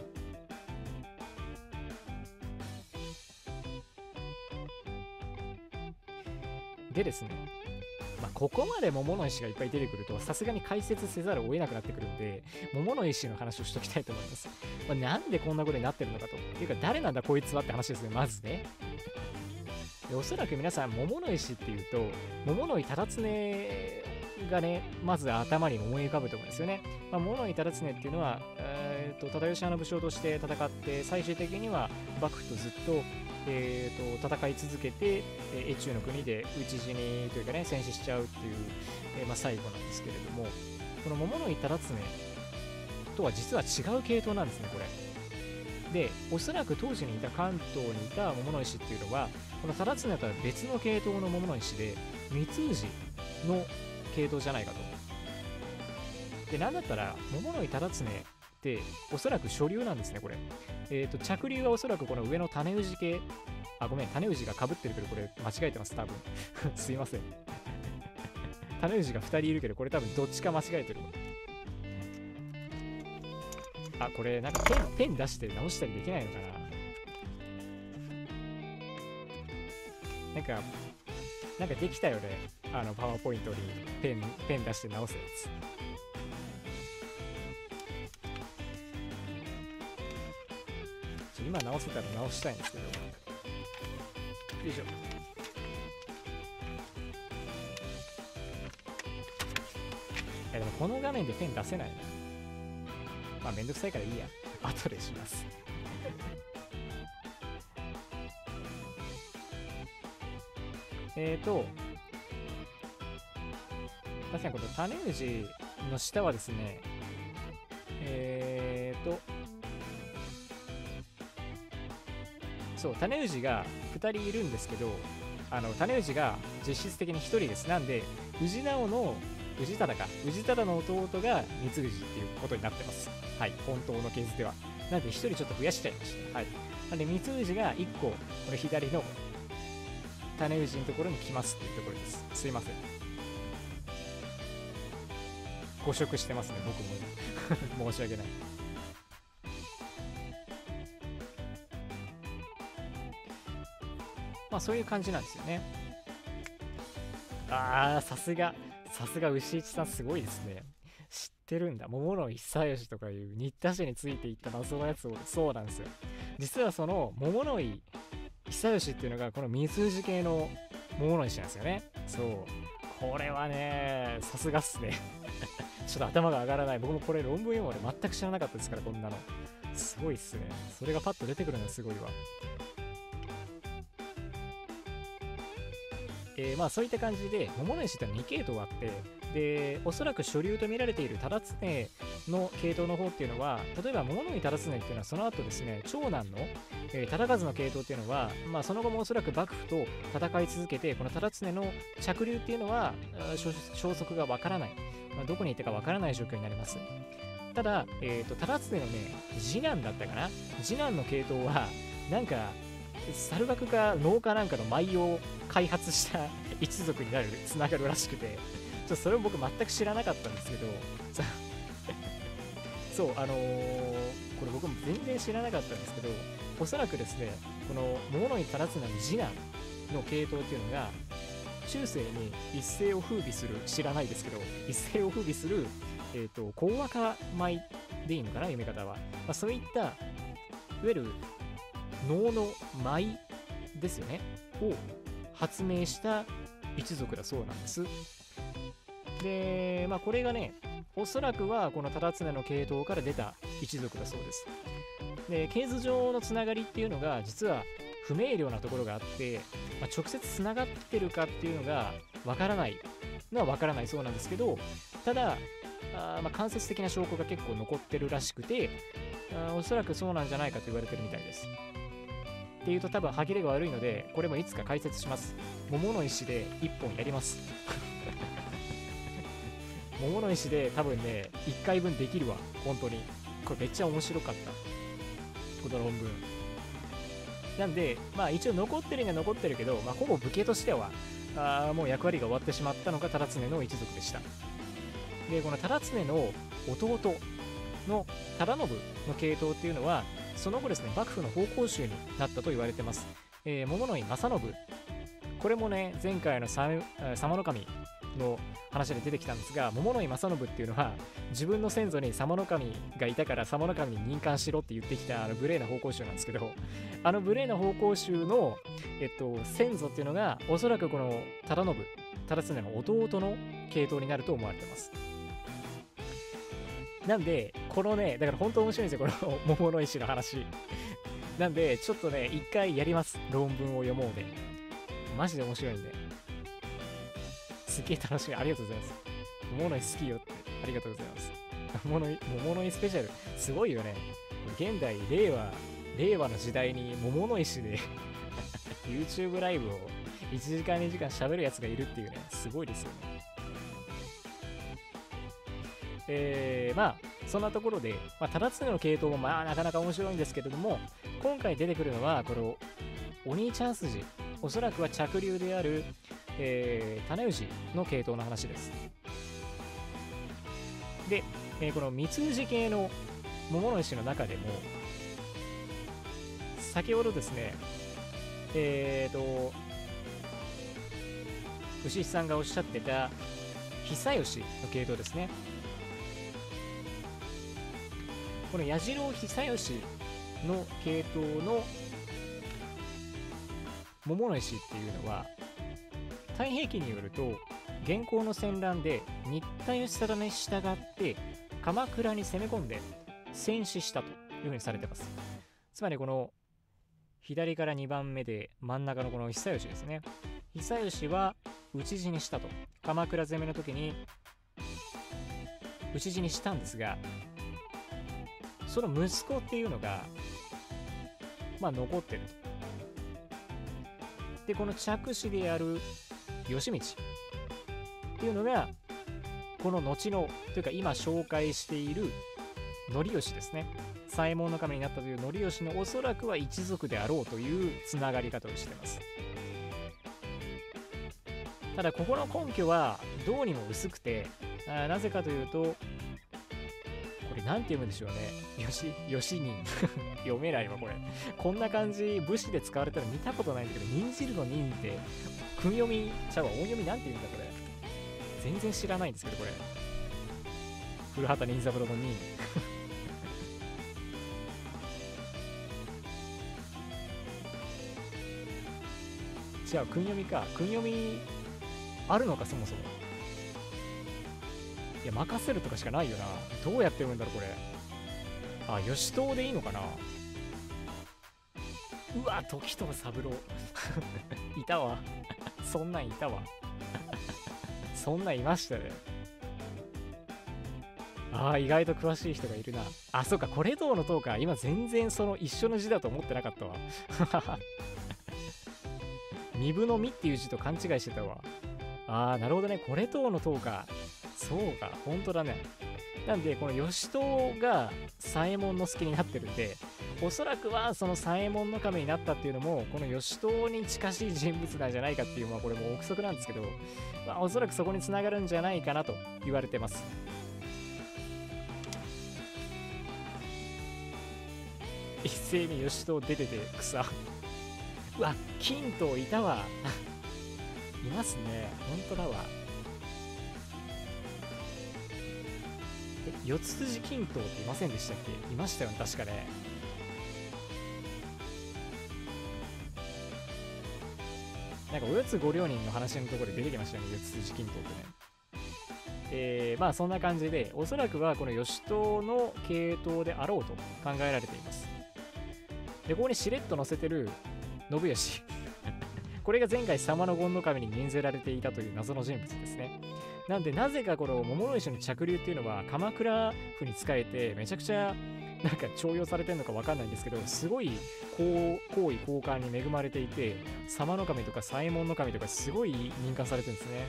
でですね、ここまで桃の石がいっぱい出てくるとさすがに解説せざるを得なくなってくるんで、桃の石の話をしときたいと思います。なんでこんなことになってるのかと。っていうか誰なんだこいつはって話ですね、まずね。でおそらく皆さん桃の石っていうと桃の井忠常がね、まず頭に思い浮かぶと思うんですよね。桃の井忠常っていうのは、忠義派の武将として戦って最終的には幕府とずっと戦い続けて、越中の国で討ち死にというかね、戦死しちゃうっていう、最後なんですけれども、この桃の井忠常とは実は違う系統なんですね、これ。で、おそらく当時にいた関東にいた桃の石っていうのは、この忠常とは別の系統の桃の石で、三氏の系統じゃないかと。で、なんだったら、桃の井忠常っておそらく初流なんですね、これ。着流はおそらくこの上の種氏系。ごめん、種氏が被ってるけど、これ間違えてます、多分。すいません。種氏が2人いるけど、これ多分どっちか間違えてる。これなんかペン出して直したりできないのかな。なんかできたよね。パワーポイントにペン出して直すやつ。今直せたら直したいんですけど。よいしょ。でもこの画面でペン出せないな。めんどくさいからいいや。後でします。確かにこの種氏の下はですね、そう、種氏が2人いるんですけど、種氏が実質的に1人です。なんで、氏直の氏忠の弟が三氏っていうことになってます。はい、本当のケースでは。なんで1人ちょっと増やしちゃいました。はい。なんで三氏が1個、これ左の種氏のところに来ますっていうところです。すいません。誤植してますね、僕も。申し訳ない。そういう感じなんですよね。さすが牛一さんすごいですね。知ってるんだ。桃の久義とかいう新田氏についていった謎のやつを。そうなんですよ。実はその桃の久義っていうのがこの三氏系の桃の石なんですよね。そう。これはね、さすがっすね。ちょっと頭が上がらない。僕もこれ論文読むまで全く知らなかったですから、こんなの。すごいっすね。それがパッと出てくるのはすごいわ。そういった感じで桃の石って2系統あって、でおそらく主流と見られている忠常の系統の方っていうのは、例えば桃の井忠常っていうのはその後ですね、長男の、忠和の系統っていうのは、その後もおそらく幕府と戦い続けて、この忠常の着流っていうのは消息がわからない、どこにいたかわからない状況になります。ただ、忠常のね、次男だったかな、次男の系統はなんか猿楽か農家なんかの舞を開発した一族につながるらしくて、それを僕全く知らなかったんですけど、そうこれ僕も全然知らなかったんですけど、おそらくですね、この桃の井忠常の次男の系統っていうのが中世に一世を風靡する、知らないですけど一世を風靡する講和歌舞でいいのかな、読み方は。そういったいわゆる能の舞ですよねを発明した一族だそうなんです。で、これがね、おそらくはこの忠常の系統から出た一族だそうです。で、系図上のつながりっていうのが実は不明瞭なところがあって、直接つながってるかっていうのがわからないのはわからないそうなんですけど、ただ間接的な証拠が結構残ってるらしくて、おそらくそうなんじゃないかと言われてるみたいです。っていうと多分歯切れが悪いので、これもいつか解説します。桃の石で1本やります。桃の石で多分ね、1回分できるわ。本当に。これめっちゃ面白かった。この論文。 なんで、まあ一応残ってるには残ってるけど、まあほぼ武家としては、もう役割が終わってしまったのが忠常の一族でした。で、この忠常の弟の忠信の系統っていうのは、その後ですね、幕府の奉公衆になったと言われてます。桃井正信。これもね、前回の様の神の話で出てきたんですが、桃井正信っていうのは自分の先祖に様の神がいたから様の神に任官しろって言ってきた無礼な奉公衆なんですけど、無礼な奉公衆の、先祖っていうのがおそらくこの忠常の弟の系統になると思われてます。なんでこのね、だから本当面白いんですよ、この桃の石の話。なんでちょっとね、一回やります、論文を読もうで。マジで面白いんで、すげえ楽しみ。ありがとうございます。桃の石好きよって、ありがとうございます。桃の石スペシャル、すごいよね。現代、令和の時代に桃の石でYouTube ライブを1時間2時間喋るやつがいるっていうね、すごいですよね。まあそんなところで、忠常の系統もまあなかなか面白いんですけれども、今回出てくるのはこのお兄ちゃん筋、おそらくは着流である、種氏の系統の話です。で、この三氏系の桃の石の中でも、先ほどですね、牛さんがおっしゃってた久吉の系統ですね。この矢次郎久吉の系統の桃の石っていうのは、太平記によると元寇の戦乱で新田義貞に従って鎌倉に攻め込んで戦死したというふうにされています。つまりこの左から2番目で真ん中のこの久吉ですね。久吉は討ち死にしたと。鎌倉攻めの時に討ち死にしたんですが、その息子っていうのが残ってると。で、この着手である義道っていうのが、この後のというか今紹介している範吉ですね。左衛門の神になったという範吉のおそらくは一族であろうというつながり方をしています。ただここの根拠はどうにも薄くて、なぜかというと、これなんて読むんでしょうね。吉人読めないわこれ。こんな感じ武士で使われたら見たことないんだけど、任じるの任って訓読みちゃうわ、音読みなんて言うんだこれ。全然知らないんですけど、これ古畑任三郎の任違う、訓読みか。訓読みあるのか、そもそも。いや、任せるとかしかないよな。どうやって読むんだろうこれ。あ、義藤でいいのかな。うわ、時藤三郎いたわそんなんいたわそんなんいましたね。意外と詳しい人がいるな。そうか、これどうのとうか。今全然その一緒の字だと思ってなかったわ身分の身っていう字と勘違いしてたわ。なるほどね。これどうのとうか。そうか、本当だね。なんでこの義藤が左衛門の助になってるんで、おそらくはその左衛門の神になったっていうのもこの義藤に近しい人物なんじゃないかっていう、これも憶測なんですけど、おそらくそこにつながるんじゃないかなと言われてます。一斉に義藤出てて草うわ、金刀いたわいますね、本当だわ。四筋金刀っていませんでしたっけ。いましたよね、確かね。なんかお四つ五両人の話のところで出てきましたよね、四筋金刀ってね。そんな感じで、おそらくはこの義藤の系統であろうと考えられています。で、ここにしれっと載せてる信義これが前回様の権の神に任せられていたという謎の人物ですね。なんで、なぜかこの桃の石の着流っていうのは鎌倉府に仕えてめちゃくちゃなんか重用されてるのか分かんないんですけど、すごい高位高官に恵まれていて、様の神とか左衛門の神とかすごい任官されてるんですね。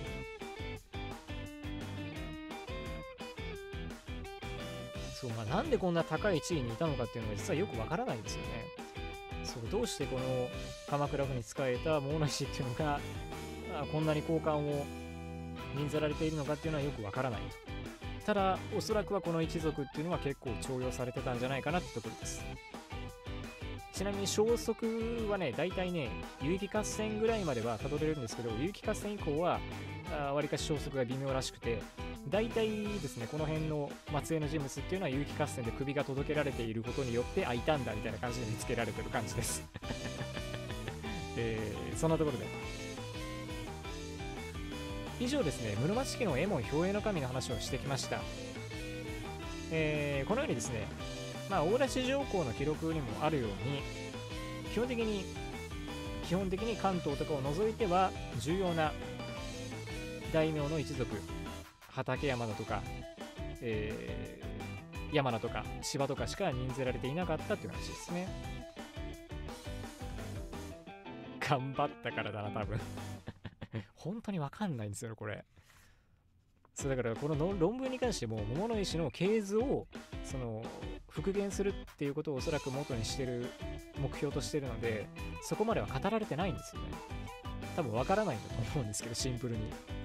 そう、なんでこんな高い地位にいたのかっていうのが実はよく分からないんですよね。 そうどうしてこの鎌倉府に仕えた桃の石っていうのがこんなに好感を任せられているのかっていうのはよくわからないと。ただおそらくはこの一族っていうのは結構重用されてたんじゃないかなってところです。ちなみに消息はね、大体ね、結城合戦ぐらいまではたどれるんですけど、結城合戦以降はわりかし消息が微妙らしくて、大体ですね、この辺の末裔の人物っていうのは結城合戦で首が届けられていることによっていたんだみたいな感じで見つけられてる感じですそんなところで以上ですね、室町家の右衛門兵衛の神の話をしてきました。このようにですね、大浦市上皇の記録にもあるように、基本的に関東とかを除いては重要な大名の一族、畠山だとか、山名とか芝とかしか任せられていなかったっていう話ですね。頑張ったからだな多分本当に分かんないんですよねこれ。そうだからこの論文に関しても桃の石の系図を復元するっていうことをおそらく元にしてる目標としてるので、そこまでは語られてないんですよね。多分分からないんだと思うんですけど、シンプルに。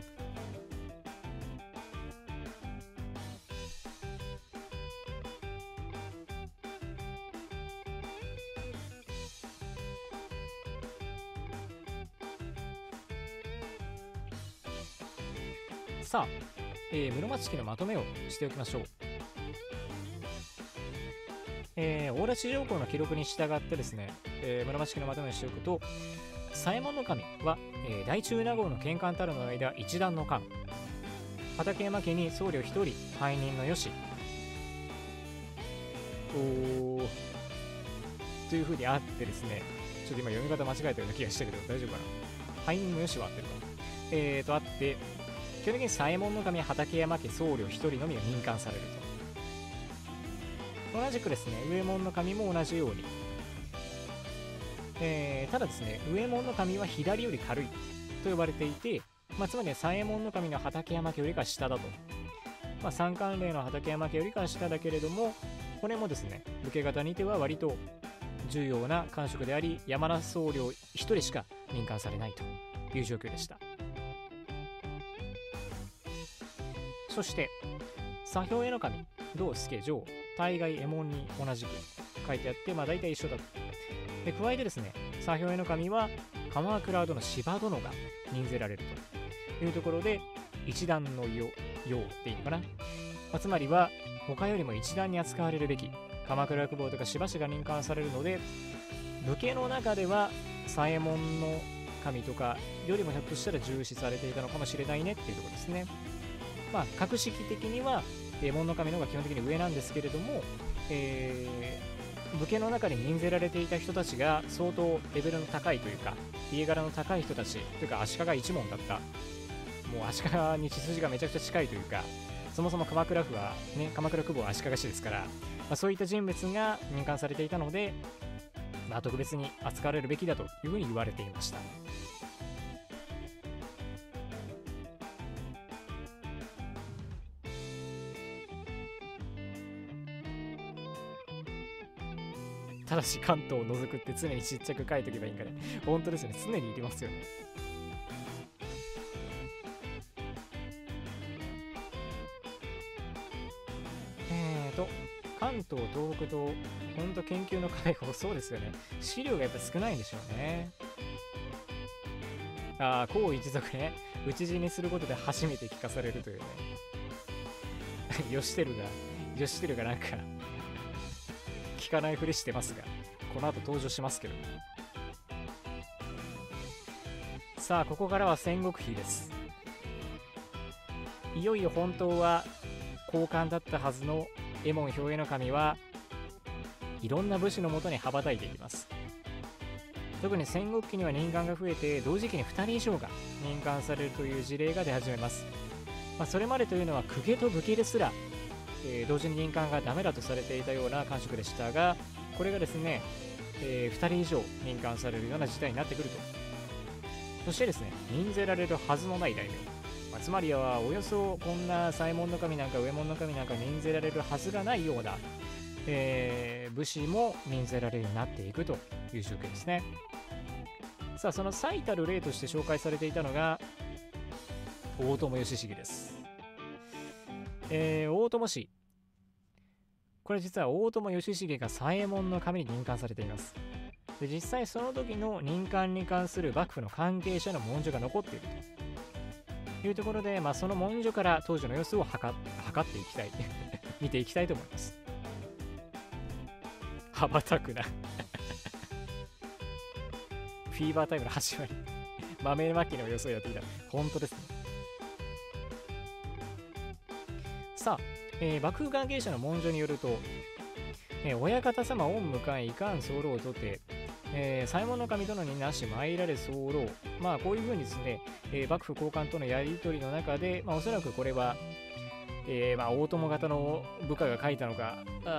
さあ、室町家のまとめをしておきましょう。大浦市上皇の記録に従ってですね、室町家のまとめをしておくと、左衛門の神は、大中納言の献官たるの間一段の官、畠山家に僧侶一人背任のよしというふうにあってですね、ちょっと今読み方間違えたような気がしたけど大丈夫かな。背任のよしは合ってるかあって、基本的に左衛門の神は畠山家僧侶一人のみが任官されると。同じくですね、右衛門の神も同じように、ただですね、右衛門の神は左より軽いと呼ばれていて、つまり左衛門の神の畠山家よりか下だと。三冠例の畠山家よりか下だけれども、これもですね、武家方にては割と重要な官職であり、山名僧侶一人しか任官されないという状況でした。そして左兵衛の神、道助上大概右衛門に同じく書いてあって、大体一緒だと。で加えてですね、左兵衛の神は鎌倉殿芝殿が任せられるというところで、一段のよっていいのかな、つまりは他よりも一段に扱われるべき鎌倉久保とか芝氏が任官されるので、武家の中では左衛門の神とかよりもひょっとしたら重視されていたのかもしれないねっていうところですね。格式的には右衛門の神の方が基本的に上なんですけれども、武家の中に任せられていた人たちが相当レベルの高いというか、家柄の高い人たちというか、足利一門だった、もう足利に血筋がめちゃくちゃ近いというか、そもそも鎌倉府はね、鎌倉久保は足利氏ですから、そういった人物が任官されていたので、特別に扱われるべきだというふうに言われていました。ただし関東を除くって常にちっちゃく書いとけばいいんかね。本当ですよね、常にいりますよね。関東東北と本当研究の壁がそうですよね。資料がやっぱ少ないんでしょうね。孔一族ね、討ち死にすることで初めて聞かされるというね義輝がなんか聞かないふりしてますが、この後登場しますけど。さあここからは戦国碑です。いよいよ本当は高官だったはずの右衛門兵衛の神はいろんな武士のもとに羽ばたいていきます。特に戦国期には任官が増えて、同時期に2人以上が任官されるという事例が出始めます。それまでというのは公家と武家ですら、同時に任官がダメだとされていたような官職でしたが、これがですね、2人以上任官されるような事態になってくると。そしてですね、任せられるはずのない大名、つまりはおよそこんな左衛門の神なんか右衛門の神なんか任せられるはずがないような武士も任せられるようになっていくという状況ですね。さあ、その最たる例として紹介されていたのが大友義重です。大友氏、これ実は大友義重が左衛門の神に任官されています。で、実際その時の任官に関する幕府の関係者の文書が残っているというところで、その文書から当時の様子を測っていきたい見ていきたいと思います。羽ばたくなフィーバータイムの始まり豆まきの様子をやっていた。本当ですね。さあ、幕府関係者の文書によると、親方様御迎えいかん候とて、左衛門の神殿になし参られ候、こういうふうにですね、幕府高官とのやり取りの中で、おそらくこれは、大友方の部下が書いたのか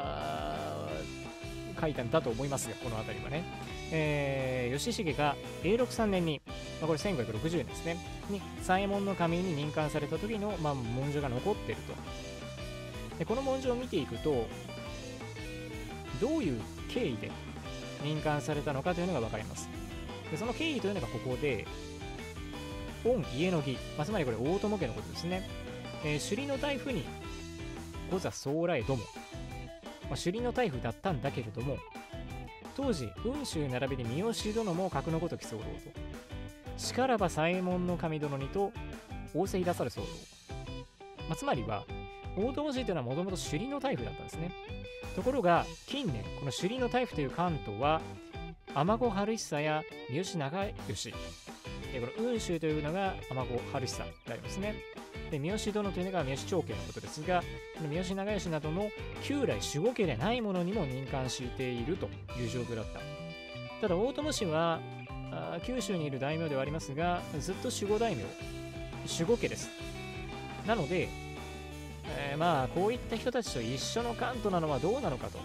書いたんだと思いますが、この辺りはね、義重が永禄3年に、これ1560年ですねに左衛門の神に任官された時の、文書が残っていると。で、この文書を見ていくと、どういう経緯で任官されたのかというのが分かります。で、その経緯というのがここで、御家の儀、つまりこれ大友家のことですね。首里の大夫に御座総来ども、首里の大夫だったんだけれども、当時雲州並びで三好殿も格のごとき候と、しからば左衛門の神殿にと仰せいたさる候。つまりは大友氏というのはもともと首里の大夫だったんですね。ところが近年この首里の大夫という関東は尼子春久や三好長慶、この雲州というのが尼子春久でありますね。で、三好殿というのが三好長家のことですが、三好長慶などの旧来守護家でないものにも任官しているという状況だった。ただ大友氏は九州にいる大名ではありますが、ずっと守護大名、守護家です。なので、こういった人たちと一緒の関東なのはどうなのかと。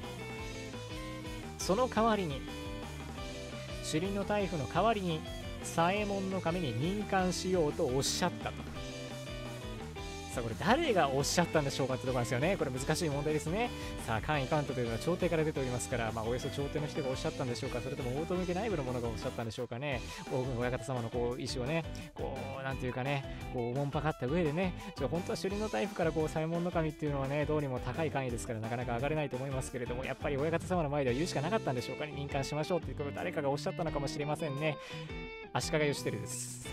その代わりに、首里の大夫の代わりに左衛門の神に任官しようとおっしゃったと。さあ、これ誰がおっしゃったんでしょうかってところなんですよね。これ難しい問題ですね。さあ、官位関東というのは朝廷から出ておりますから、およそ朝廷の人がおっしゃったんでしょうか、それとも大友家内部の者がおっしゃったんでしょうかね。親方様の意思をね、なんていうかね、おもんぱかった上でね、本当は首里の大夫から左衛門の神っていうのはね、どうにも高い官位ですからなかなか上がれないと思いますけれども、やっぱり親方様の前では言うしかなかったんでしょうかね。任官しましょうっていうことを誰かがおっしゃったのかもしれませんね。足利義輝です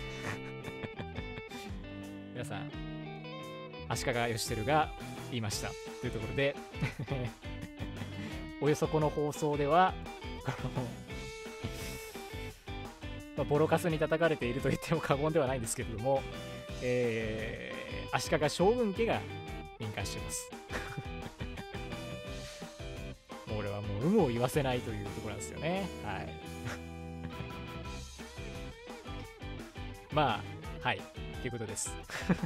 皆さん、足利義輝が言いましたというところでおよそこの放送ではボロカスに叩かれていると言っても過言ではないんですけれども、足利将軍家が任官していますもう俺はもう有無を言わせないというところなんですよね。はいはいということです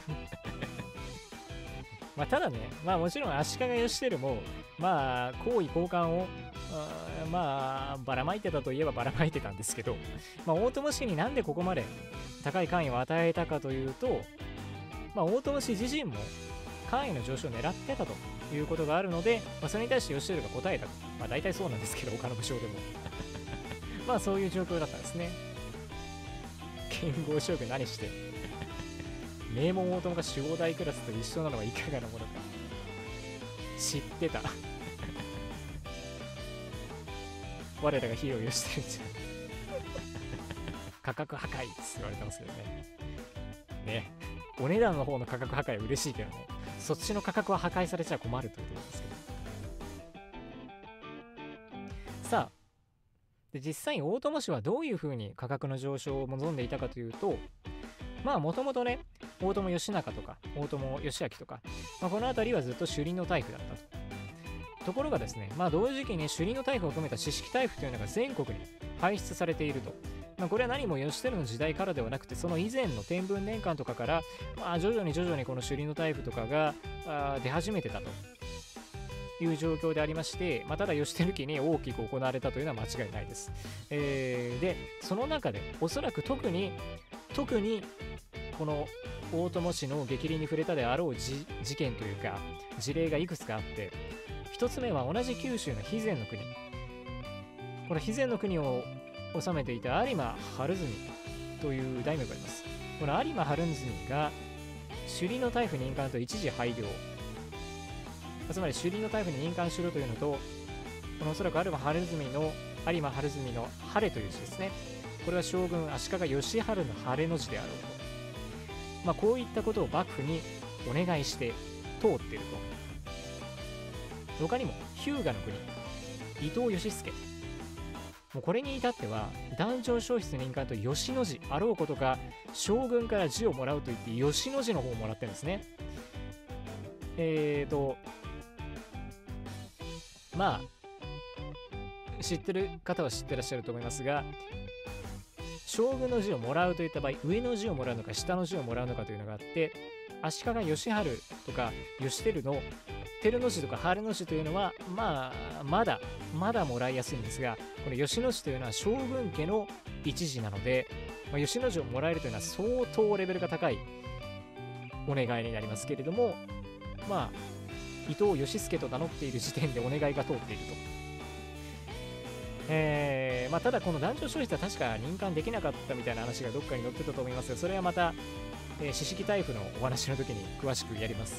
ただね、もちろん足利義輝も皇位交換をばらまいてたといえばばらまいてたんですけど、大友氏になんでここまで高い官位を与えたかというと、大友氏自身も官位の上昇を狙ってたということがあるので、それに対して義輝が答えたと。大体そうなんですけど、他の武将でもそういう状況だったんですね。剣豪将軍何して名門大友が守護大クラスと一緒なのはいかがなものか知ってた我らがヒーローよしてるんじゃん価格破壊って言われてますけどね。お値段の方の価格破壊は嬉しいけどね、そっちの価格は破壊されちゃ困るということですけど。さあ、で実際に大友氏はどういうふうに価格の上昇を望んでいたかというと、もともとね、大友義仲とか大友義明とか、この辺りはずっと首里の大夫だったと。ところがですね、同時期に首里の大夫を含めた知識大夫というのが全国に輩出されていると。これは何も義輝の時代からではなくて、その以前の天文年間とかから、徐々にこの首里の大夫とかが出始めてたという状況でありまして、ただ義輝期に大きく行われたというのは間違いないです。でその中でおそらく特にこの大友氏の逆鱗に触れたであろう事件というか事例がいくつかあって、 1つ目は同じ九州の肥前の国。この肥前の国を治めていた有馬晴澄という大名がいます。この有馬晴澄が首里の大夫任官と一時廃業、つまり首里の大夫に任官しろというのと、このおそらく有馬晴澄の晴れという字ですね。これは将軍足利義晴の晴れの字であろうと、こういったことを幕府にお願いして通っていると。他にも日向の国伊藤義助、もうこれに至っては壇上正室任官と吉の字あろうことか、将軍から字をもらうと言って吉の字の方をもらってるんですね。知ってる方は知ってらっしゃると思いますが、将軍の字をもらうといった場合、上の字をもらうのか下の字をもらうのかというのがあって、足利義晴とか義輝の照の字とか晴れの字というのはまだもらいやすいんですが、この吉の字というのは将軍家の一字なので、吉の字をもらえるというのは相当レベルが高いお願いになりますけれども、伊藤義助と名乗っている時点でお願いが通っていると。ただこの壇上正室は確か任官できなかったみたいな話がどっかに載ってたと思いますが、それはまた、四式大夫のお話の時に詳しくやります。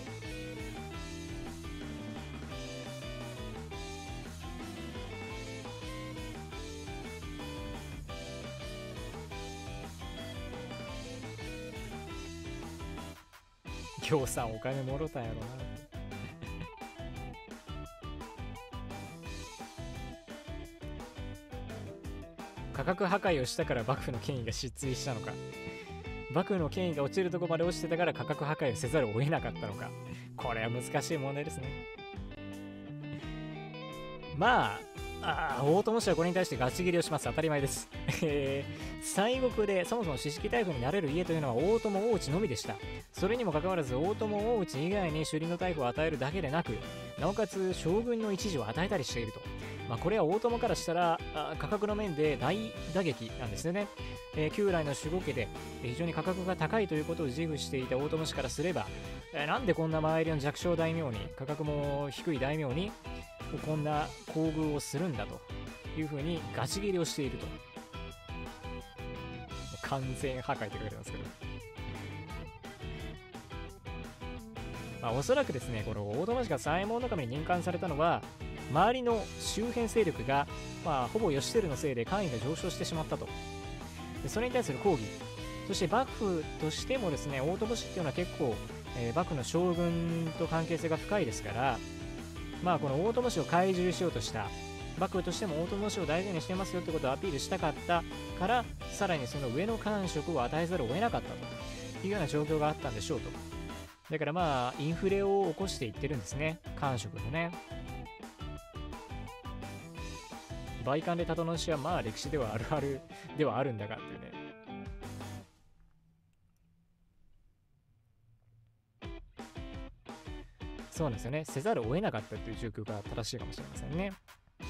行さんお金もろたんやろな。価格破壊をしたから幕府の権威が失墜したのか、幕府の権威が落ちるところまで落ちてたから価格破壊をせざるを得なかったのか、これは難しい問題ですね。大友氏はこれに対してガチ切りをします。当たり前です。西国でそもそも四式大夫になれる家というのは大友大内のみでした。それにもかかわらず大友大内以外に首里の大夫を与えるだけでなく、なおかつ将軍の一時を与えたりしていると。これは大友からしたら価格の面で大打撃なんですよね。旧来の守護家で非常に価格が高いということを自負していた大友氏からすれば、なんでこんな周りの弱小大名に、価格も低い大名にこんな厚遇をするんだというふうにガチ切りをしていると。完全破壊って書いてますけど、おそらくですね、この大友氏が左衛門守に任官されたのは、周りの周辺勢力が、ほぼ義輝のせいで官位が上昇してしまったと。でそれに対する抗議、そして幕府としてもですね、大友氏っていうのは結構、幕府の将軍と関係性が深いですから、この大友氏を懐柔しようとした、幕府としても大友氏を大事にしてますよってことをアピールしたかったから、さらにその上の官職を与えざるを得なかったというような状況があったんでしょうと。だからインフレを起こしていってるんですね、官職のね。売官で立の死は歴史ではあるあるではあるんだがっていうね。そうなんですよね。せざるを得なかったという状況が正しいかもしれませんね。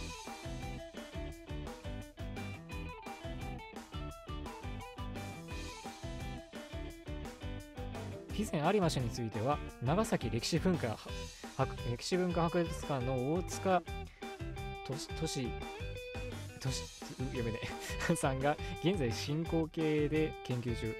肥前有馬氏については、長崎歴史文化博物館の大塚読めねさんが現在進行形で研究中。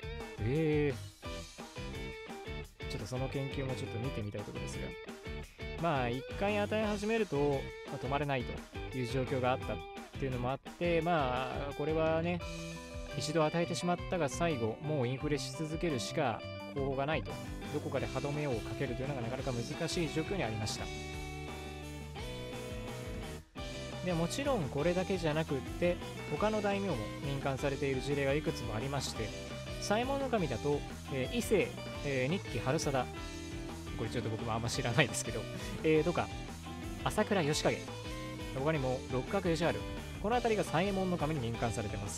ちょっとその研究もちょっと見てみたいところですが、一回与え始めると、止まれないという状況があったっていうのもあって、これはね、一度与えてしまったが最後もうインフレし続けるしか方法がないと、どこかで歯止めをかけるというのがなかなか難しい状況にありました。でもちろんこれだけじゃなくって他の大名も任官されている事例がいくつもありまして、左衛門守だと、伊勢、日記春貞、これちょっと僕もあんま知らないですけど、とか朝倉義景、他にも六角義治、この辺りが左衛門守に任官されてます。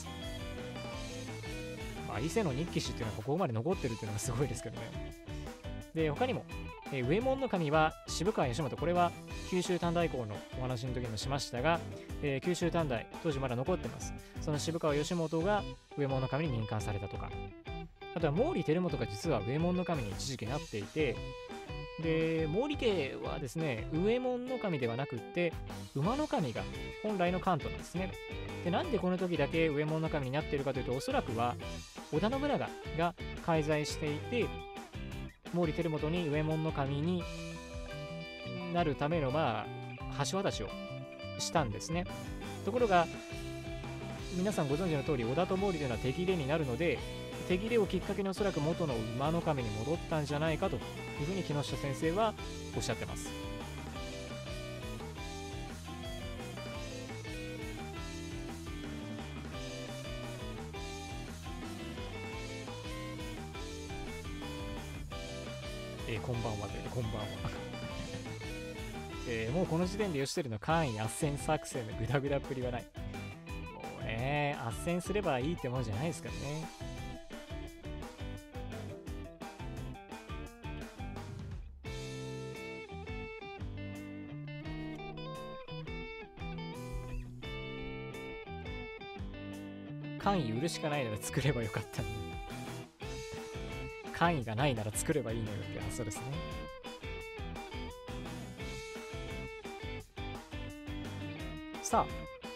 伊勢の日記師っていうのはここまで残ってるっていうのがすごいですけどね。で他にも、上門守は渋川義元、これは九州短大公のお話の時もしましたが、九州短大当時まだ残ってます。その渋川義元が上門守に任官されたとか、あとは毛利輝元が実は上門守に一時期なっていて、 で毛利家はですね、上門の神ではなくって馬の神が本来の関東なんですね。でなんでこの時だけ上門の神になっているかというと、おそらくは織田信長が介在していて、毛利輝元に上門の神になるための橋渡しをしたんですね。ところが皆さんご存知の通り、織田と毛利というのは手切れになるので、手切れをきっかけにおそらく元の馬の神に戻ったんじゃないかというふうに木下先生はおっしゃってます。こんばんはで、こんばんは。もうこの時点で義輝の官位斡旋作戦のグダグダっぷりはない。もうね、斡旋すればいいってもんじゃないですからね。官位売るしかないなら作ればよかったのに。官位がないなら作ればいいのよって発想ですね。さあ、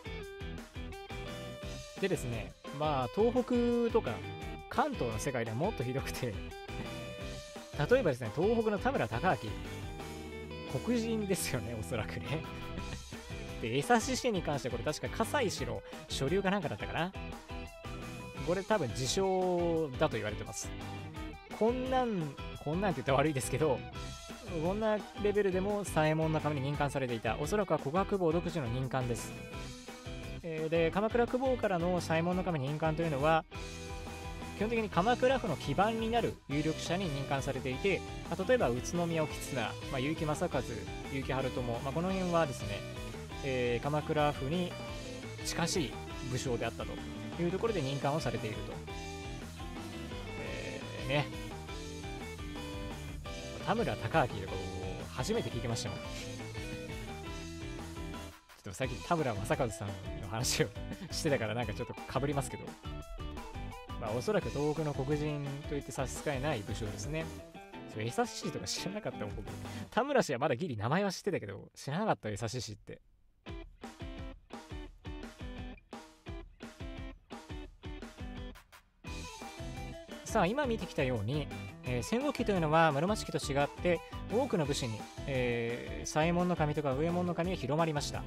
でですね、東北とか関東の世界ではもっとひどくて、例えばですね、東北の田村孝明、黒人ですよね、おそらくね。で、江差市に関してはこれ確か葛西市の所領かなんかだったかな。これ多分自称だと言われてます。こんなんって言ったら悪いですけど、こんなレベルでも左衛門の神に任官されていた。おそらくは古賀久保独自の任官です。で、鎌倉久保からの左衛門の神任官というのは、基本的に鎌倉府の基盤になる有力者に任官されていて、例えば宇都宮興綱、結城正和、結城晴友、この辺はですね、鎌倉府に近しい武将であったというところで任官をされていると。ね。田村孝明とかを初めて聞きましたもん。ちょっと最近田村正和さんの話をしてたからなんかちょっとかぶりますけど、おそらく東北の黒人といって差し支えない武将ですね。江差市とか知らなかったもん僕。田村氏はまだギリ名前は知ってたけど知らなかった江差市って。さあ今見てきたように、戦国期というのは室町期と違って多くの武士に、左衛門の神とか上門の神が広まりました。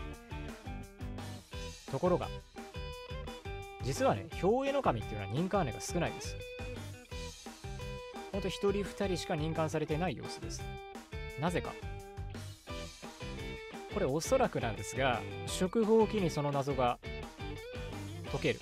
ところが実はね、兵衛の神っていうのは任官例が少ないです。ほんと1人2人しか任官されてない様子です。なぜか、これおそらくなんですが、食法期にその謎が解ける。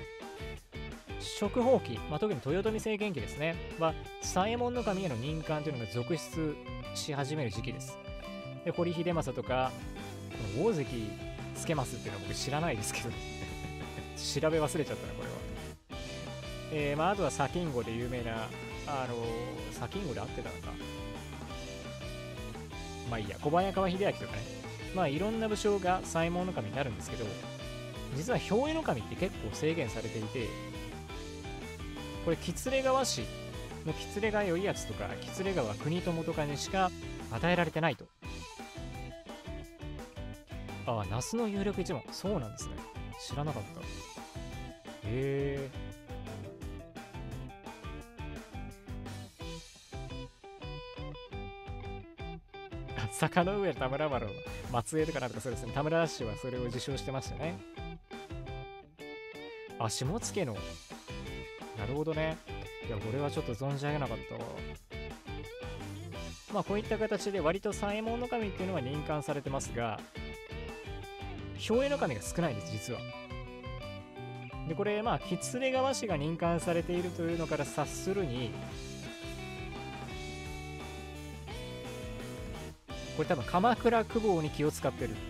食法期、特に豊臣政権期ですねは左衛門の神への任官というのが続出し始める時期です。で、堀秀政とかこの大関つけますっていうのは僕知らないですけど調べ忘れちゃったなこれは。あとは砂金吾で有名な砂金吾で合ってたのか、いいや、小早川秀明とかね、いろんな武将が左衛門の神になるんですけど、実は兵衛の神って結構制限されていて、これ喜連川氏の喜連川頼康とか喜連川国友とかにしか与えられてないと。那須の有力一門、そうなんですね、知らなかった。坂の上田村麻呂の末裔とかなんとか、そうですね、田村氏はそれを受賞してましたね。下野の、なるほどね。いや、これはちょっと存じ上げなかったわ。こういった形で割と左衛門の神っていうのは任官されてますが、兵衛の神が少ないです、実は。で、これ喜連川氏が任官されているというのから察するに、これ多分鎌倉久保に気を使ってる。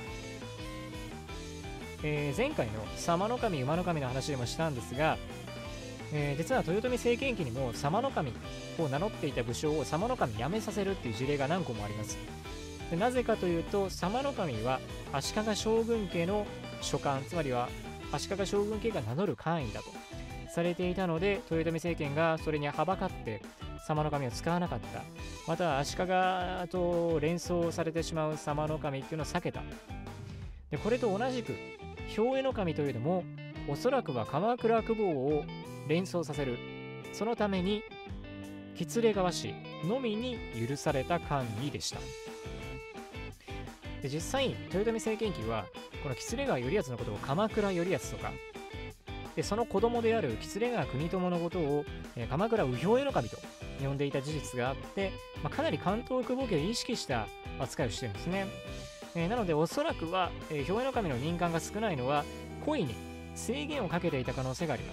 前回の様の神馬の神の話でもしたんですが、実は豊臣政権期にも様の神を名乗っていた武将を様の神辞めさせるっていう事例が何個もあります。で、なぜかというと、様の神は足利将軍家の所管、つまりは足利将軍家が名乗る官位だとされていたので、豊臣政権がそれにはばかって様の神を使わなかった。または足利と連想されてしまう様の神っていうのを避けた。でこれと同じく兵衛の神というのもおそらくは鎌倉久保を連想させる。そのために喜連川氏のみに許された官位でした。で実際豊臣政権期はこの喜連川頼康のことを鎌倉頼康とかでその子供である喜連川国友のことを、鎌倉右兵衛の神と呼んでいた事実があって、かなり関東久保家を意識した扱いをしてるんですね。なのでおそらくは、兵衛の神の任官が少ないのは故意に制限をかけていた可能性があります。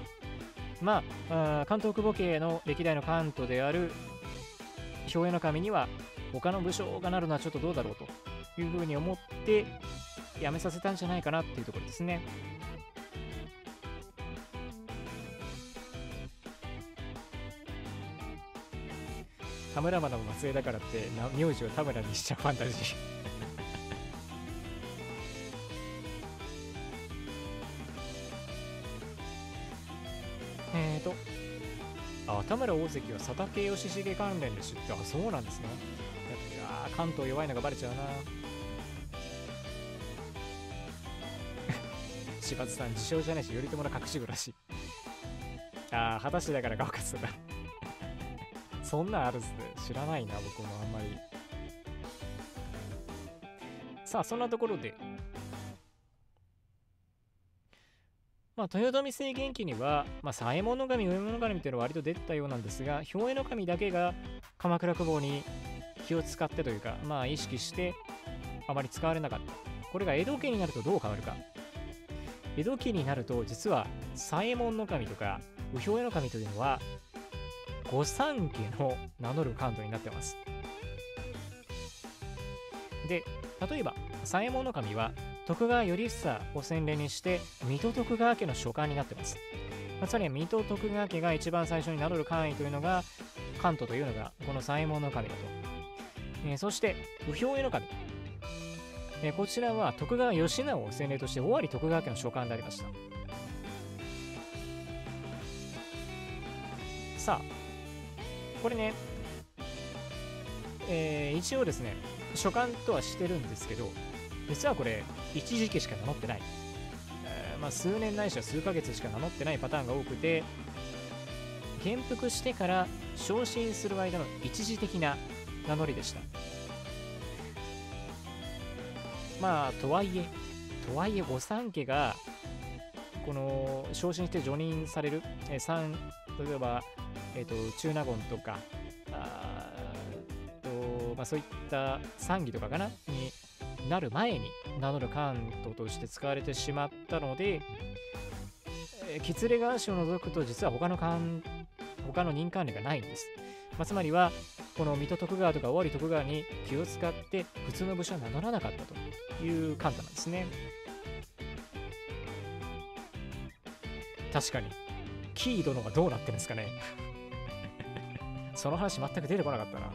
関東久保家の歴代の関東である兵衛の神には他の武将がなるのはちょっとどうだろうというふうに思ってやめさせたんじゃないかなっていうところですね。田村麻の末裔だからって名字を田村にしちゃうファンタジー田村大関は佐竹義重関連で知って、そうなんですね。いや関東弱いのがバレちゃうな柴田さん自称じゃないし頼朝の隠し子らしい。果たしてだからガオカツとかそんなんあるっすね。知らないな僕もあんまり。さあそんなところで豊臣政権期には、左衛門の神、上門の神というのは割と出てたようなんですが、兵衛の神だけが鎌倉久保に気を使ってというか、意識してあまり使われなかった。これが江戸家になるとどう変わるか。江戸家になると実は左衛門の神とか右兵衛の神というのは御三家の名乗る関東になってます。で、例えば左衛門の神は徳川頼房を洗礼にして水戸徳川家の所管になっています。つまり水戸徳川家が一番最初に名乗る官位というのが関東というのがこの左衛門の神だと。そして右兵衛の神、こちらは徳川義直を洗礼として尾張徳川家の所管でありました。さあこれね、一応ですね所管とはしてるんですけど、実はこれ一時期しか名乗ってない、数年ないしは数ヶ月しか名乗ってないパターンが多くて、元服してから昇進する間の一時的な名乗りでした。とはいえ御三家がこの昇進して除任される、例えば、中納言とかそういった参議とかかなになる前に名乗る関東として使われてしまったので、喜連川氏を除くと実は他の任官例がないんです。つまりはこの水戸徳川とか尾張徳川に気を使って普通の武将は名乗らなかったという関東なんですね。確かにキー殿がどうなってるんですかねその話全く出てこなかったな。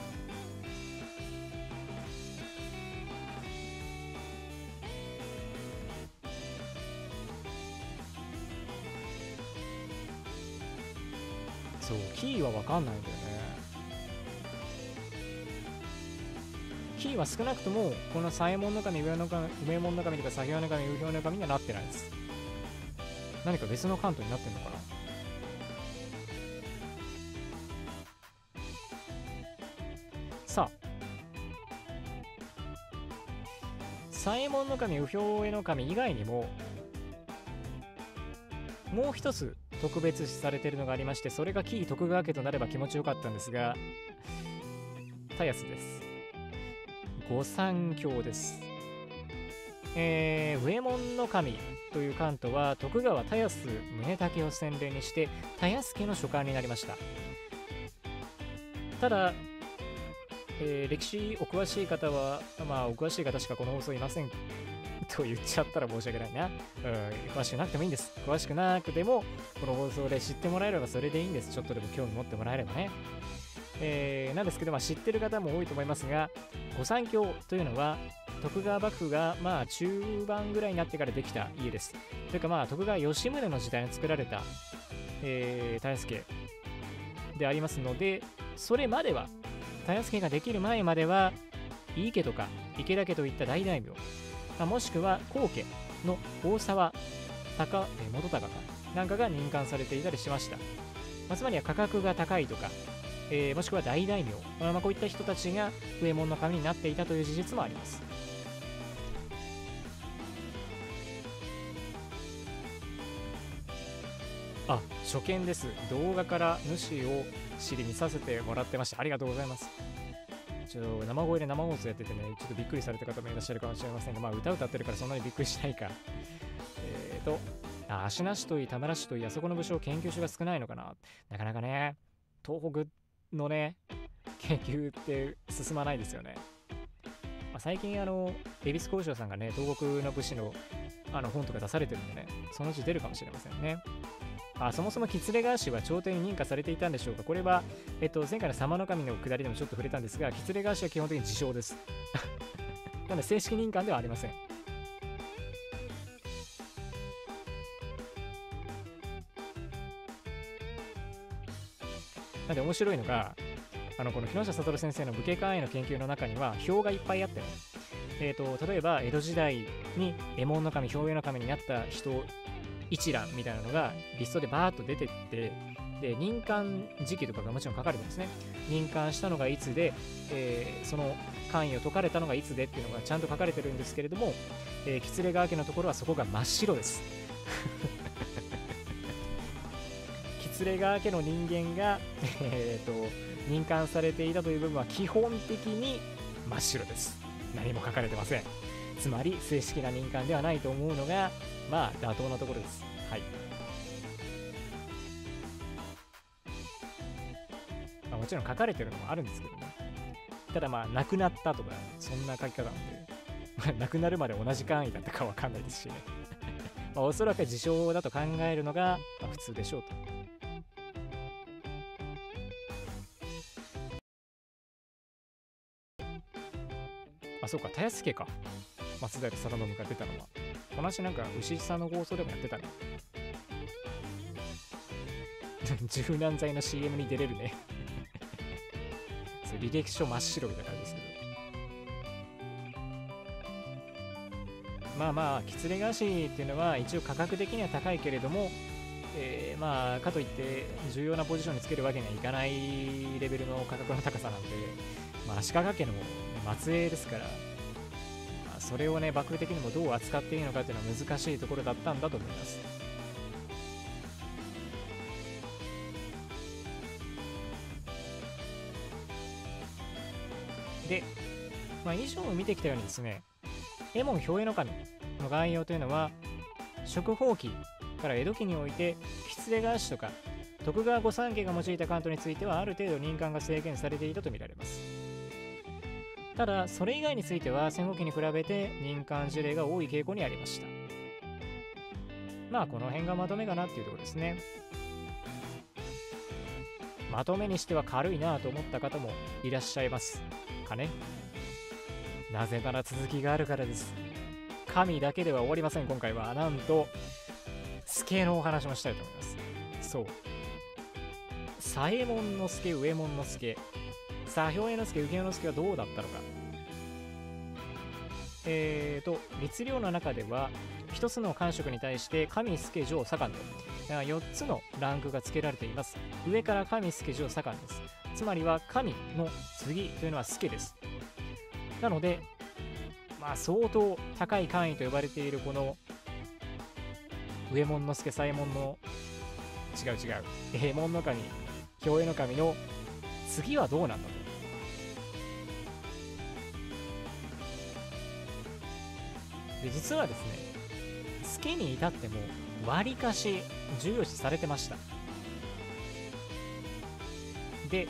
そうキーは分かんないんだよね。キーは少なくともこの左衛門の神、上門の神とか左兵衛の神、右兵衛の神にはなってないです。何か別の関東になってんのかな。さあ左衛門の神、右兵衛の神以外にももう一つ特別視されているのがありまして、それが紀伊徳川家となれば気持ちよかったんですが、田安です。御三卿です。上門の神という関東は徳川田安宗武を洗礼にして田安家の所管になりました。ただ、歴史お詳しい方はお詳しい方しかこの放送いませんと言っちゃったら申し訳ないな。詳しくなくてもいいんです。詳しくなくてもこの放送で知ってもらえればそれでいいんです。ちょっとでも興味持ってもらえればね。なんですけど、知ってる方も多いと思いますが、御三卿というのは徳川幕府が中盤ぐらいになってからできた家です。というか徳川吉宗の時代に作られた、田安家でありますので、それまでは、たやすけができる前までは、井伊家とか池田家といった大大名、もしくは後家の大沢元隆かなんかが任官されていたりしました。つまりは価格が高いとか、もしくは大大名、こういった人たちが上門の神になっていたという事実もあります。初見です。動画から主を知り見させてもらってました。ありがとうございます。生声で生放送やっててね、ちょっとびっくりされた方もいらっしゃるかもしれませんが、歌ってるからそんなにびっくりしないか。芦名市といい田村市といい、あそこの武将研究所が少ないのかな。なかなかね、東北のね、研究って進まないですよね。最近恵比寿工場さんがね、東北の武士の本とか出されてるんでね、そのうち出るかもしれませんね。そもそも喜連川氏は朝廷に認可されていたんでしょうか。これは、前回の様の神の下りでもちょっと触れたんですが、喜連川氏は基本的に自称です。なので正式認可ではありません。なんで面白いのが、この木下悟先生の武家官への研究の中には表がいっぱいあってね、例えば江戸時代に右衛門の神、兵衛の神になった人一覧みたいなのがリストでバーッと出てって、で任官時期とかがもちろん書かれてるんですね。任官したのがいつで、その官位を解かれたのがいつでっていうのがちゃんと書かれてるんですけれども、喜連川家のところはそこが真っ白です。喜連川家の人間が、任官されていたという部分は基本的に真っ白です。何も書かれてません。つまり正式な任官ではないと思うのが妥当なところです。はい。もちろん書かれてるのもあるんですけどね。ただ亡くなったとかそんな書き方なんで、亡くなるまで同じ官位だったかわかんないですしね。おそらく自称だと考えるのが普通でしょうと。そうか、たやすけか。松平定信が出たのは。この話なんか牛さんの放送でもやってたね。柔軟剤の CM に出れるね。履歴書真っ白みたいな感じですけど。喜連川氏っていうのは一応価格的には高いけれども、かといって重要なポジションにつけるわけにはいかないレベルの価格の高さなんで、足利家の末裔ですから、それをね幕府的にもどう扱っていいのかっていうのは難しいところだったんだと思います。で、以上を見てきたようにですね、右衛門兵衛の神の概要というのは食宝期から江戸期において喜連川氏とか徳川御三家が用いた関東についてはある程度任官が制限されていたとみられます。ただそれ以外については戦後期に比べて任官事例が多い傾向にありました。この辺がまとめかなっていうところですね。まとめにしては軽いなと思った方もいらっしゃいますかね。なぜなら続きがあるからです。神だけでは終わりません。今回はなんと助のお話もしたいと思います。そう、左衛門の助、右衛門の助、さあ兵衛の助、右衛の助はどうだったのか。律令の中では一つの官職に対して上助上左官と4つのランクが付けられています。上から上助上左官です。つまりは上の次というのは助です。なので相当高い官位と呼ばれているこの右衛門の助、左衛門の右衛門の神、兵衛の神の次はどうなんだと。で実はですね、助に至ってもわりかし重要視されてました。で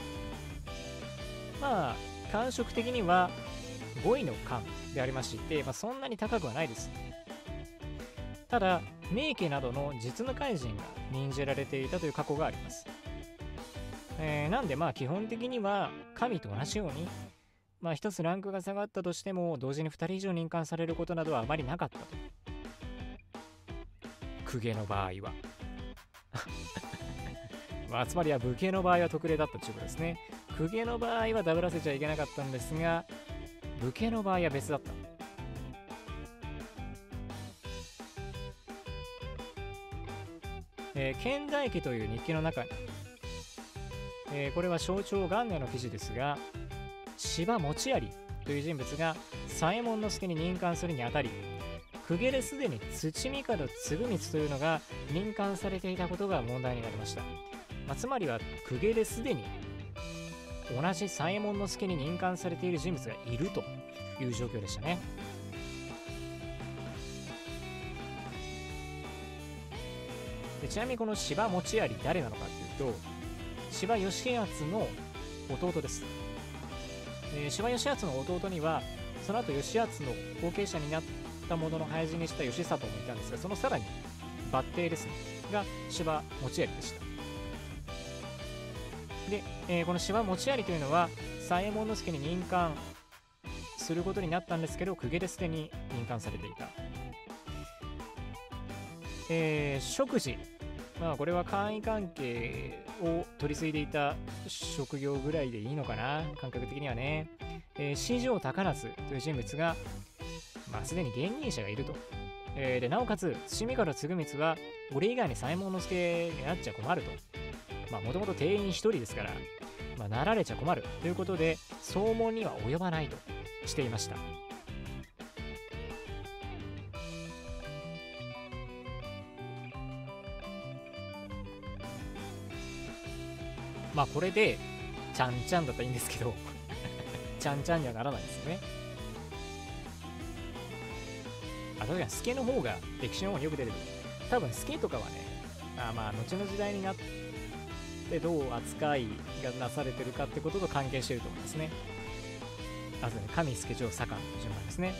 官職的には5位の官でありまして、そんなに高くはないです。ただ名家などの実務官人が任じられていたという過去があります。なんで基本的には神と同じように一つランクが下がったとしても同時に2人以上任官されることなどはあまりなかったと。公家の場合はつまりは武家の場合は特例だったということですね。公家の場合はダブらせちゃいけなかったんですが、武家の場合は別だった。建大家という日記の中に、これは正長元年の記事ですが、柴持有という人物が左衛門佐に任官するにあたり、公家ですでに土帝継光というのが任官されていたことが問題になりました。つまりは公家ですでに同じ左衛門佐に任官されている人物がいるという状況でしたね。でちなみにこの柴持有誰なのかというと、柴義敦の弟です。柴義敦の弟にはその後義敦の後継者になった者の配置にした義里もいたんですが、そのさらに抜擢ですねが柴持有でした。で、この柴持有というのは左衛門佐に任官することになったんですけど、公家ですでに任官されていた。職事、これは官位関係を取り継いでいた職業ぐらいでいいのかな、感覚的にはね。四条高夏という人物が、すでに現任者がいると。でなおかつ土帝継光は俺以外に左衛門佐になっちゃ困ると。もともと定員1人ですから、なられちゃ困るということで総門には及ばないとしていました。これでちゃんちゃんだったらいいんですけどちゃんちゃんにはならないですよね。確かに助の方が歴史の方によく出てる。多分助とかはね、後の時代になってどう扱いがなされてるかってことと関係していると思いますね。あとね、上助長左官の順番ですね。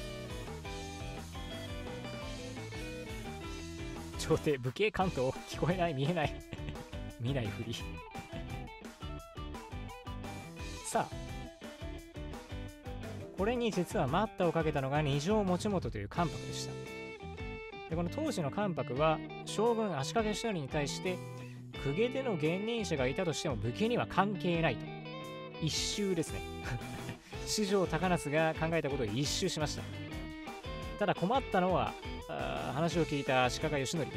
朝廷武家関東聞こえない見えない見ないふりさあ、これに実は待ったをかけたのが二条持元という関白でした。でこの当時の関白は将軍足利義教に対して、公家での現任者がいたとしても武家には関係ないと一周ですね四条高夏が考えたことを一周しました。ただ困ったのは話を聞いた足利義教です。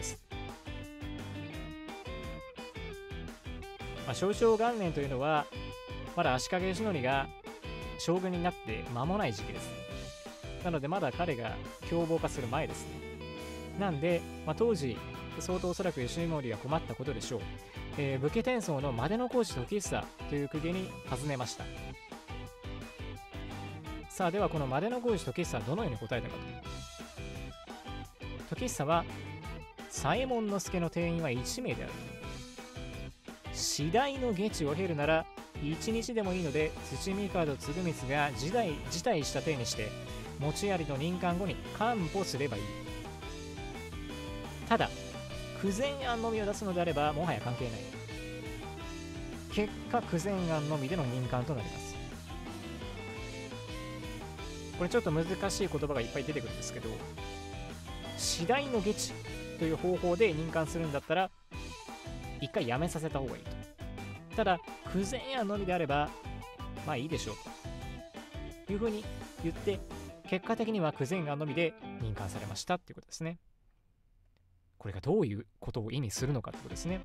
正長元年というのはまだ足利義教が将軍になって間もない時期です。なのでまだ彼が凶暴化する前ですね。なんで、当時相当おそらく義盛は困ったことでしょう。武家天宗の万小路時久という公家に尋ねました。さあ、ではこの万小路時久はどのように答えたかと。時久は左衛門佐の定員は1名である。次第の下地を経るなら1日でもいいので、土帝継光が辞退した体にして持有の任官後に官補すればいい。ただ九前案のみを出すのであればもはや関係ない。結果九前案のみでの任官となります。これちょっと難しい言葉がいっぱい出てくるんですけど、次第の下地という方法で任官するんだったら一回やめさせた方がいいと。ただ九前案のみであればいいでしょうというふうに言って、結果的には九前案のみで任官されましたっていうことですね。これがどういうことを意味するのかってことですね。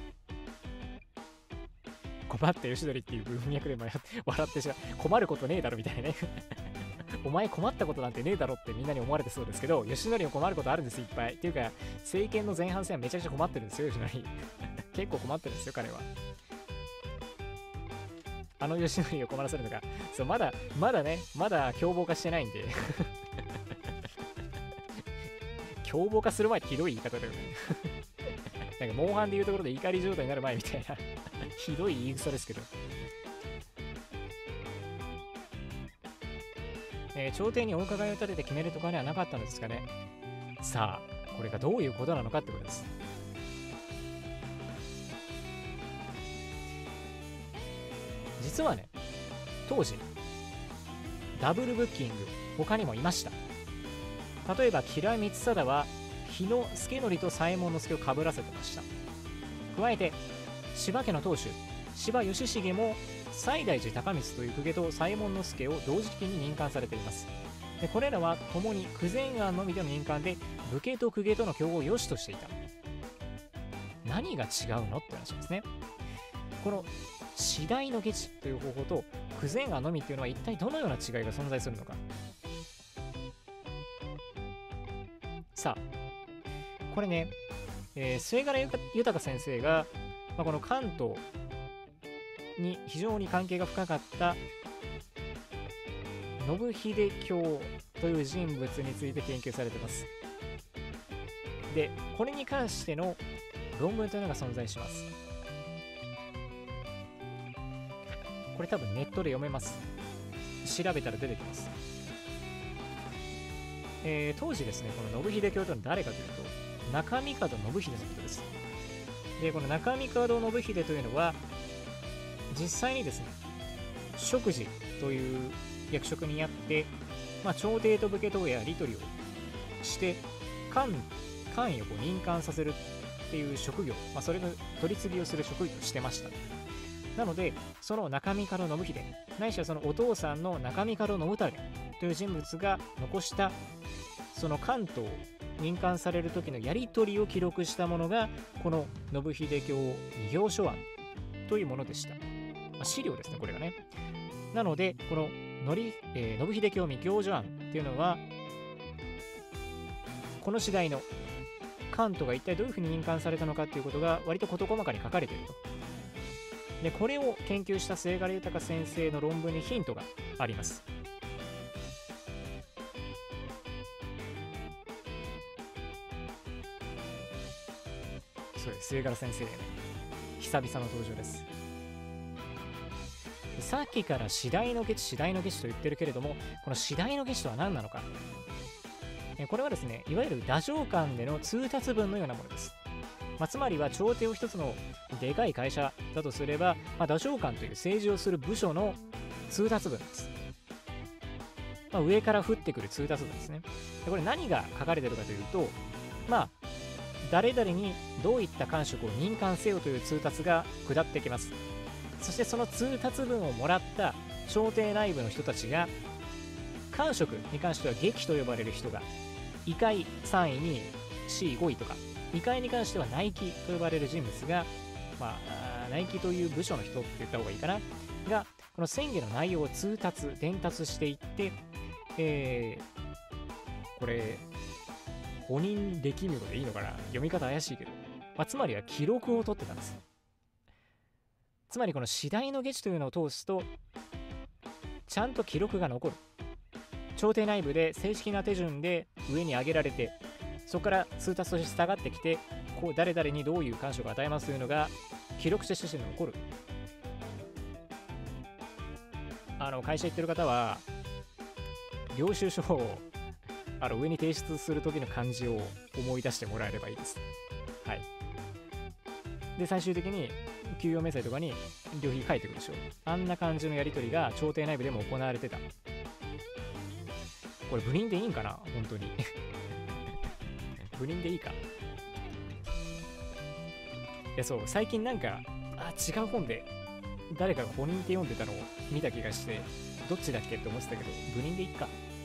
困った義則っていう文脈で笑ってしまう。困ることねえだろみたいなねお前困ったことなんてねえだろってみんなに思われてそうですけど、義則も困ることあるんです、いっぱい。っていうか政権の前半戦はめちゃくちゃ困ってるんですよ、義則結構困ってるんですよ、彼は。義則を困らせるのが、そう、まだ凶暴化してないんで凶暴化する前ってひどい言い方だよねなんかモンハンでいうところで怒り状態になる前みたいなひどい言い草ですけど、朝廷にお伺いを立てて決めるとかではなかったのですかね。さあ、これがどういうことなのかってことです。実はね、当時ダブルブッキング他にもいました。例えば吉良光貞は日野助則と左衛門佐をかぶらせてました。加えて柴家の当主柴義重も西大寺高光という公家と左衛門佐を同時期に任官されています。でこれらは共に久前庵のみでの任官で武家と公家との競合を良しとしていた。何が違うのって話ですね。この次第の下知という方法と久前庵のみっていうのは一体どのような違いが存在するのか。さあこれね、末柄豊先生が、この関東に非常に関係が深かった信秀卿という人物について研究されています。でこれに関しての論文というのが存在します。これ多分ネットで読めます。調べたら出てきます。当時ですね、この信秀卿というのは誰かというと中見門信秀のことです。でこの中見門信秀というのは実際にですね職事という役職にあって、朝廷と武家とやり取りをして官位を任官させるっていう職業、それの取り次ぎをする職業をしてました。なのでその中見門信秀ないしはそのお父さんの中見門信胤という人物が残したその関東を任官される時のやり取りを記録したものがこの信秀卿二行書案というものでした。資料ですねこれがね。なのでこの信秀卿二行書案っていうのはこの次第の関東が一体どういうふうに任官されたのかということが割と事細かに書かれていると。でこれを研究した末柄豊先生の論文にヒントがあります。そうです、末柄先生久々の登場です。さっきから次第の下知と言ってるけれども、この次第の下知とは何なのか。これはですねいわゆる太政官での通達文のようなものです。つまりは朝廷を一つのでかい会社だとすれば、太政官という政治をする部署の通達文です。上から降ってくる通達文ですね。でこれ何が書かれているかというと、誰々にどういった官職を任官せよという通達が下ってきます。そしてその通達文をもらった朝廷内部の人たちが官職に関しては下記と呼ばれる人が位階3位に C5 位とか、位階に関しては内記と呼ばれる人物が、内記という部署の人って言った方がいいかながこの宣言の内容を伝達していって、これ本人歴名でいいのかな、読み方怪しいけど、つまりは記録を取ってたんです。つまりこの次第の下知というのを通すとちゃんと記録が残る。朝廷内部で正式な手順で上に上げられて、そこから通達として下がってきて、こう誰々にどういう官職を与えますというのが記録として残る。会社行ってる方は領収書を上に提出する時の漢字を思い出してもらえればいいです。はい。で最終的に給与明細とかに旅費書いてくるでしょ。あんな感じのやり取りが朝廷内部でも行われてた。これ部人でいいんかな本当に部人でいいか。いやそう最近なんか違う本で誰かが本人って読んでたのを見た気がして、どっちだっけって思ってたけど部人でいいか。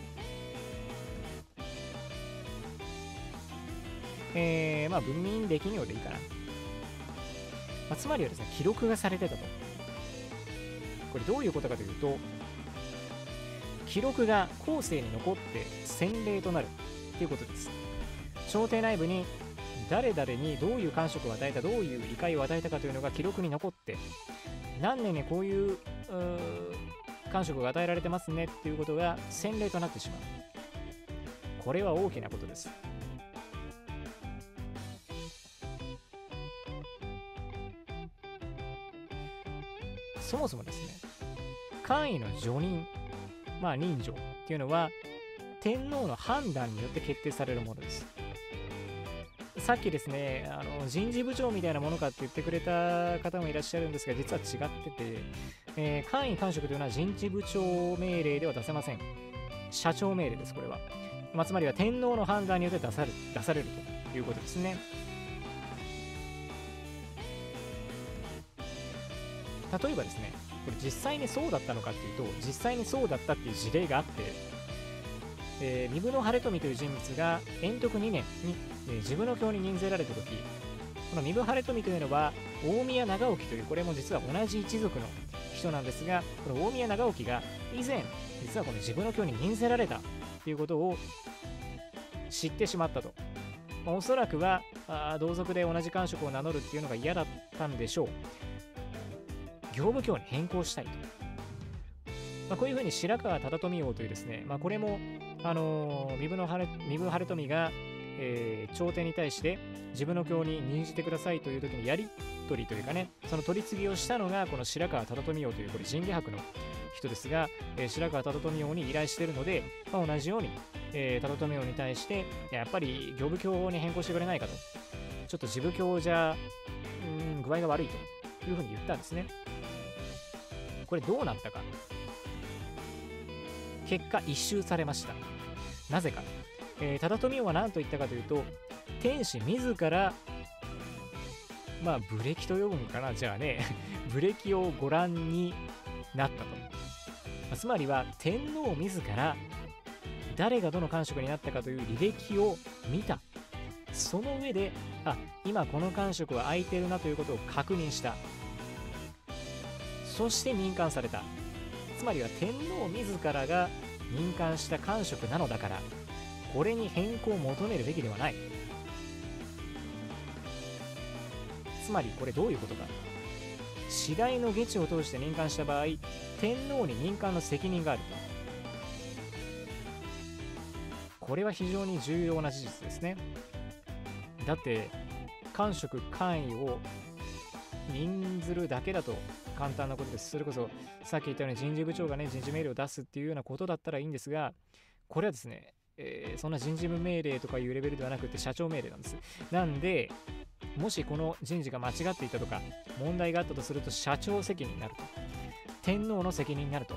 文民歴名でいいかな。つまりはですね記録がされてたと。これどういうことかというと、記録が後世に残って先例となるということです。朝廷内部に誰々にどういう官職を与えた、どういう位階を与えたかというのが記録に残って、何年にこういう官職が与えられてますねっていうことが先例となってしまう。これは大きなことです。そもそもですね官位の叙任、任叙っていうのは天皇の判断によって決定されるものです。さっきですね人事部長みたいなものかって言ってくれた方もいらっしゃるんですが、実は違ってて、官位官職というのは人事部長命令では出せません。社長命令です。これは、つまりは天皇の判断によって出されるということですね。 例えばですね、これ実際にそうだったのかっていうと、実際にそうだったっていう事例があって、壬生晴富という人物が延徳2年に、治部の京に任ぜられた時、この壬生晴富というのは大宮長興という、これも実は同じ一族の人なんですが、この大宮長興が以前実はこの治部の京に任せられたということを知ってしまったと。おそらくは同族で同じ官職を名乗るっていうのが嫌だったんでしょう。行部卿に変更したいと。こういうふうに白川忠富王というですね、これも壬生晴富が、朝廷に対して治部の京に任じてくださいという時にやり取りというかね、その取り次ぎをしたのがこの白川忠富王という、これ神下伯の人ですが、白川忠富王に依頼しているので、同じように、忠富王に対してやっぱり行部卿に変更してくれないかと、ちょっと治部卿じゃ具合が悪いというふうに言ったんですね。これどうなったか。結果一蹴されました。なぜか、忠富王は何と言ったかというと、天子自らブレキと呼ぶのかな、じゃあねブレキをご覧になったと。つまりは天皇自ら誰がどの官職になったかという履歴を見た。その上で今この官職は空いてるなということを確認した。そして任官された。つまりは天皇自らが任官した官職なのだから、これに変更を求めるべきではない。つまりこれどういうことか。次第の下知を通して任官した場合、天皇に任官の責任があると。これは非常に重要な事実ですね。だって官職官位を任ずるだけだと簡単なことです。それこそさっき言ったように人事部長がね、人事命令を出すっていうようなことだったらいいんですが、これはですね、そんな人事部命令とかいうレベルではなくて社長命令なんです。なんでもしこの人事が間違っていたとか問題があったとすると、社長責任になると、天皇の責任になると。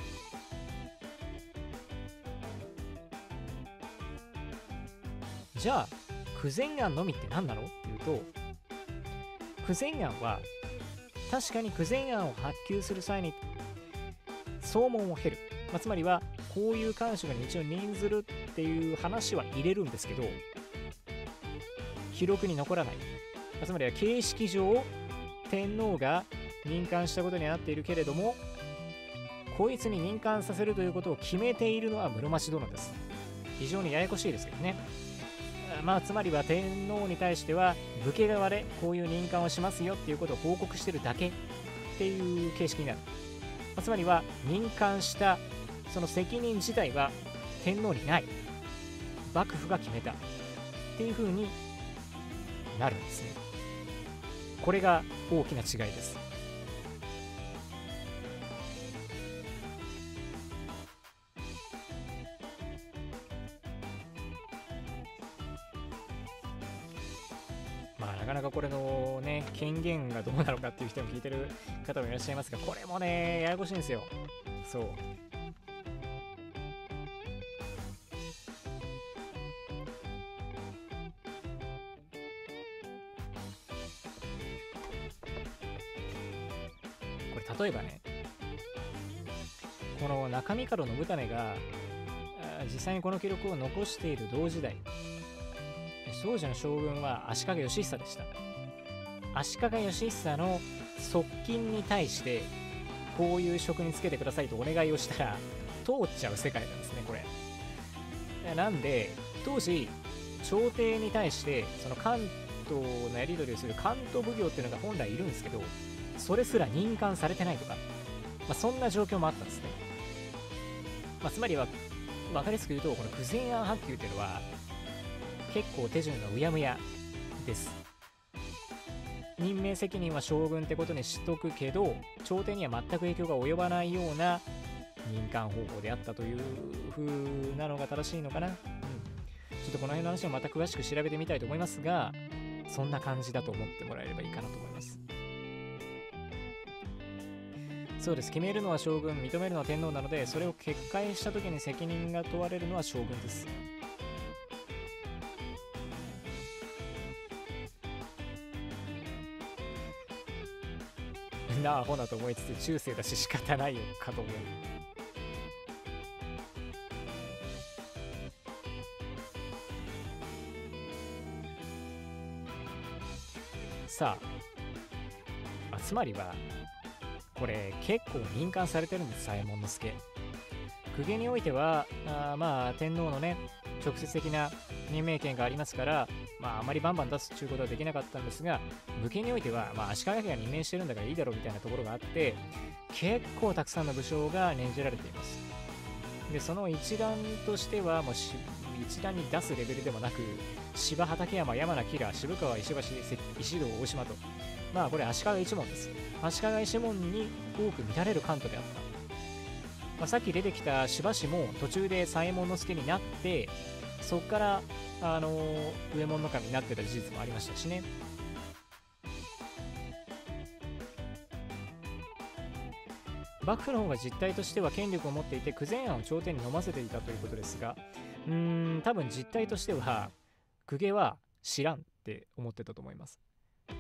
じゃあ九前案のみって何なのっていうと、九前案は確かに九前案を発給する際に総問を経る、つまりはこういう官職に一応任ずるっていう話は入れるんですけど、記録に残らない。つまりは形式上天皇が任官したことになっているけれども、こいつに任官させるということを決めているのは室町殿です。非常にややこしいですけどね。つまりは天皇に対しては武家側でこういう任官をしますよっていうことを報告してるだけっていう形式になる。つまりは任官したその責任自体は天皇にない、幕府が決めたっていう風になるんですね。これが大きな違いです。なかなかこれのね、権限がどうなのかっていう人も聞いてる方もいらっしゃいますが、これもね、ややこしいんですよ。そう。これ例えばね、この中身門信胤が実際にこの記録を残している同時代、当時の将軍は足利義久でした。足利義久の側近に対してこういう職につけてくださいとお願いをしたら通っちゃう世界なんですね、これ。なんで当時朝廷に対してその関東のやり取りをする関東奉行っていうのが本来いるんですけど、それすら任官されてないとか、そんな状況もあったんですね。つまりは分かりやすく言うと、この九前案発給っていうのは結構手順がうやむやです。任命責任は将軍ってことにしとくけど、朝廷には全く影響が及ばないような任官方法であったという風なのが正しいのかな。ちょっとこの辺の話をまた詳しく調べてみたいと思いますが、そんな感じだと思ってもらえればいいかなと思います。そうです。決めるのは将軍、認めるのは天皇なので、それを決壊した時に責任が問われるのは将軍です。 んなアホなと思いつつ中世だし仕方ないよかと思う。さあ、つまりはこれ結構任官されてるんです、左衛門佐。公家においてはまあ天皇のね直接的な任命権がありますから、あまりバンバン出すっていうことはできなかったんですが、武家においては、足利家が任命してるんだからいいだろうみたいなところがあって、結構たくさんの武将が念じられています。でその一覧としてはもう一覧に出すレベルでもなく、芝畠山、山名、吉良、渋川、石橋、石堂、大島と、これ足利一門です。足利一門に多く見られる関東であった。さっき出てきた芝氏も途中で左衛門佐になって、そこから上門守になってた事実もありましたしね。幕府の方が実態としては権力を持っていて、久前案を朝廷に飲ませていたということですが、多分実態としては公家は知らんって思ってたと思います。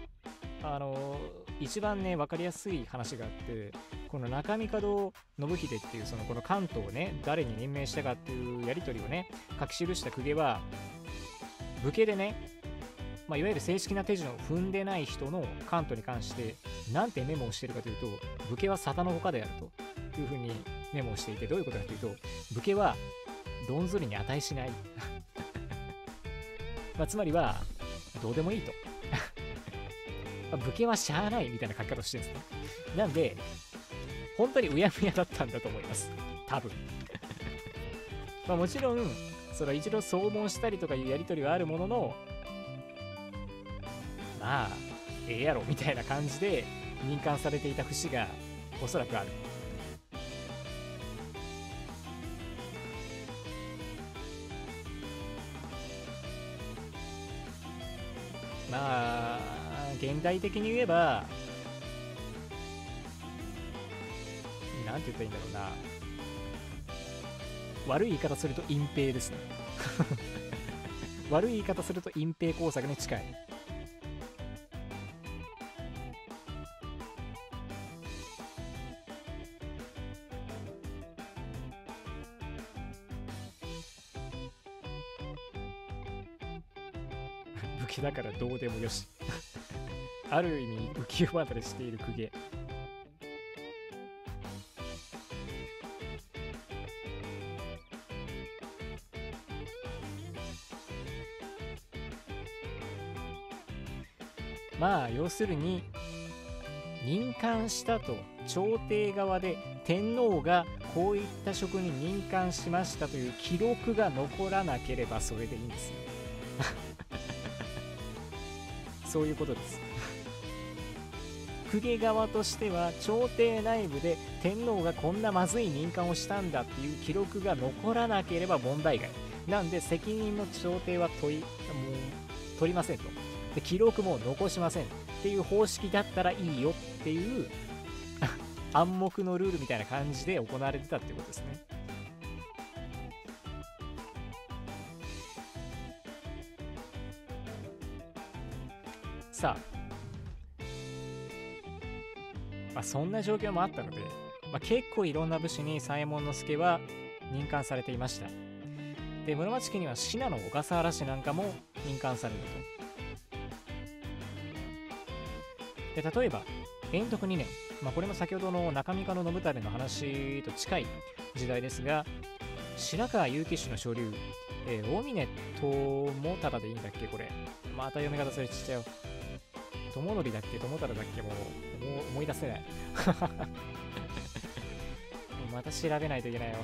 一番ね分かりやすい話があって、この中見門信秀っていうこの関東をね誰に任命したかっていうやり取りをね書き記した公家は、武家でね、いわゆる正式な手順を踏んでない人の関東に関してなんてメモをしているかというと、武家は沙汰の他であるというふうにメモをしていて、どういうことかというと、武家はどんずりに値しないつまりはどうでもいいと武家はしゃあないみたいな書き方をしてるんですね。なんで本当にうやむやだったんだと思います、多分もちろんそれは一度総問したりとかいうやり取りはあるものの、ええやろみたいな感じで任官されていた節がおそらくある。現代的に言えばなんて言ったらいいんだろうな、悪い言い方すると隠蔽ですね悪い言い方すると隠蔽工作に近い。武家だからどうでもよしある意味浮世離れしている公家。要するに任官したと朝廷側で天皇がこういった職に任官しましたという記録が残らなければそれでいいんですよそういうことです公家側としては朝廷内部で天皇がこんなまずい任官をしたんだっていう記録が残らなければ問題外なんで、責任の朝廷は取りませんと。で記録も残しませんっていう方式だったらいいよっていう暗黙のルールみたいな感じで行われてたっていうことですね。さあ、そんな状況もあったので、結構いろんな武士に左衛門佐は任官されていました。で室町家には信濃小笠原氏なんかも任官されると。で例えば延徳2年、これも先ほどの中見門信垂の話と近い時代ですが、白河結城氏の所流、大峰友忠でいいんだっけ、これまた読み方それちっちゃいよ。友則だっけ友忠だっけ、もう思い出せないまた調べないといけないよ。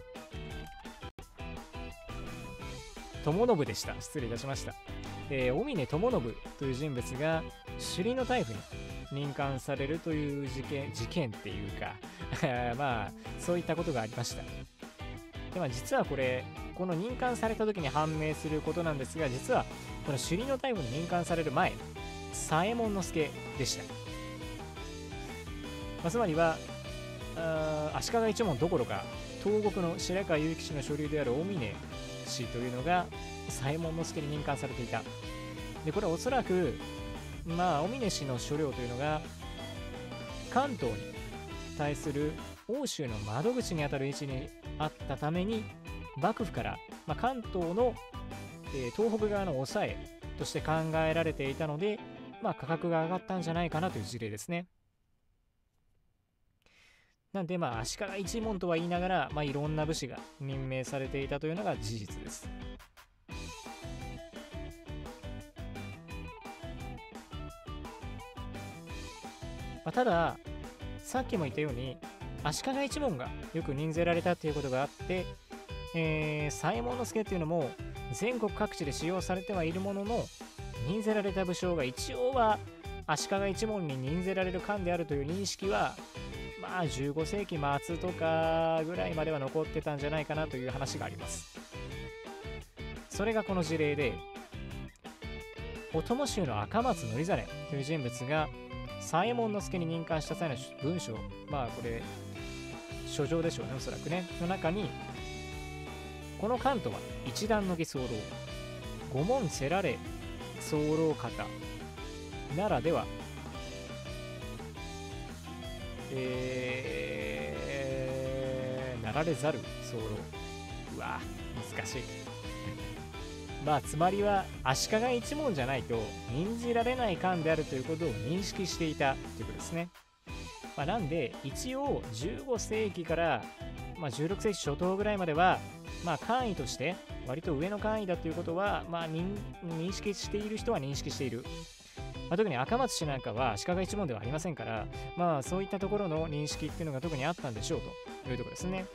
友信でした。失礼いたしました。大峰友信という人物が首里の大夫に任官されるという事件っていうかそういったことがありました。で実はこの任官された時に判明することなんですが、実はこの首里の大夫に任官される前、左衛門佐でした。つまりは足利一門どころか東国の白河結城氏の所流である大峰氏というのが左衛門佐に任官されていた。でこれはおそらく大峰氏の所領というのが関東に対する欧州の窓口にあたる位置にあったために、幕府から、関東の、東北側の抑えとして考えられていたので、価格が上がったんじゃないかなという事例ですね。なんで足利一門とは言いながら、いろんな武士が任命されていたというのが事実です。たださっきも言ったように足利一門がよく任ぜられたということがあって、左衛門佐っていうのも全国各地で使用されてはいるものの、任ぜられた武将が一応は足利一門に任ぜられる官であるという認識は15世紀末とかぐらいまでは残ってたんじゃないかなという話があります。それがこの事例で、お供衆の赤松則実という人物が左衛門佐に任官した際の文章、これ書状でしょうね、おそらくね、の中に、この官とは一段の儀候、御門せられ候方ならでは、なられざる候。うわ難しい。つまりは足利一門じゃないと任じられない官であるということを認識していたということですね。なんで一応15世紀から、16世紀初頭ぐらいまでは、官位として割と上の官位だということは、認識している人は認識している。特に赤松氏なんかは足利一門ではありませんから、そういったところの認識っていうのが特にあったんでしょうというところですね。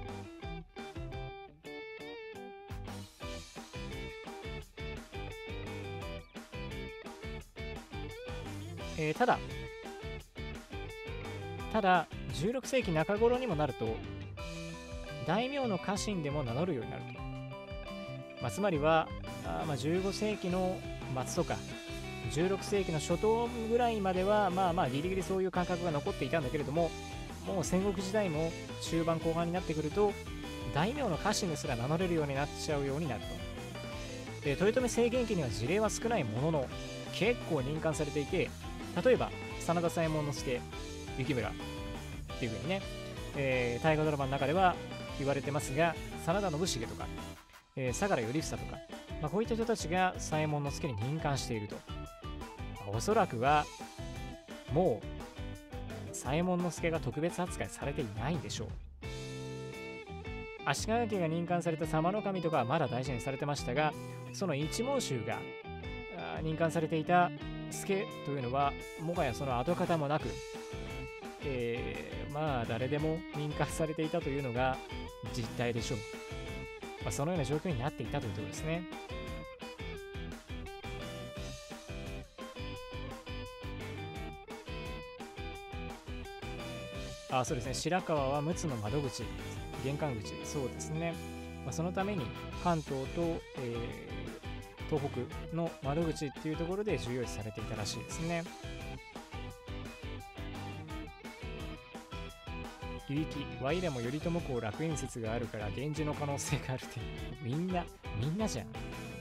ただ16世紀中頃にもなると大名の家臣でも名乗るようになると、つまりは15世紀の末とか16世紀の初頭ぐらいまではギリギリそういう感覚が残っていたんだけれども、もう戦国時代も中盤後半になってくると大名の家臣ですら名乗れるようになっちゃうようになると。豊臣政権期には事例は少ないものの結構任官されていて、例えば真田左衛門佐、幸村っていう風にね、大河ドラマの中では言われてますが、真田信繁とか、相良頼房とか、こういった人たちが左衛門佐に任官していると。おそらくはもう左衛門佐が特別扱いされていないんでしょう。足利家が任官された様守とかはまだ大事にされてましたが、その一門衆が任官されていた助というのはもはやその跡形もなく、誰でも任官されていたというのが実態でしょう。そのような状況になっていたというところですね。そうですね、白河は陸奥の窓口、玄関口、そうですね。そのために関東と、東北の窓口っていうところで重要視されていたらしいですね。ゆいき、ワイらも頼朝公楽園説があるから源氏の可能性があるって、みんなじゃん。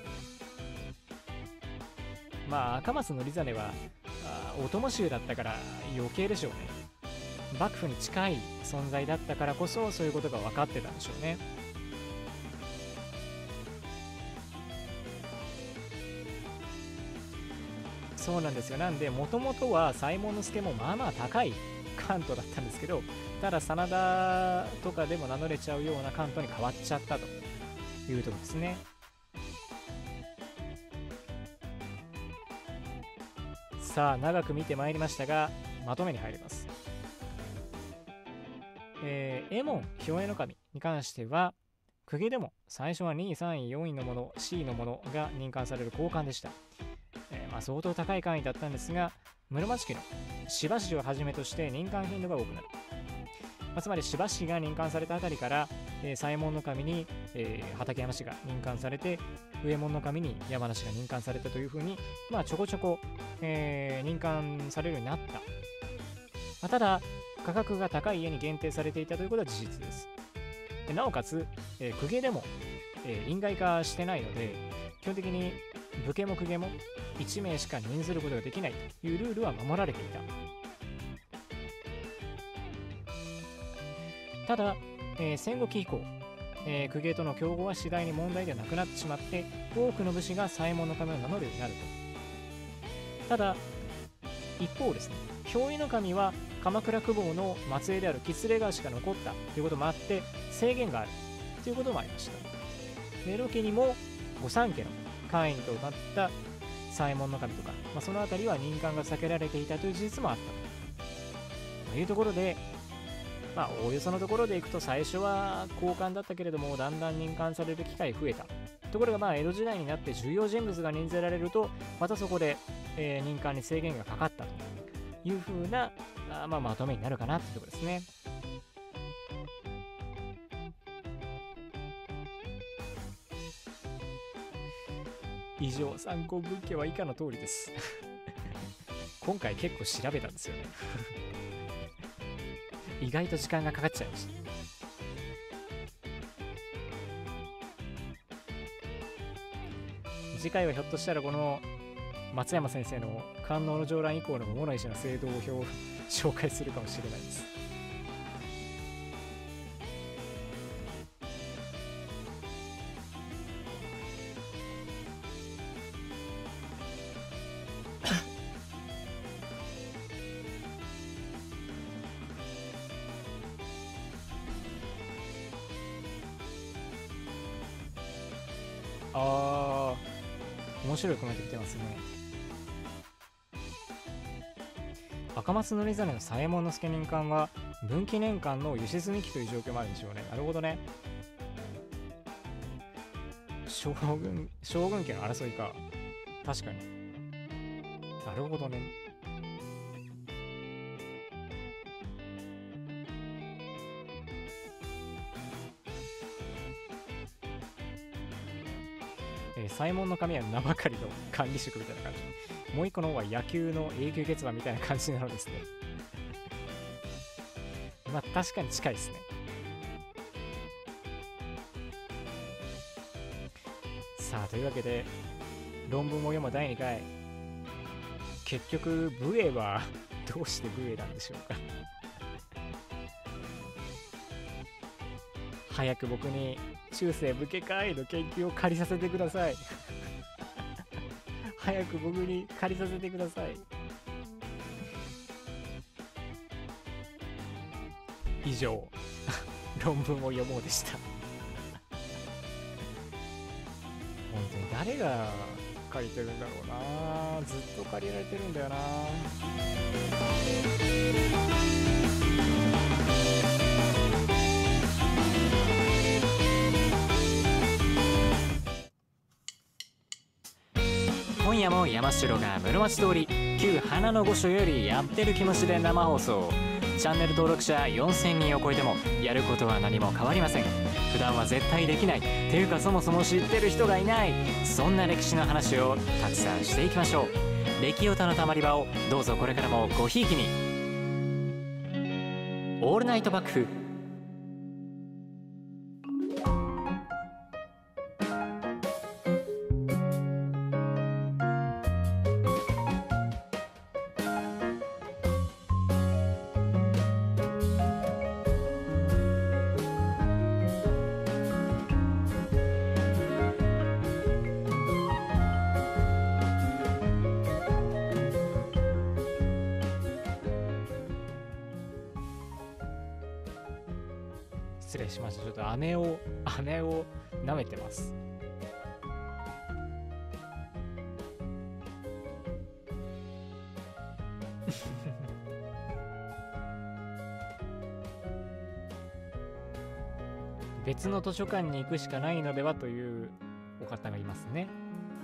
赤松則実はお供衆だったから余計でしょうね。幕府に近い存在だったからこそそういうことが分かってたんでしょうね。そうなんですよ。なんでもともとは左衛門佐も高い関東だったんですけど、ただ真田とかでも名乗れちゃうような関東に変わっちゃったというところですね。さあ長く見てまいりましたが、まとめに入ります。右衛門兵衛の神に関しては、公家でも最初は2位3位4位のもの C のものが任官される高官でした。相当高い官位だったんですが、室町期の柴氏をはじめとして任官頻度が多くなる。つまり柴氏が任官されたあたりから、左衛門の神に、畠山氏が任官されて、右衛門の神に山梨が任官されたというふうに、ちょこちょこ、任官されるようになった。ただ価格が高い家に限定されていたということは事実です。なおかつ、公家でも、院外化してないので、基本的に武家も公家も1名しか任ずることができないというルールは守られていた。 ただ、戦後期以降、公家との競合は次第に問題ではなくなってしまって、多くの武士が左衛門の神を名乗るようになると。ただ一方ですね、憑依の神は鎌倉久保の末裔である喜連川氏が残ったということもあって制限があるということもありました。で江戸家にも御三家の会員となった左衛門の神とか、その辺りは任官が避けられていたという事実もあったというところで、おおよそのところでいくと、最初は高官だったけれどもだんだん任官される機会増えたところが、江戸時代になって重要人物が任ぜられるとまたそこで、任官に制限がかかったというふうなまとめになるかなというところですね。以上、参考文献は以下の通りです今回結構調べたんですよね意外と時間がかかっちゃいました。次回はひょっとしたらこの松山先生の官能の上覧以降の桃の石の聖堂表を紹介するかもしれないです。面白いコメント来てますね。赤松則実の左衛門の助任官は分岐年間の輸出二期という状況もあるんでしょうね。なるほどね。将軍家の争いか。確かに。なるほどね。左衛門の神は名ばかりの管理職みたいな感じ。もう一個の方は野球の永久欠番みたいな感じなのですね確かに近いですね。さあ、というわけで論文を読む第2回、結局武衛はどうして武衛なんでしょうか早く僕に中世武家会の研究を借りさせてください早く僕に借りさせてください。以上論文を読もうでした本当に誰が借りてるんだろうな。ずっと借りられてるんだよな。今夜も山城が室町通り旧花の御所よりやってる気持ちで生放送。チャンネル登録者4000人を超えてもやることは何も変わりません。普段は絶対できない、ていうかそもそも知ってる人がいない、そんな歴史の話をたくさんしていきましょう。歴オタのたまり場をどうぞこれからもごひいきに。オールナイト幕府。失礼しました。ちょっと飴を舐めてます別の図書館に行くしかないのではというお方がいますね。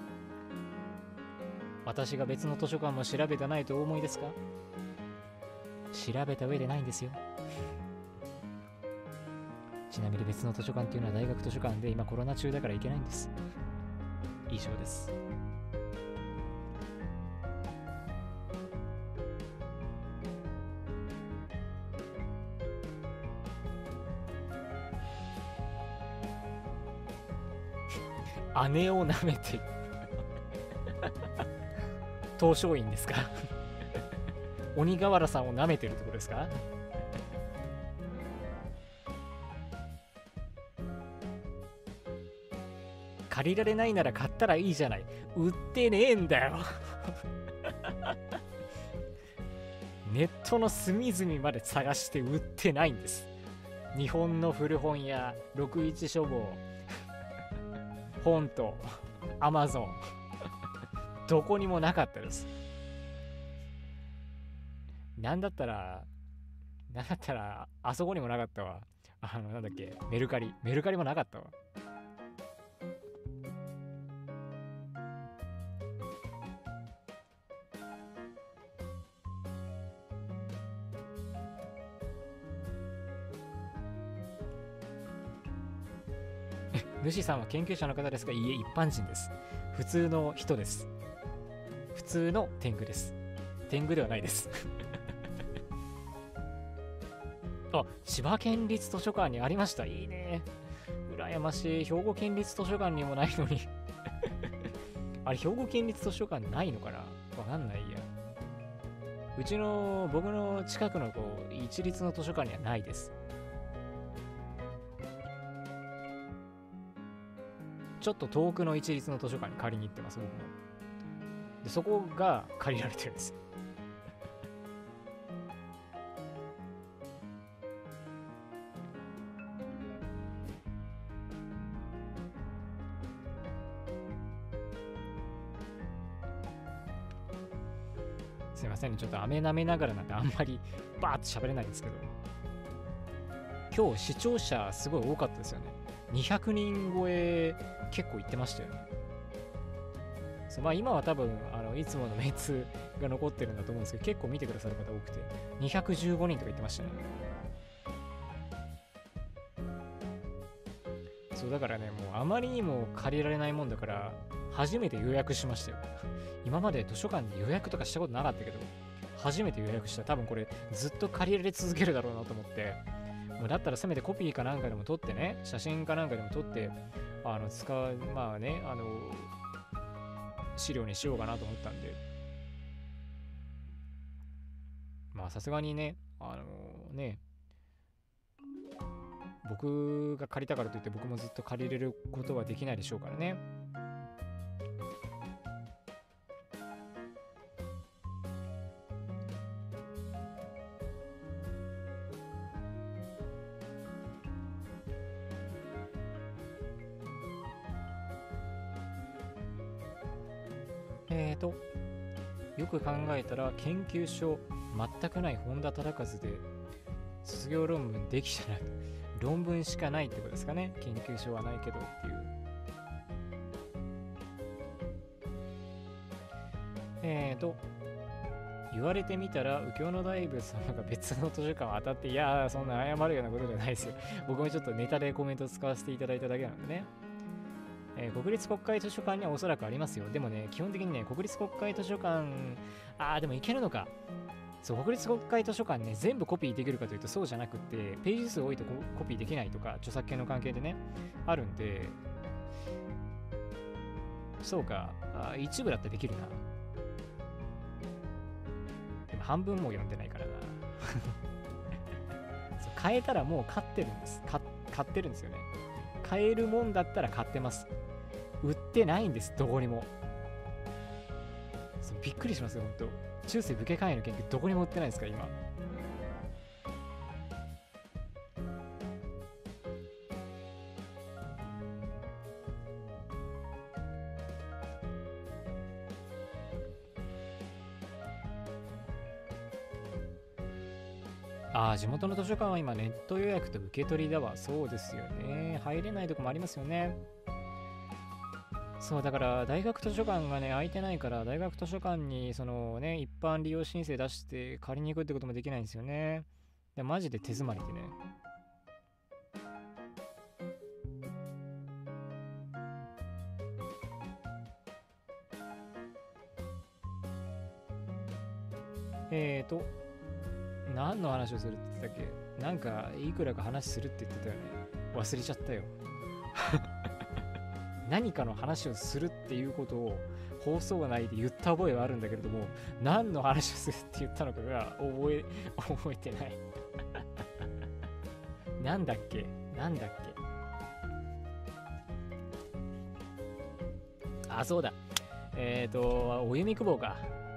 私が別の図書館も調べてないとお思いですか？調べた上でないんですよちなみに別の図書館っていうのは大学図書館で今コロナ中だから行けないんです。以上です。姉を舐めて東照院ですか鬼瓦さんを舐めてるってことですか？ 借りられないなら買ったらいいじゃない。売ってねえんだよ。ネットの隅々まで探して売ってないんです。日本の古本屋、61書房、本とアマゾン、どこにもなかったです。なんだったらあそこにもなかったわ。なんだっけ、メルカリもなかったわ。主さんは研究者の方ですが、いいえ、一般人です。普通の人です。普通の天狗です。天狗ではないです。あ、千葉県立図書館にありました。いいね。羨ましい。兵庫県立図書館にもないのに。あれ、兵庫県立図書館ないのかな、わかんないや。僕の近くの一律の図書館にはないです。ちょっと遠くの一律の図書館に借りに行ってます、僕も。で、そこが借りられてるんですよ。すいませんね、ちょっと飴舐めながらなんであんまりバーッと喋れないんですけど、今日視聴者すごい多かったですよね。200人超え結構行ってましたよね。まあ今は多分いつものメンツが残ってるんだと思うんですけど、結構見てくださる方多くて215人とか言ってましたね。そうだからね、もうあまりにも借りられないもんだから初めて予約しましたよ。今まで図書館で予約とかしたことなかったけど、初めて予約した。多分これずっと借りられ続けるだろうなと思って、もうだったらせめてコピーかなんかでも撮ってね、写真かなんかでも撮ってまあね、資料にしようかなと思ったんで、まあさすがにね、僕が借りたからといって僕もずっと借りれることはできないでしょうからね。よく考えたら研究所全くない本田忠和で卒業論文できてない。論文しかないってことですかね。研究所はないけどっていう。言われてみたら右京の大仏様が別の図書館を当たって、いやー、そんな謝るようなことじゃないですよ。僕もちょっとネタでコメントを使わせていただいただけなんでね。国立国会図書館にはおそらくありますよ。でもね、基本的にね、国立国会図書館、でもいけるのか。そう、国立国会図書館ね、全部コピーできるかというとそうじゃなくて、ページ数多いとコピーできないとか、著作権の関係でね、あるんで、そうか、一部だったらできるな。でも半分も読んでないからな。そう、買えたらもう買ってるんです。買ってるんですよね。買えるもんだったら買ってます。売ってないんです、どこにも。びっくりしますよ、ほんと。中世武家会員の研究どこにも売ってないですから、今。地元の図書館は今ネット予約と受け取りだわ。そうですよね。入れないとこもありますよね。そうだから大学図書館がね空いてないから、大学図書館にそのね一般利用申請出して借りに行くってこともできないんですよね。でマジで手詰まりでね。何の話をするって言ってたっけ。なんかいくらか話するって言ってたよね。忘れちゃったよ。何かの話をするっていうことを放送内で言った覚えはあるんだけれども、何の話をするって言ったのかが覚えてない。なんだっけあ、そうだ。お弓久保か。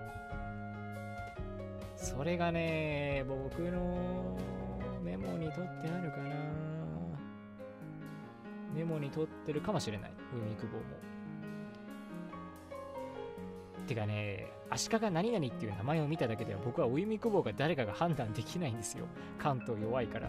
それがね、僕のメモに取ってあるかな。メモに取ってるかもしれない。お弓久保も。てかね、足利何々っていう名前を見ただけでは僕はお弓久保が誰かが判断できないんですよ。関東弱いから。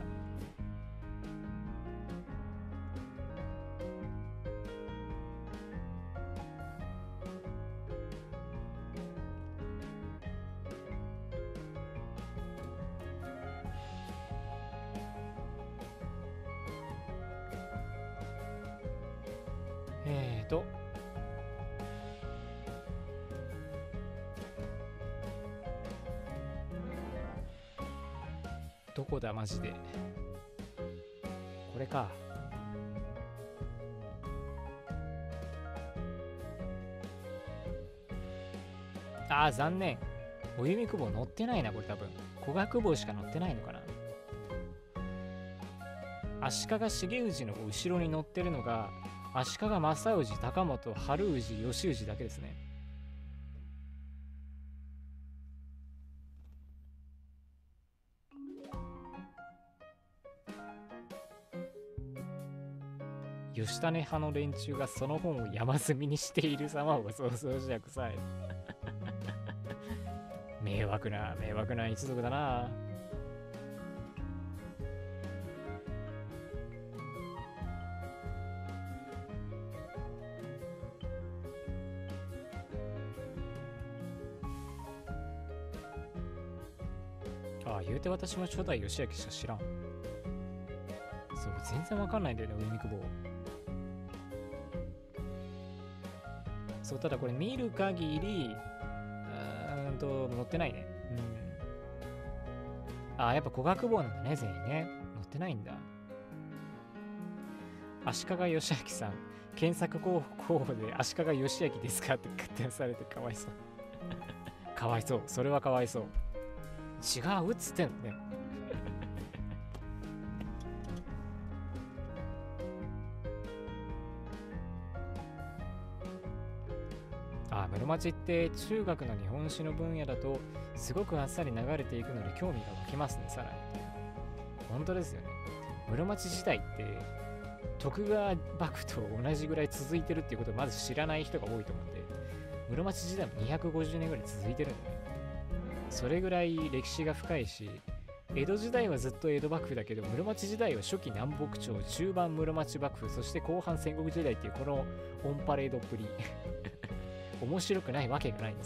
どこだマジで。これか。あー、残念。お弓久保乗ってないな、これ多分。古賀久保しか乗ってないのかな。足利重氏の後ろに乗ってるのが、足利正氏、高本、春氏、吉氏だけですね。吉種派の連中がその本を山積みにしている様を想像しなくさい。迷惑な一族だな。ああ、言うて私も初代義明しか知らん。そう、全然わかんないんだよね、お弓久保。そう、ただこれ見る限り、乗ってないね。うん。あ、やっぱ古賀久保なんだね、全員ね。乗ってないんだ。足利義明さん、検索候補で足利義明ですかって勝手にされてかわいそう。かわいそう。それはかわいそう。違うっつってんのね。あ、室町って中学の日本史の分野だとすごくあっさり流れていくので興味が湧きますね、さらに。本当ですよね。室町時代って徳川幕府と同じぐらい続いてるっていうことをまず知らない人が多いと思うんで、室町時代も250年ぐらい続いてるんで、ね、それぐらい歴史が深いし、江戸時代はずっと江戸幕府だけど、室町時代は初期南北朝、中盤室町幕府、そして後半戦国時代っていうこのオンパレードっぷり面白くないわけがないんです。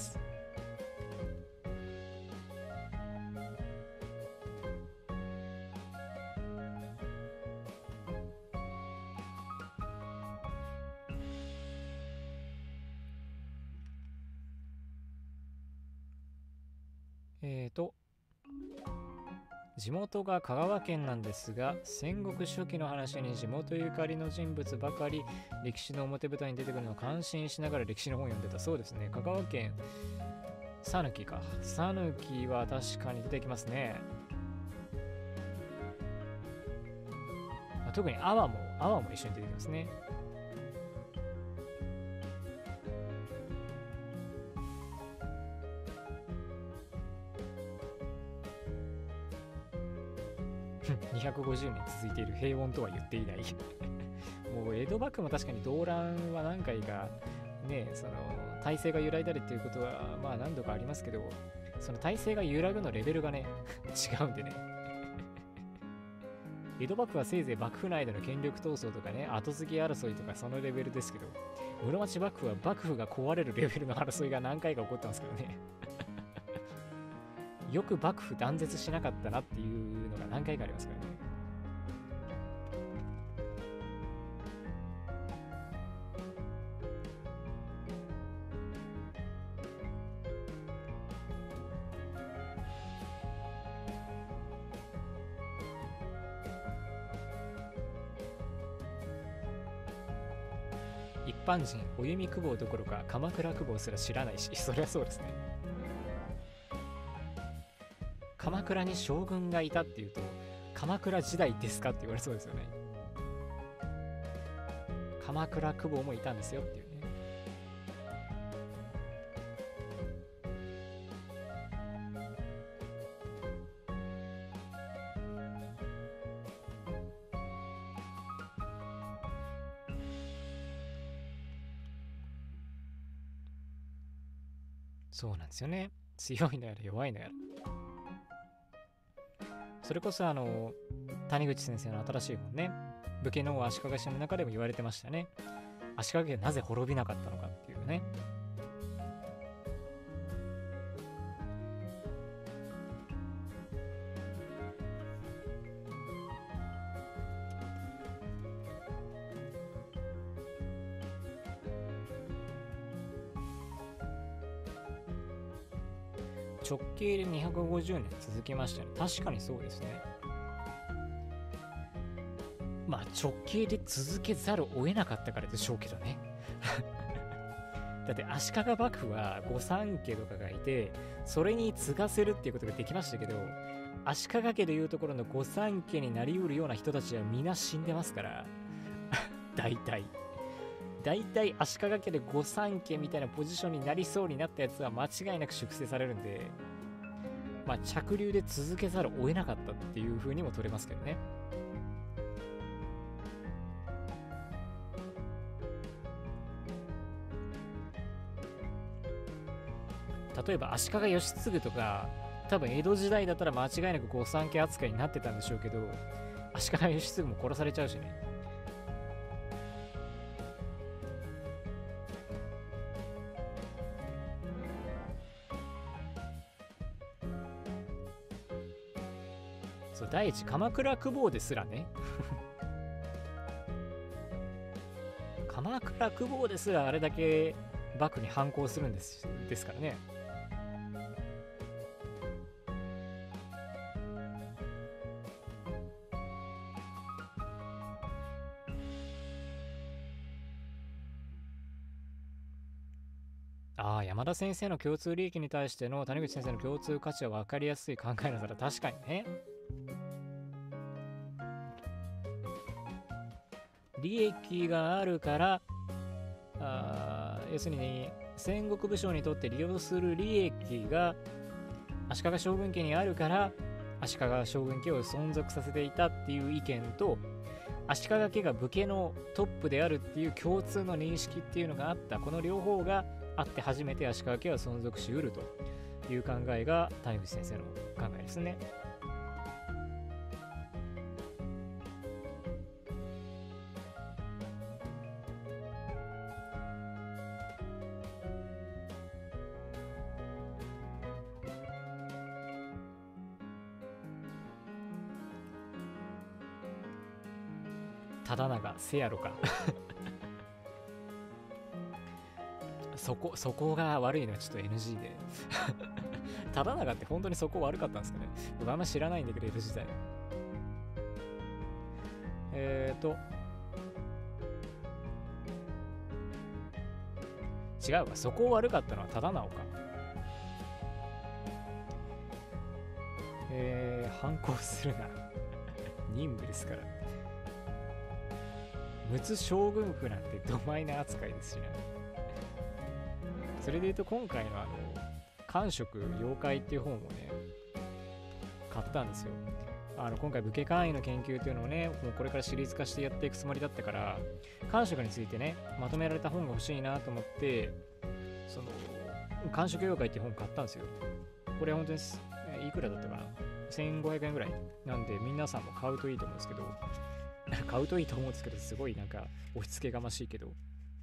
地元が香川県なんですが、戦国初期の話に地元ゆかりの人物ばかり歴史の表舞台に出てくるのを感心しながら歴史の本を読んでた。そうですね、香川県讃岐か。讃岐は確かに出てきますね。特に阿波も一緒に出てきますね。250年続いている平穏とは言っていない。もう江戸幕府も確かに動乱は何回かね、その体制が揺らいだりっていうことはまあ何度かありますけど、その体制が揺らぐのレベルがね違うんでね。江戸幕府はせいぜい幕府内での権力闘争とかね、後継ぎ争いとかそのレベルですけど、室町幕府は幕府が壊れるレベルの争いが何回か起こってますけどね。よく幕府断絶しなかったなっていうのが何回かありますからね。一般人、お弓久保どころか鎌倉久保すら知らないし、そりゃそうですね。鎌倉に将軍がいたっていうと、鎌倉時代ですかって言われそうですよね。鎌倉久保もいたんですよっていうね。 そうなんですよね。強いのやら弱いのやら。それこそ谷口先生の新しい本ね、武家の足利氏の中でも言われてましたね。足利家がなぜ滅びなかったのかっていうね。直径で250年続きましたね。確かにそうですね。まあ直径で続けざるを得なかったからでしょうけどね。だって足利幕府は御三家とかがいて、それに継がせるっていうことができましたけど、足利家でいうところの御三家になりうるような人たちは皆死んでますから。大体足利家で御三家みたいなポジションになりそうになったやつは間違いなく粛清されるんで、まあ着流で続けざるを得なかったっていう風にも取れますけどね。例えば足利義継とか、多分江戸時代だったら間違いなく御三家扱いになってたんでしょうけど、足利義継も殺されちゃうしね。そう、第一鎌倉久保ですらね。鎌倉久保ですらあれだけ幕府に反抗するんですからね。ああ、山田先生の共通利益に対しての谷口先生の共通価値は分かりやすい考えながら確かにね。利益があるから、要するに戦国武将にとって利用する利益が足利将軍家にあるから足利将軍家を存続させていたっていう意見と、足利家が武家のトップであるっていう共通の認識っていうのがあった、この両方があって初めて足利家は存続しうるという考えが谷口先生の考えですね。忠長せやろか。そこが悪いのはちょっと NG で。忠長って本当にそこ悪かったんですかね。僕あんま知らないんだけど、江戸時代。違うわ、そこを悪かったのは忠直か。反抗するな。任務ですから。陸奥将軍府なんてドマイナ扱いですしね。それでいうと今回の官職妖怪っていう本をね買ったんですよ。今回武家官位の研究っていうのをね、もうこれからシリーズ化してやっていくつもりだったから、官職についてねまとめられた本が欲しいなと思って、その官職妖怪っていう本を買ったんですよ。これ本当にいくらだったかな、1500円ぐらいなんで、皆さんも買うといいと思うんですけど買うといいと思うんですけど、すごいなんか押し付けがましいけど、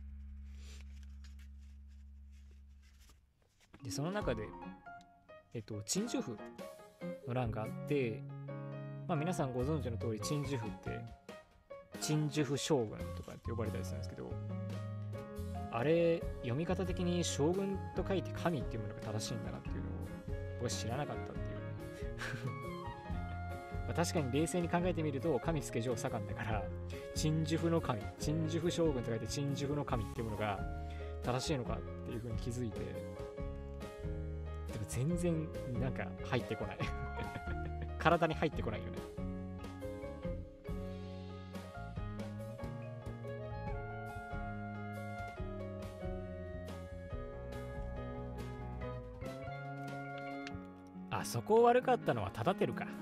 でその中で鎮守府の欄があって、まあ皆さんご存知の通り鎮守府って鎮守府将軍とかって呼ばれたりするんですけど、あれ読み方的に将軍と書いて神っていうものが正しいんだなっていうのを僕は知らなかったっていうね。まあ確かに冷静に考えてみると神助上左官だから鎮守府の神、鎮守府将軍と書いて鎮守府の神っていうものが正しいのかっていうふうに気づいて、でも全然なんか入ってこない。体に入ってこないよね。あそこ悪かったのは忠輝か。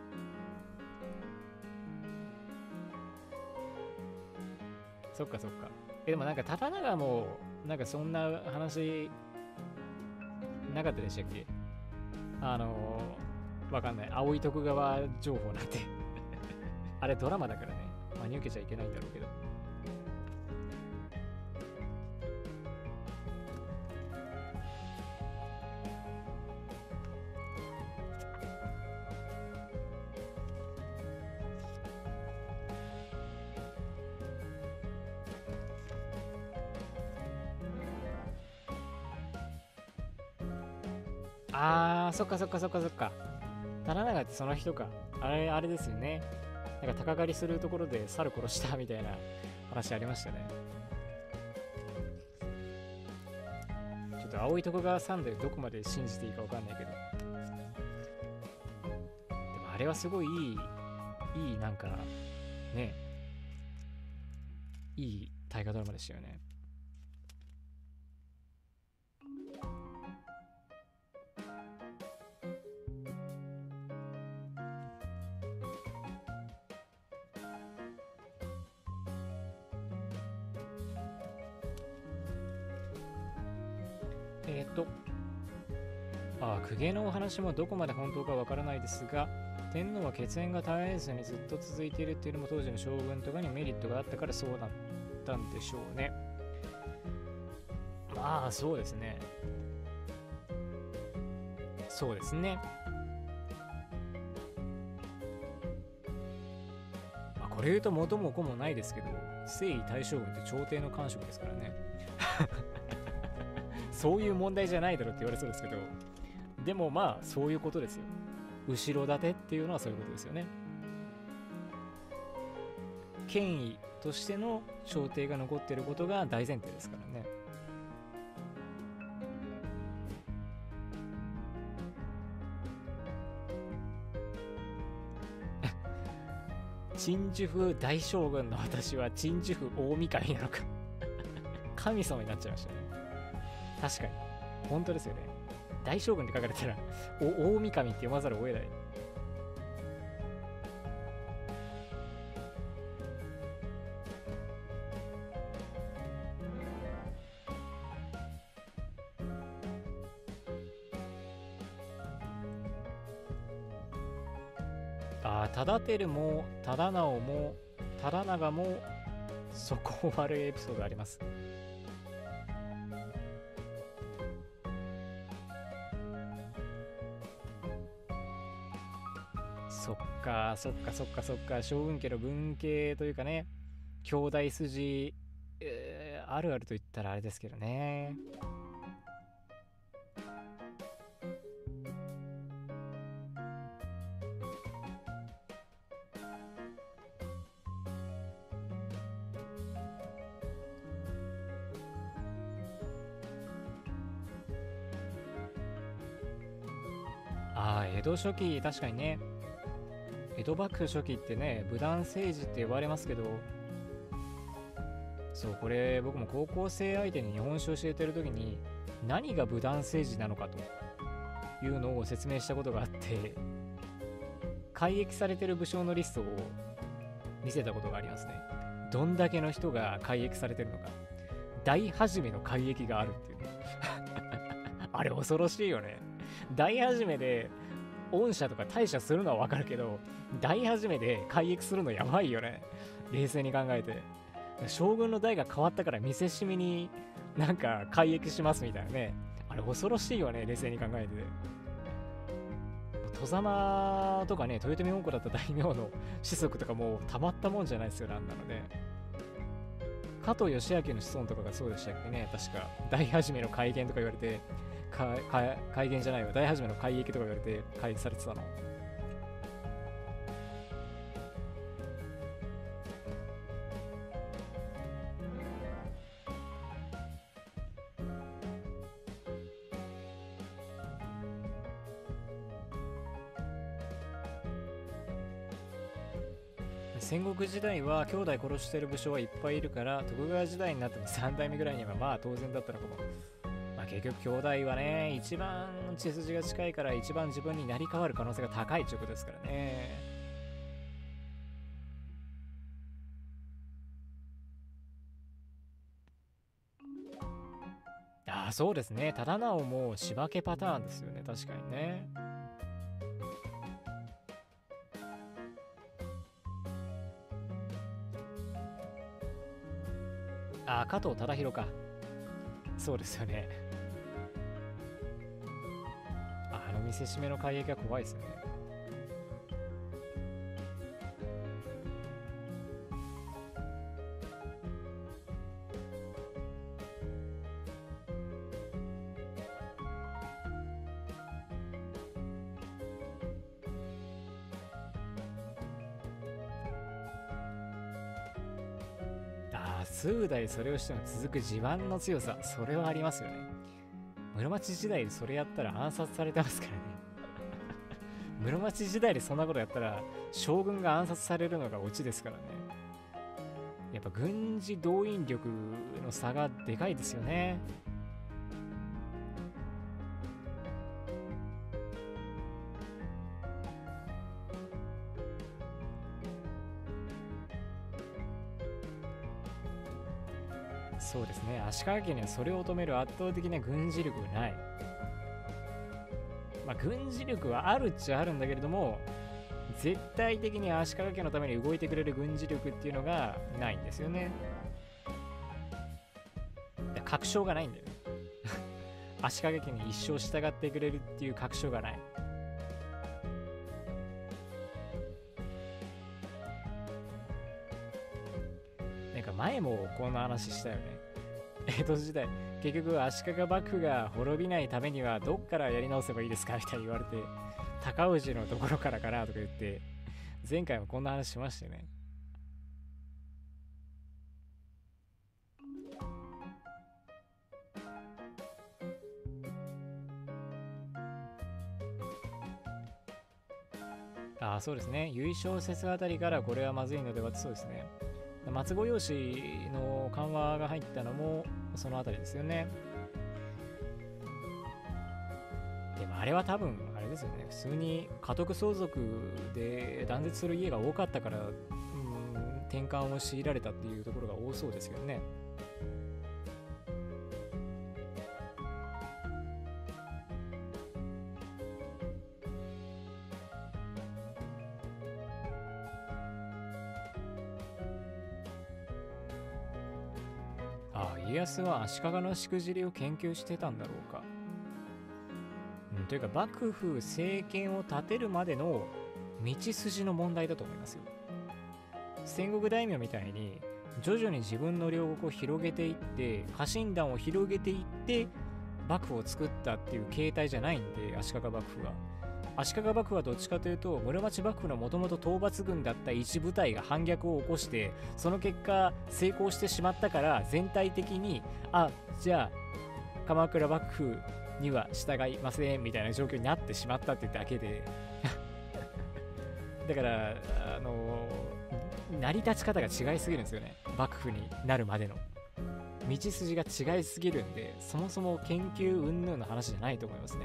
そっかそっか。でもなんか忠長もなんかそんな話なかったでしたっけ？わかんない。青い徳川情報なんてあれドラマだからね。真に受けちゃいけないんだろうけど。そっかそっかそっかそっか。忠長ってその人か。あれですよね。なんか鷹狩りするところで猿殺したみたいな話ありましたね。ちょっと青い徳川さんでどこまで信じていいかわかんないけど。でもあれはすごいいいなんか、ね、いい大河ドラマでしたよね。公家のお話もどこまで本当かわからないですが、天皇は血縁が絶えずにずっと続いているっていうのも当時の将軍とかにメリットがあったからそうなったんでしょうね。まあそうですね。そうですね。まあ、これ言うと元も子もないですけど、征夷大将軍って朝廷の官職ですからね。そういう問題じゃないだろって言われそうですけど、でもまあそういうことですよ。後ろ盾っていうのはそういうことですよね。権威としての朝廷が残っていることが大前提ですからね。鎮守府大将軍の私は鎮守府大神なのか神様になっちゃいましたね。確かに本当ですよね。大将軍って書かれたら大神って読まざるを得ない。忠輝も忠直も忠長もそこ悪いエピソードあります。そっかそっかそっかそっか。将軍家の分家というかね、兄弟筋、あるあると言ったらあれですけどね。江戸初期、確かにね、江戸幕府初期ってね、武断政治って呼ばれますけど、そう、これ僕も高校生相手に日本史を教えてる時に何が武断政治なのかというのを説明したことがあって、改易されてる武将のリストを見せたことがありますね。どんだけの人が改易されてるのか。大始めの改易があるっていうあれ恐ろしいよね。大始めで恩赦とか大赦するのは分かるけど、大始めで改易するのやばいよね。冷静に考えて。将軍の代が変わったから見せしめになんか改易しますみたいなね。あれ恐ろしいよね、冷静に考えて。戸様とかね、豊臣門戸だった大名の子息とかもうたまったもんじゃないですよ、なんなので。加藤義明の子孫とかがそうでしたっけね、確か。大始めの改元とか言われて、改元じゃないわ、大始めの改易とか言われて改易されてたの。戦国時代は兄弟殺してる武将はいっぱいいるから、徳川時代になっても3代目ぐらいにはまあ当然だったのかも。まあ結局兄弟はね、一番血筋が近いから一番自分になり変わる可能性が高いということですからね。 そうですね。忠直も柴家パターンですよね。確かにね。加藤忠宏か。そうですよね。あの見せしめの改易が怖いですよね。数代それをしても続く地盤の強さ、それはありますよね。室町時代でそれやったら暗殺されてますからね。室町時代でそんなことやったら将軍が暗殺されるのがオチですからね。やっぱ軍事動員力の差がでかいですよね。そうですね。足利家にはそれを止める圧倒的な軍事力がない。軍事力はあるっちゃあるんだけれども、絶対的に足利家のために動いてくれる軍事力っていうのがないんですよね。確証がないんだよね。足利家に一生従ってくれるっていう確証がない。なんか前もこんな話したよね。江戸時代、結局足利幕府が滅びないためにはどっからやり直せばいいですかみたいに言われて、高氏のところからかなとか言って、前回もこんな話しましたよね。そうですね。由緒説あたりからこれはまずいのではって。そうですね。松子用紙の緩和が入ったのもそのあたりですよね。でもあれは多分あれですよね。普通に家督相続で断絶する家が多かったから、転換を強いられたっていうところが多そうですけどね。家康は足利のしくじりを研究してたんだろうか。というか幕府政権を立てるまでの道筋の問題だと思いますよ。戦国大名みたいに徐々に自分の領国を広げていって家臣団を広げていって幕府を作ったっていう形態じゃないんで、足利幕府は。足利幕府はどっちかというと室町幕府のもともと討伐軍だった一部隊が反逆を起こして、その結果成功してしまったから全体的にじゃあ鎌倉幕府には従いませんみたいな状況になってしまったってだけでだから成り立ち方が違いすぎるんですよね。幕府になるまでの道筋が違いすぎるんで、そもそも研究云々の話じゃないと思いますね。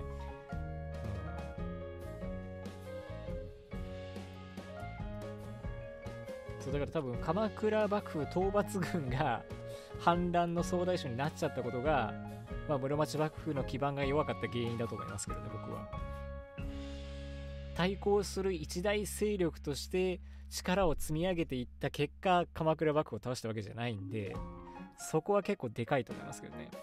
だから多分鎌倉幕府討伐軍が反乱の総大将になっちゃったことが、室町幕府の基盤が弱かった原因だと思いますけどね、僕は。対抗する一大勢力として力を積み上げていった結果、鎌倉幕府を倒したわけじゃないんで、そこは結構でかいと思いますけどね。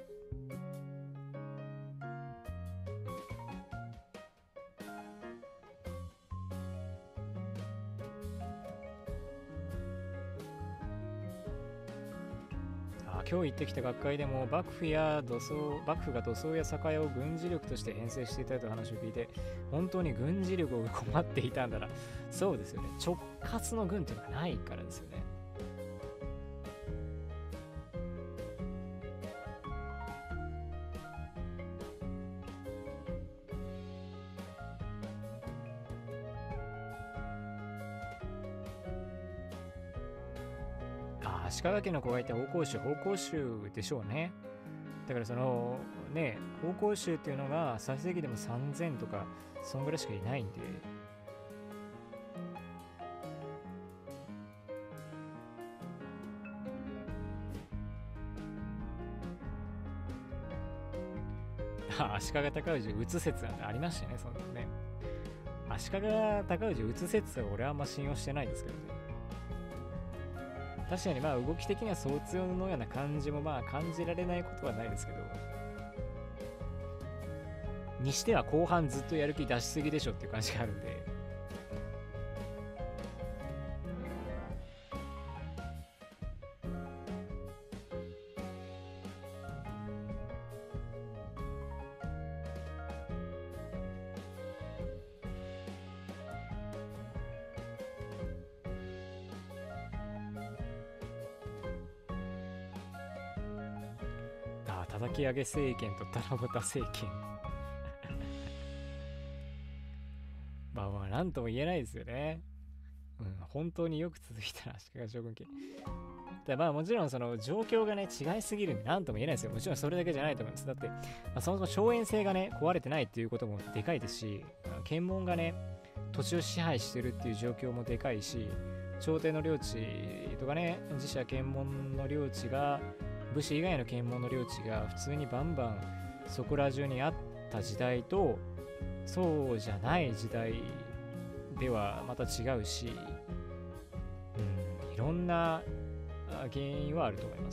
今日行ってきた学会でも幕府が土葬や酒屋を軍事力として編成していたという話を聞いて、本当に軍事力を困っていたんだな。そうですよね。直轄の軍っていうのがないからですよね。足利家の子がいた宝甲衆でしょうね。だからそのね、宝甲衆っていうのが最盛期でも3000とかそんぐらいしかいないんで、 まあ足利尊氏討つ説なんてありましたよね、そんなのね。足利尊氏討つ説は俺はあんま信用してないですけどね。確かにまあ動き的には相通のような感じもまあ感じられないことはないですけど、にしては後半ずっとやる気出しすぎでしょっていう感じがあるんで、叩き上げ政権と七夕政権まあまあなんとも言えないですよね。本当によく続いた足利将軍家で、まあもちろんその状況がね違いすぎるんでなんとも言えないですよ。もちろんそれだけじゃないと思います。だって、そもそも荘園制がね壊れてないっていうこともでかいですし、検問がね土地を支配してるっていう状況もでかいし、朝廷の領地とかね自社検問の領地が武士以外の検問の領地が普通にバンバンそこら中にあった時代とそうじゃない時代ではまた違うし、いろんな原因はあると思います。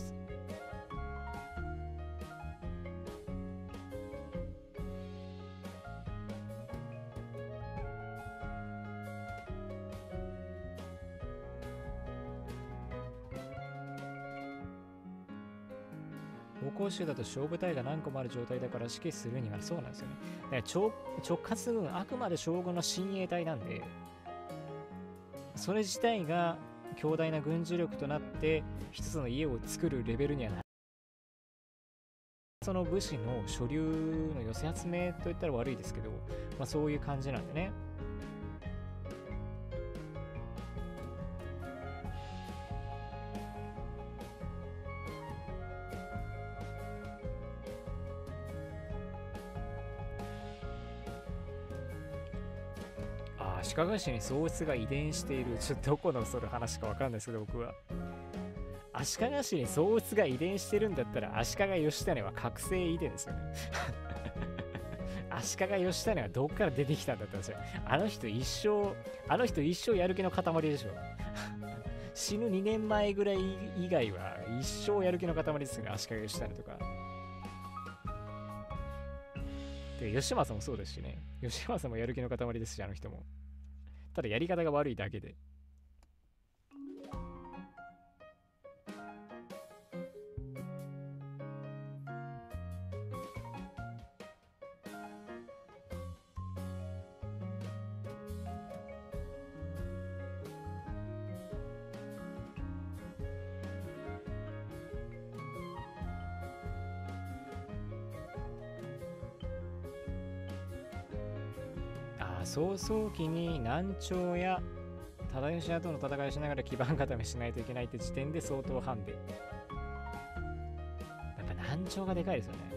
攻守だと小部隊が何個もある状態だから指揮するにはそうなんですよね。だから直轄軍、あくまで将軍の親衛隊なんで、それ自体が強大な軍事力となって一つの家を作るレベルにはなる。その武士の所流の寄せ集めといったら悪いですけど、そういう感じなんでね。足利氏に喪失が遺伝している。ちょっとどこのそれ話か分かんないですけど、僕は足利氏に喪失が遺伝してるんだったら足利義経は覚醒遺伝ですよね足利義経はどっから出てきたんだったんですよ。あの人一生やる気の塊でしょ死ぬ2年前ぐらい以外は一生やる気の塊ですよね、足利義経とか。で義政もそうですしね。義政もやる気の塊ですし、あの人も。ただやり方が悪いだけで。早々期に南朝や忠義派との戦いをしながら基盤固めしないといけないって時点で相当ハンデ。やっぱ南朝がでかいですよね。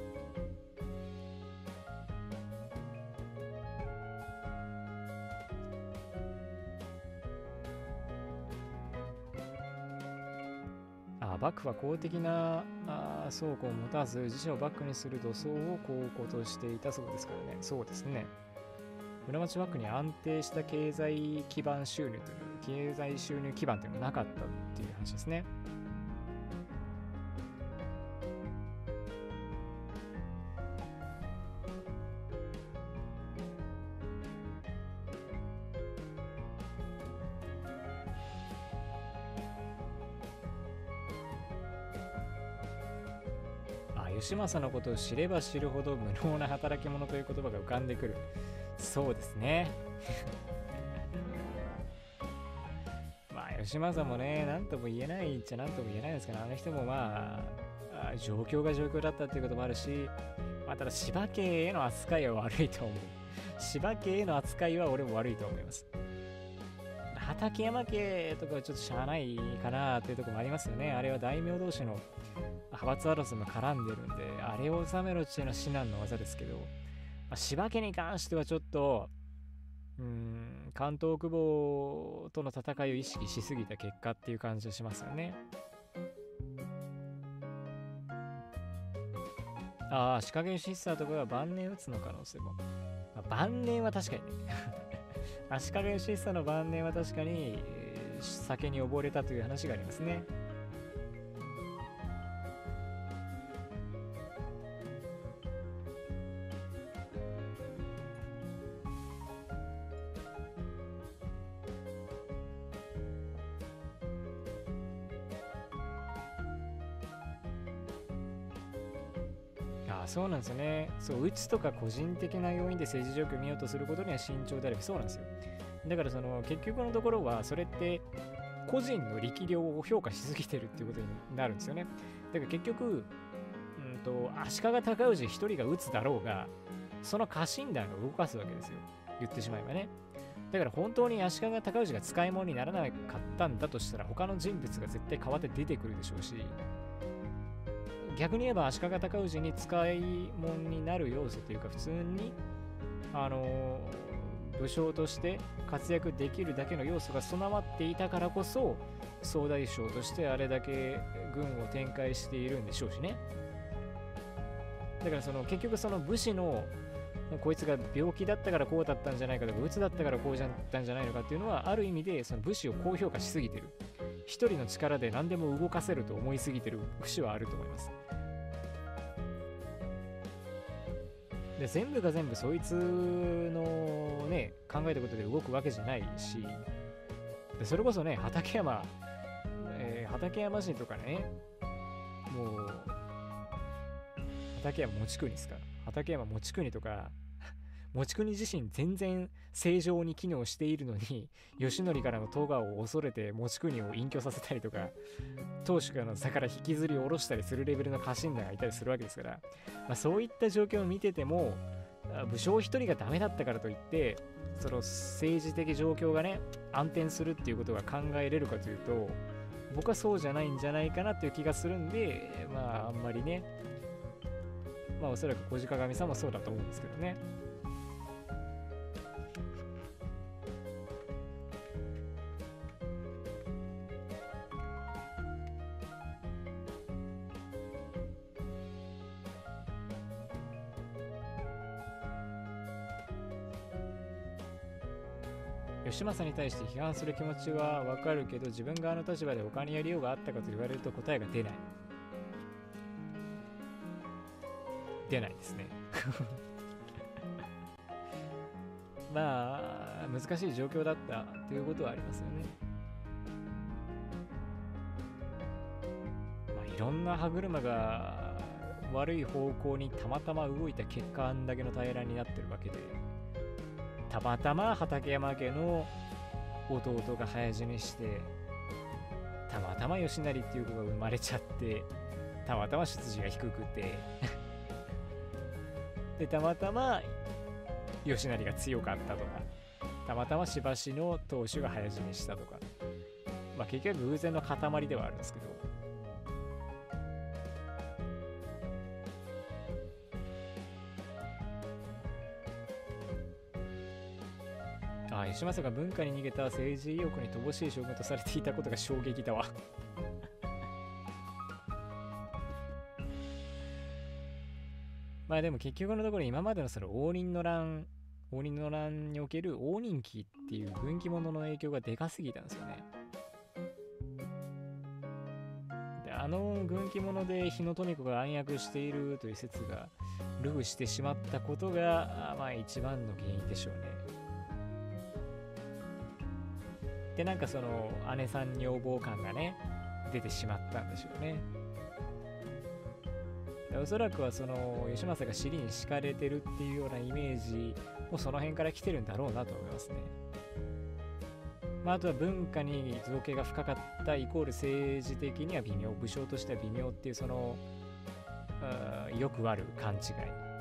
幕府は公的な倉庫を持たず自社をバックにする土葬を公庫としていたそうですからね。そうですね。室町幕府に安定した経済基盤収入という経済収入基盤というのがなかったっていう話ですね。義政のことを知れば知るほど無能な働き者という言葉が浮かんでくる。そうですね義政もね、なんとも言えないっちゃなんとも言えないんですけど、あの人も状況が状況だったっていうこともあるし、ただ柴家への扱いは悪いと思う。柴家への扱いは俺も悪いと思います。畠山家とかはちょっとしゃあないかなっていうところもありますよね。あれは大名同士の派閥争いも絡んでるんで、あれを収めろっていうのは至難の技ですけど、柴家に関してはちょっと関東久保との戦いを意識しすぎた結果っていう感じがしますよね。 ああ、足利義久とかが晩年打つの可能性も。晩年は確かにね。足利義久の晩年は確かに、酒に溺れたという話がありますね。そうなんですよね。そう、うつとか個人的な要因で政治状況を見ようとすることには慎重であれば、そうなんですよ。だからその結局のところは、それって個人の力量を評価しすぎてるっていうことになるんですよね。だから結局、足利尊氏一人がうつだろうが、その家臣団が動かすわけですよ。言ってしまえばね。だから本当に足利尊氏が使い物にならなかったんだとしたら、他の人物が絶対変わって出てくるでしょうし、逆に言えば足利尊氏に使い物になる要素というか、普通に武将として活躍できるだけの要素が備わっていたからこそ、総大将としてあれだけ軍を展開しているんでしょうしね。だから結局その武士のこいつが病気だったからこうだったんじゃないかとか、鬱だったからこうだったんじゃないのかっていうのは、ある意味でその武士を高評価しすぎてる、一人の力で何でも動かせると思いすぎてる節はあると思います。で、全部が全部そいつのね、考えたことで動くわけじゃないし、でそれこそね、畠山氏とかね、もう畠山持国ですか、畠山持国とか、持国自身全然正常に機能しているのに、義則からの咎を恐れて持国を隠居させたりとか、当主からの座から引きずり下ろしたりするレベルの家臣団がいたりするわけですから、そういった状況を見てても、武将一人がダメだったからといって、その政治的状況がね、暗転するっていうことが考えれるかというと、僕はそうじゃないんじゃないかなっていう気がするんで、あんまりね、おそらく小鹿鏡さんもそうだと思うんですけどね。義政に対して批判する気持ちはわかるけど、自分側の立場で他にやりようがあったかと言われると答えが出ない。出ないですね。難しい状況だったということはありますよね。いろんな歯車が悪い方向にたまたま動いた結果、あんだけの平らになってるわけで、たまたま畠山家の弟が早死にして、たまたま義成っていう子が生まれちゃって、たまたま出自が低くてで、たまたま義成が強かったとか、たまたましばしの当主が早死にしたとか、結局偶然の塊ではあるんですけど、義政が文化に逃げた政治意欲に乏しい将軍とされていたことが衝撃だわ。でも結局のところ、今までのその応仁の乱における応仁期っていう軍記物の影響がでかすぎたんですよね。で、軍記物で日野富子が暗躍しているという説が流布してしまったことが、一番の原因でしょうね。で、その姉さん女房感がね、出てしまったんでしょうね。おそらくはその義政が尻に敷かれてるっていうようなイメージもその辺から来てるんだろうなと思いますね。あとは文化に造形が深かったイコール政治的には微妙、武将としては微妙っていう、そのよくある勘違い。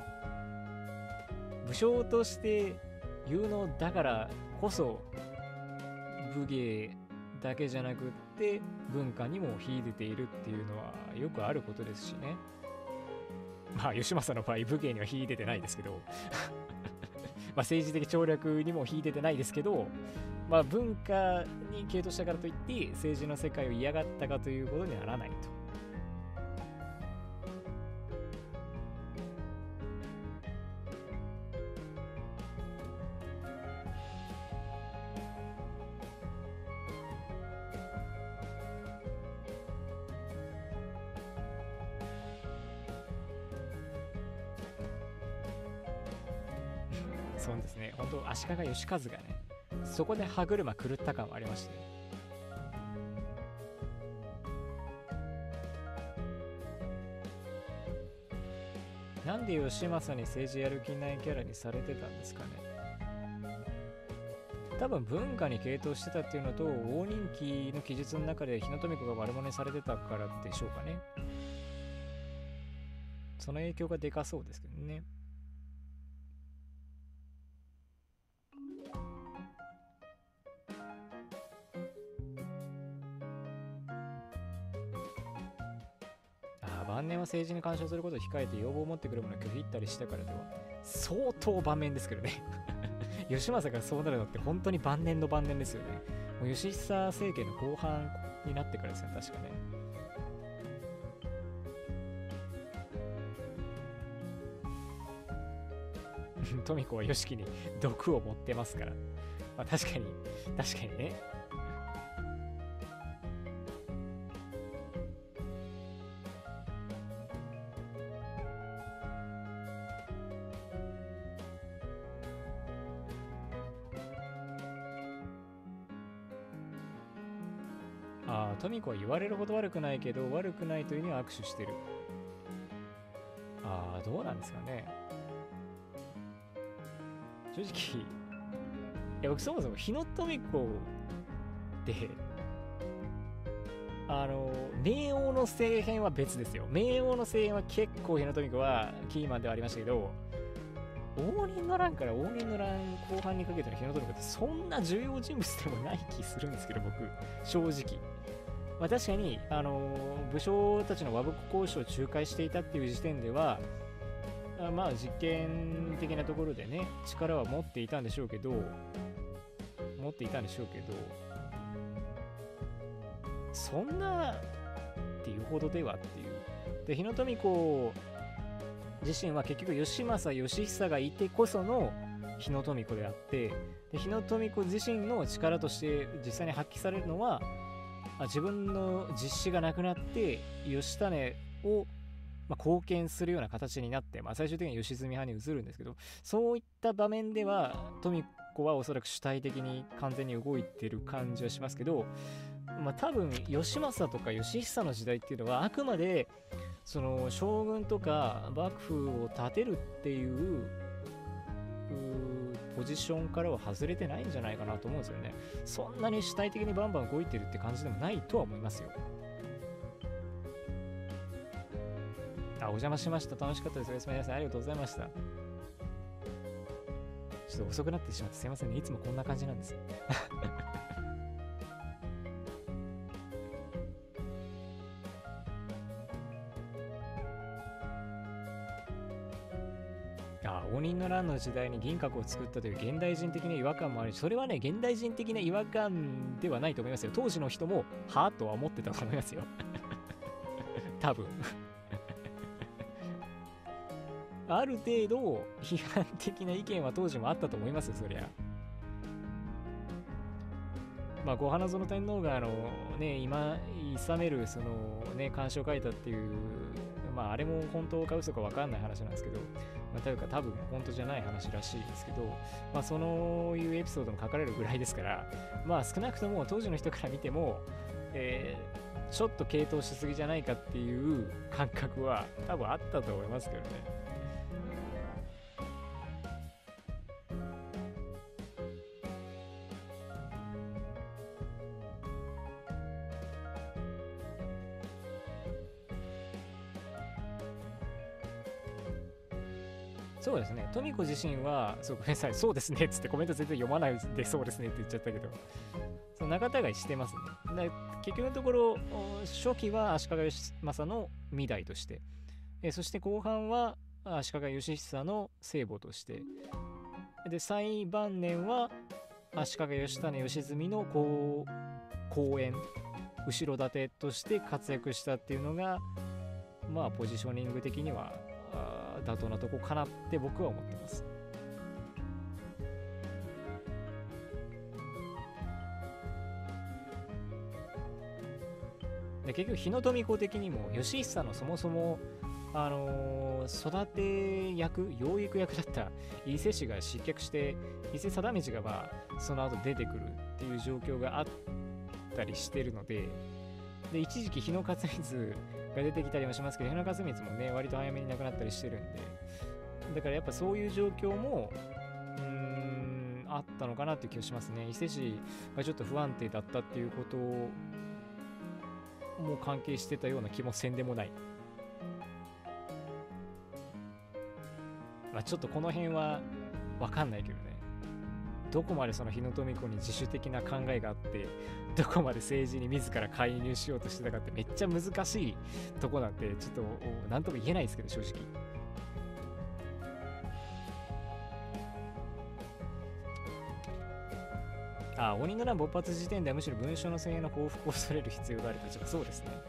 武将として有能だからこそ武芸だけじゃなくって文化にも秀でているっていうのはよくあることですしね。義政の場合武芸には秀でてないですけど政治的調略にも秀でてないですけど、文化に傾倒したからといって政治の世界を嫌がったかということにはならないと。 そうですね、本当足利義和がね、そこで歯車狂った感はありましたね。なんで義政に政治やる気ないキャラにされてたんですかね。多分文化に傾倒してたっていうのと、大人気の記述の中で日野富子が悪者にされてたからでしょうかね。その影響がでかそうですけどね。晩年は政治に干渉することを控えて要望を持ってくるものを拒否ったりしたからでは。相当晩年ですけどね。義政がそうなるのって本当に晩年の晩年ですよね。もう義久政権の後半になってからですね、確かね。富子は義樹に毒を持ってますから。まあ確かにね。富子は言われるほど悪くないけど、悪くないというには握手してる。どうなんですかね。正直、僕そもそも日野富子で、冥王の政変は別ですよ。冥王の政変は結構日野富子はキーマンではありましたけど、応仁の乱から応仁の乱後半にかけての日野富子ってそんな重要人物でもない気するんですけど、僕、正直。まあ、確かに、武将たちの和睦交渉を仲介していたっていう時点では、まあ実験的なところでね、力は持っていたんでしょうけど、そんなっていうほどではっていう。で、日野富子自身は結局義政義久がいてこその日野富子であって、で日野富子自身の力として実際に発揮されるのは、自分の実子がなくなって義種を貢献するような形になって、最終的に義澄派に移るんですけど、そういった場面では富子はおそらく主体的に完全に動いてる感じはしますけど、多分義政とか義久の時代っていうのはあくまでその将軍とか幕府を立てるっていうポジションからは外れてないんじゃないかなと思うんですよね。そんなに主体的にバンバン動いてるって感じでもないとは思いますよ。お邪魔しました。楽しかったです。おやすみなさい。ありがとうございました。ちょっと遅くなってしまってすいませんね。いつもこんな感じなんです。応仁の乱の時代に銀閣を作ったという現代人的な違和感もあり、それはね、現代人的な違和感ではないと思いますよ。当時の人も、はぁとは思ってたと思いますよ。多分。ある程度、批判的な意見は当時もあったと思いますよ、そりゃ。後花園天皇が今、諌める、漢詩を書いたっていう、あれも本当か嘘か分かんない話なんですけど、というか多分本当じゃない話らしいですけど、そういうエピソードも書かれるぐらいですから、少なくとも当時の人から見ても、ちょっと傾倒しすぎじゃないかっていう感覚は多分あったと思いますけどね。そうですね。富子自身は、ごめんなさい、そうですねっつってコメント全然読まないで、そうですねって言っちゃったけど、仲違いしてますね。結局のところ、初期は足利義政の御代として、そして後半は足利義久の聖母として、で、最晩年は足利義胤義澄の後援、後ろ盾として活躍したっていうのが、ポジショニング的には、妥当なとこかなって僕は思ってます。で結局日野富子的にも義久のそもそも育て役、養育役だった伊勢氏が失脚して、伊勢貞道がその後出てくるっていう状況があったりしてるので、で一時期日野勝光が出てきたりもしますけど、日野勝光もね割と早めに亡くなったりしてるんで、だからやっぱそういう状況もあったのかなっていう気がしますね。伊勢氏がちょっと不安定だったっていうことも関係してたような気もせんでもない。ちょっとこの辺は分かんないけどね、どこまでその日野富子に自主的な考えがあって、どこまで政治に自ら介入しようとしてたかってめっちゃ難しいとこなんで、ちょっと何とも言えないですけど、正直。鬼の乱勃発時点ではむしろ文書の遷移の報復を恐れる必要があると。そうですね。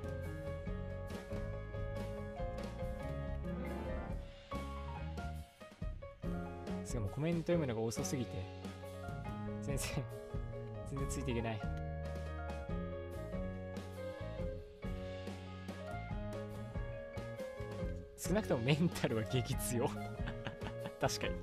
しかもコメント読むのが遅すぎて全然ついていけない。少なくともメンタルは激強確かに。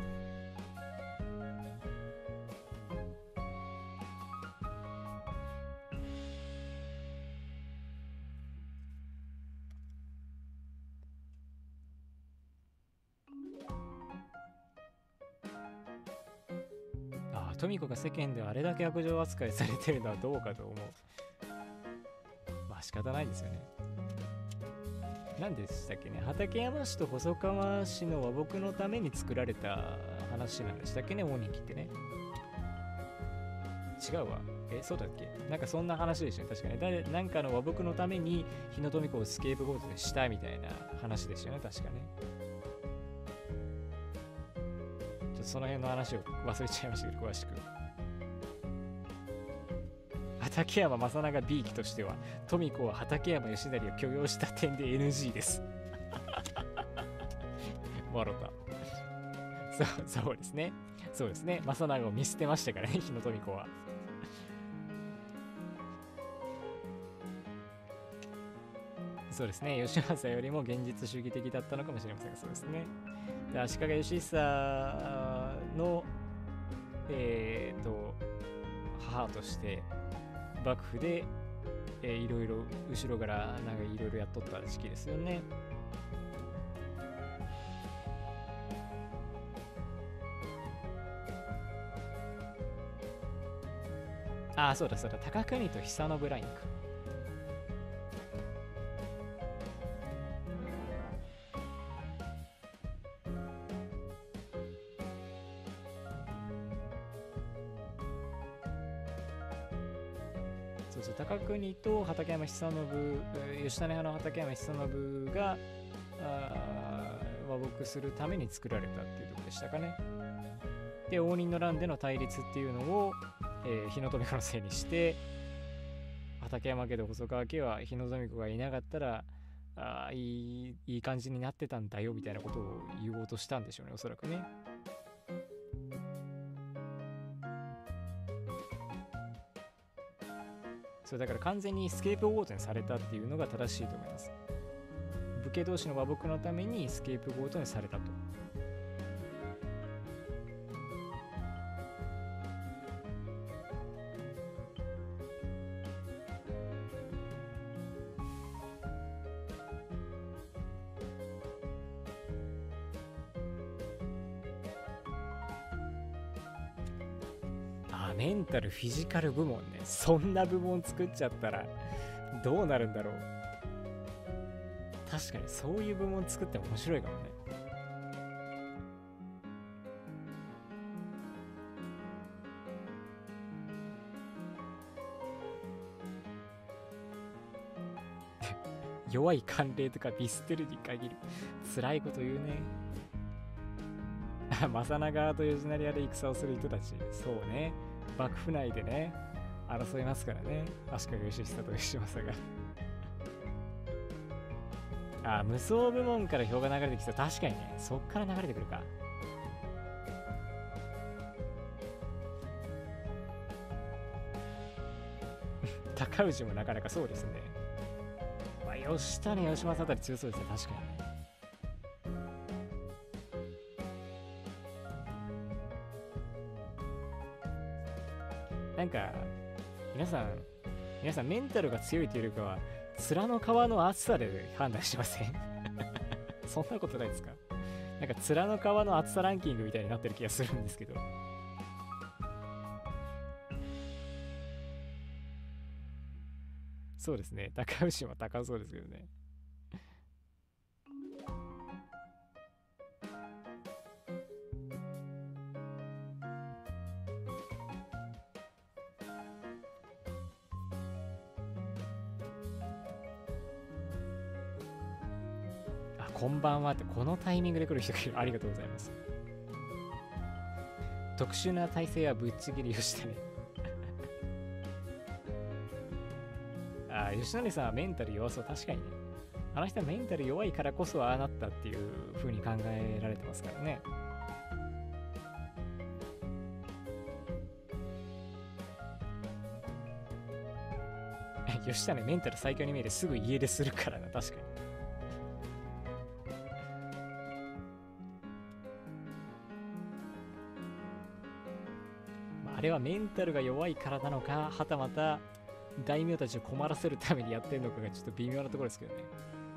富子が世間であれだけ悪女扱いされてるのはどうかと思う。仕方ないですよね。何でしたっけね、畠山氏と細川氏の和睦のために作られた話なんでしたっけね、大人気ってね。違うわ。そうだっけ、なんかそんな話でしたね。確かになんかの和睦のために日野富子をスケープゴートにしたみたいな話でしたよね、確かね。その辺の話を忘れちゃいましたけど、詳しく。畠山正長 B 期としては、富子は畠山義成を許容した点で NG です。笑った。そうですね。そうですね。正長を見捨てましたからね、日野富子は。そうですね。義政よりも現実主義的だったのかもしれませんが、そうですね。で、足利義久の、母として幕府で、いろいろ後ろからなんかいろいろやっとった時期ですよね。そうだ高国と久信ラインか。高国と畠山久信、義種派の畠山久信が和睦するために作られたっていうところでしたかね。で、応仁の乱での対立っていうのを、日野富子のせいにして、畠山家と細川家は日野富子がいなかったらいい感じになってたんだよみたいなことを言おうとしたんでしょうね、おそらくね。そうだから完全にスケープゴートにされたっていうのが正しいと思います。武家同士の和睦のためにスケープゴートにされたと。メンタルフィジカル部門ね。そんな部門作っちゃったらどうなるんだろう。確かにそういう部門作っても面白いかもね。弱い慣例とかディスってるに限る。辛いこと言うね。正長と義成屋で戦をする人たち。そうね。幕府内でね、争いますからね。足利義久と義政が。無双部門から票が流れてきた。確かにね。そっから流れてくるか。高氏もなかなかそうですね。 吉谷吉正あたり強そうですね、確かにね。なんか皆さんメンタルが強いというよりかは面の皮の厚さで判断しませんそんなことないですか？なんか面の皮の厚さランキングみたいになってる気がするんですけど。そうですね、高牛も高そうですけどね。あ、こんばんはって、このタイミングで来る人がいる。ありがとうございます。特殊な体勢はぶっちぎりをしてね。あ、吉成さんはメンタル弱そう。確かにね。あの人はメンタル弱いからこそああなったっていう風に考えられてますからね。吉谷メンタル最強に見えてすぐ家出するからな、確かに。あれはメンタルが弱いからなのか、はたまた大名たちを困らせるためにやってるのかがちょっと微妙なところですけどね。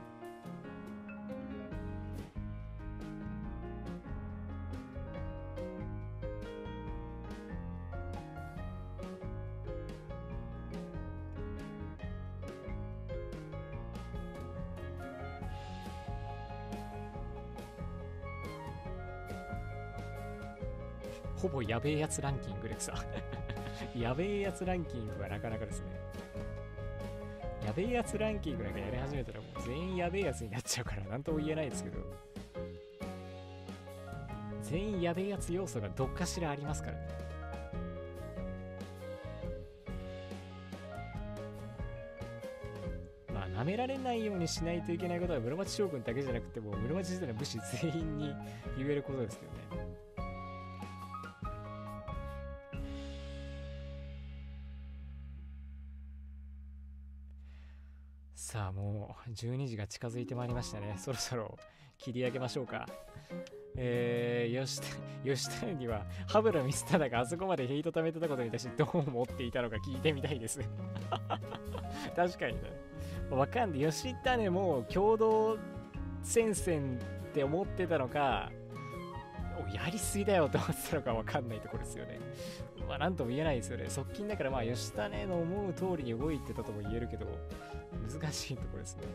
ほぼやべえやつランキングでさやべえやつランキングはなかなかですね。やべえやつランキングなんかやり始めたらもう全員やべえやつになっちゃうからなんとも言えないですけど、全員やべえやつ要素がどっかしらありますからね。まあ舐められないようにしないといけないことは室町将軍だけじゃなくても室町時代の武士全員に言えることですけどね。さあもう12時が近づいてまいりましたね。そろそろ切り上げましょうか。吉谷には羽村光忠があそこまでヘイト貯めてたことに対してどう思っていたのか聞いてみたいです確かにね、わかんない。吉谷も共同戦線って思ってたのか、やりすぎだよと思ってたのかわかんないところですよね。まあなんとも言えないですよね。側近だからまあ吉谷の思う通りに動いてたとも言えるけど難しいところですね。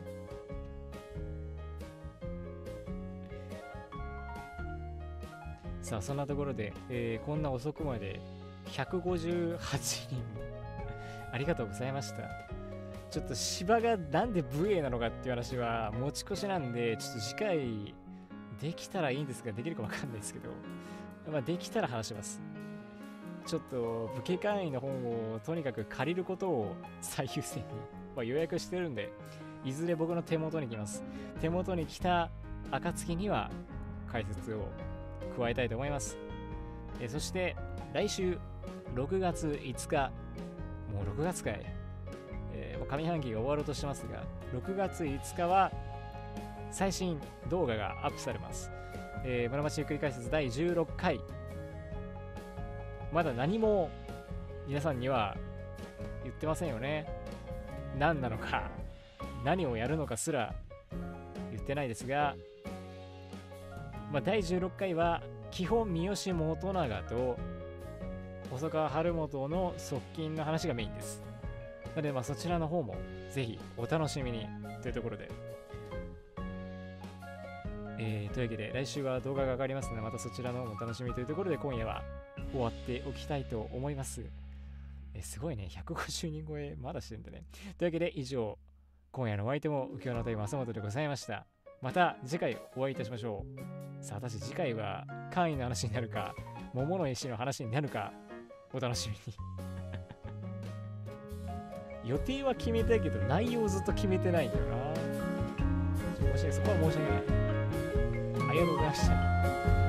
さあそんなところで、こんな遅くまで158人ありがとうございました。ちょっと芝がなんで武衛なのかっていう話は持ち越しなんで、ちょっと次回できたらいいんですが、できるかわかんないですけど、まあできたら話します。ちょっと武家会員の本をとにかく借りることを最優先に、まあ、予約してるんで、いずれ僕の手元に来ます。手元に来た暁には解説を加えたいと思います。そして来週6月5日、もう6月かい、もう上半期が終わろうとしてますが、6月5日は最新動画がアップされます。室町ゆっくり解説第16回。まだ何も皆さんには言ってませんよね。何なのか、何をやるのかすら言ってないですが、まあ、第16回は基本三好元長と細川晴元の側近の話がメインです。なのでまあそちらの方もぜひお楽しみにというところで、というわけで来週は動画が上がりますので、またそちらの方もお楽しみというところで今夜は終わっておきたいと思います。すごいね、150人超えまだしてるんだね。というわけで以上、今夜のお相手も右京の対正本でございました。また次回お会いいたしましょう。さあ私次回は官位の話になるか桃の石の話になるかお楽しみに予定は決めたいけど内容をずっと決めてないんだよな。そこは申し訳ない。ありがとうございました。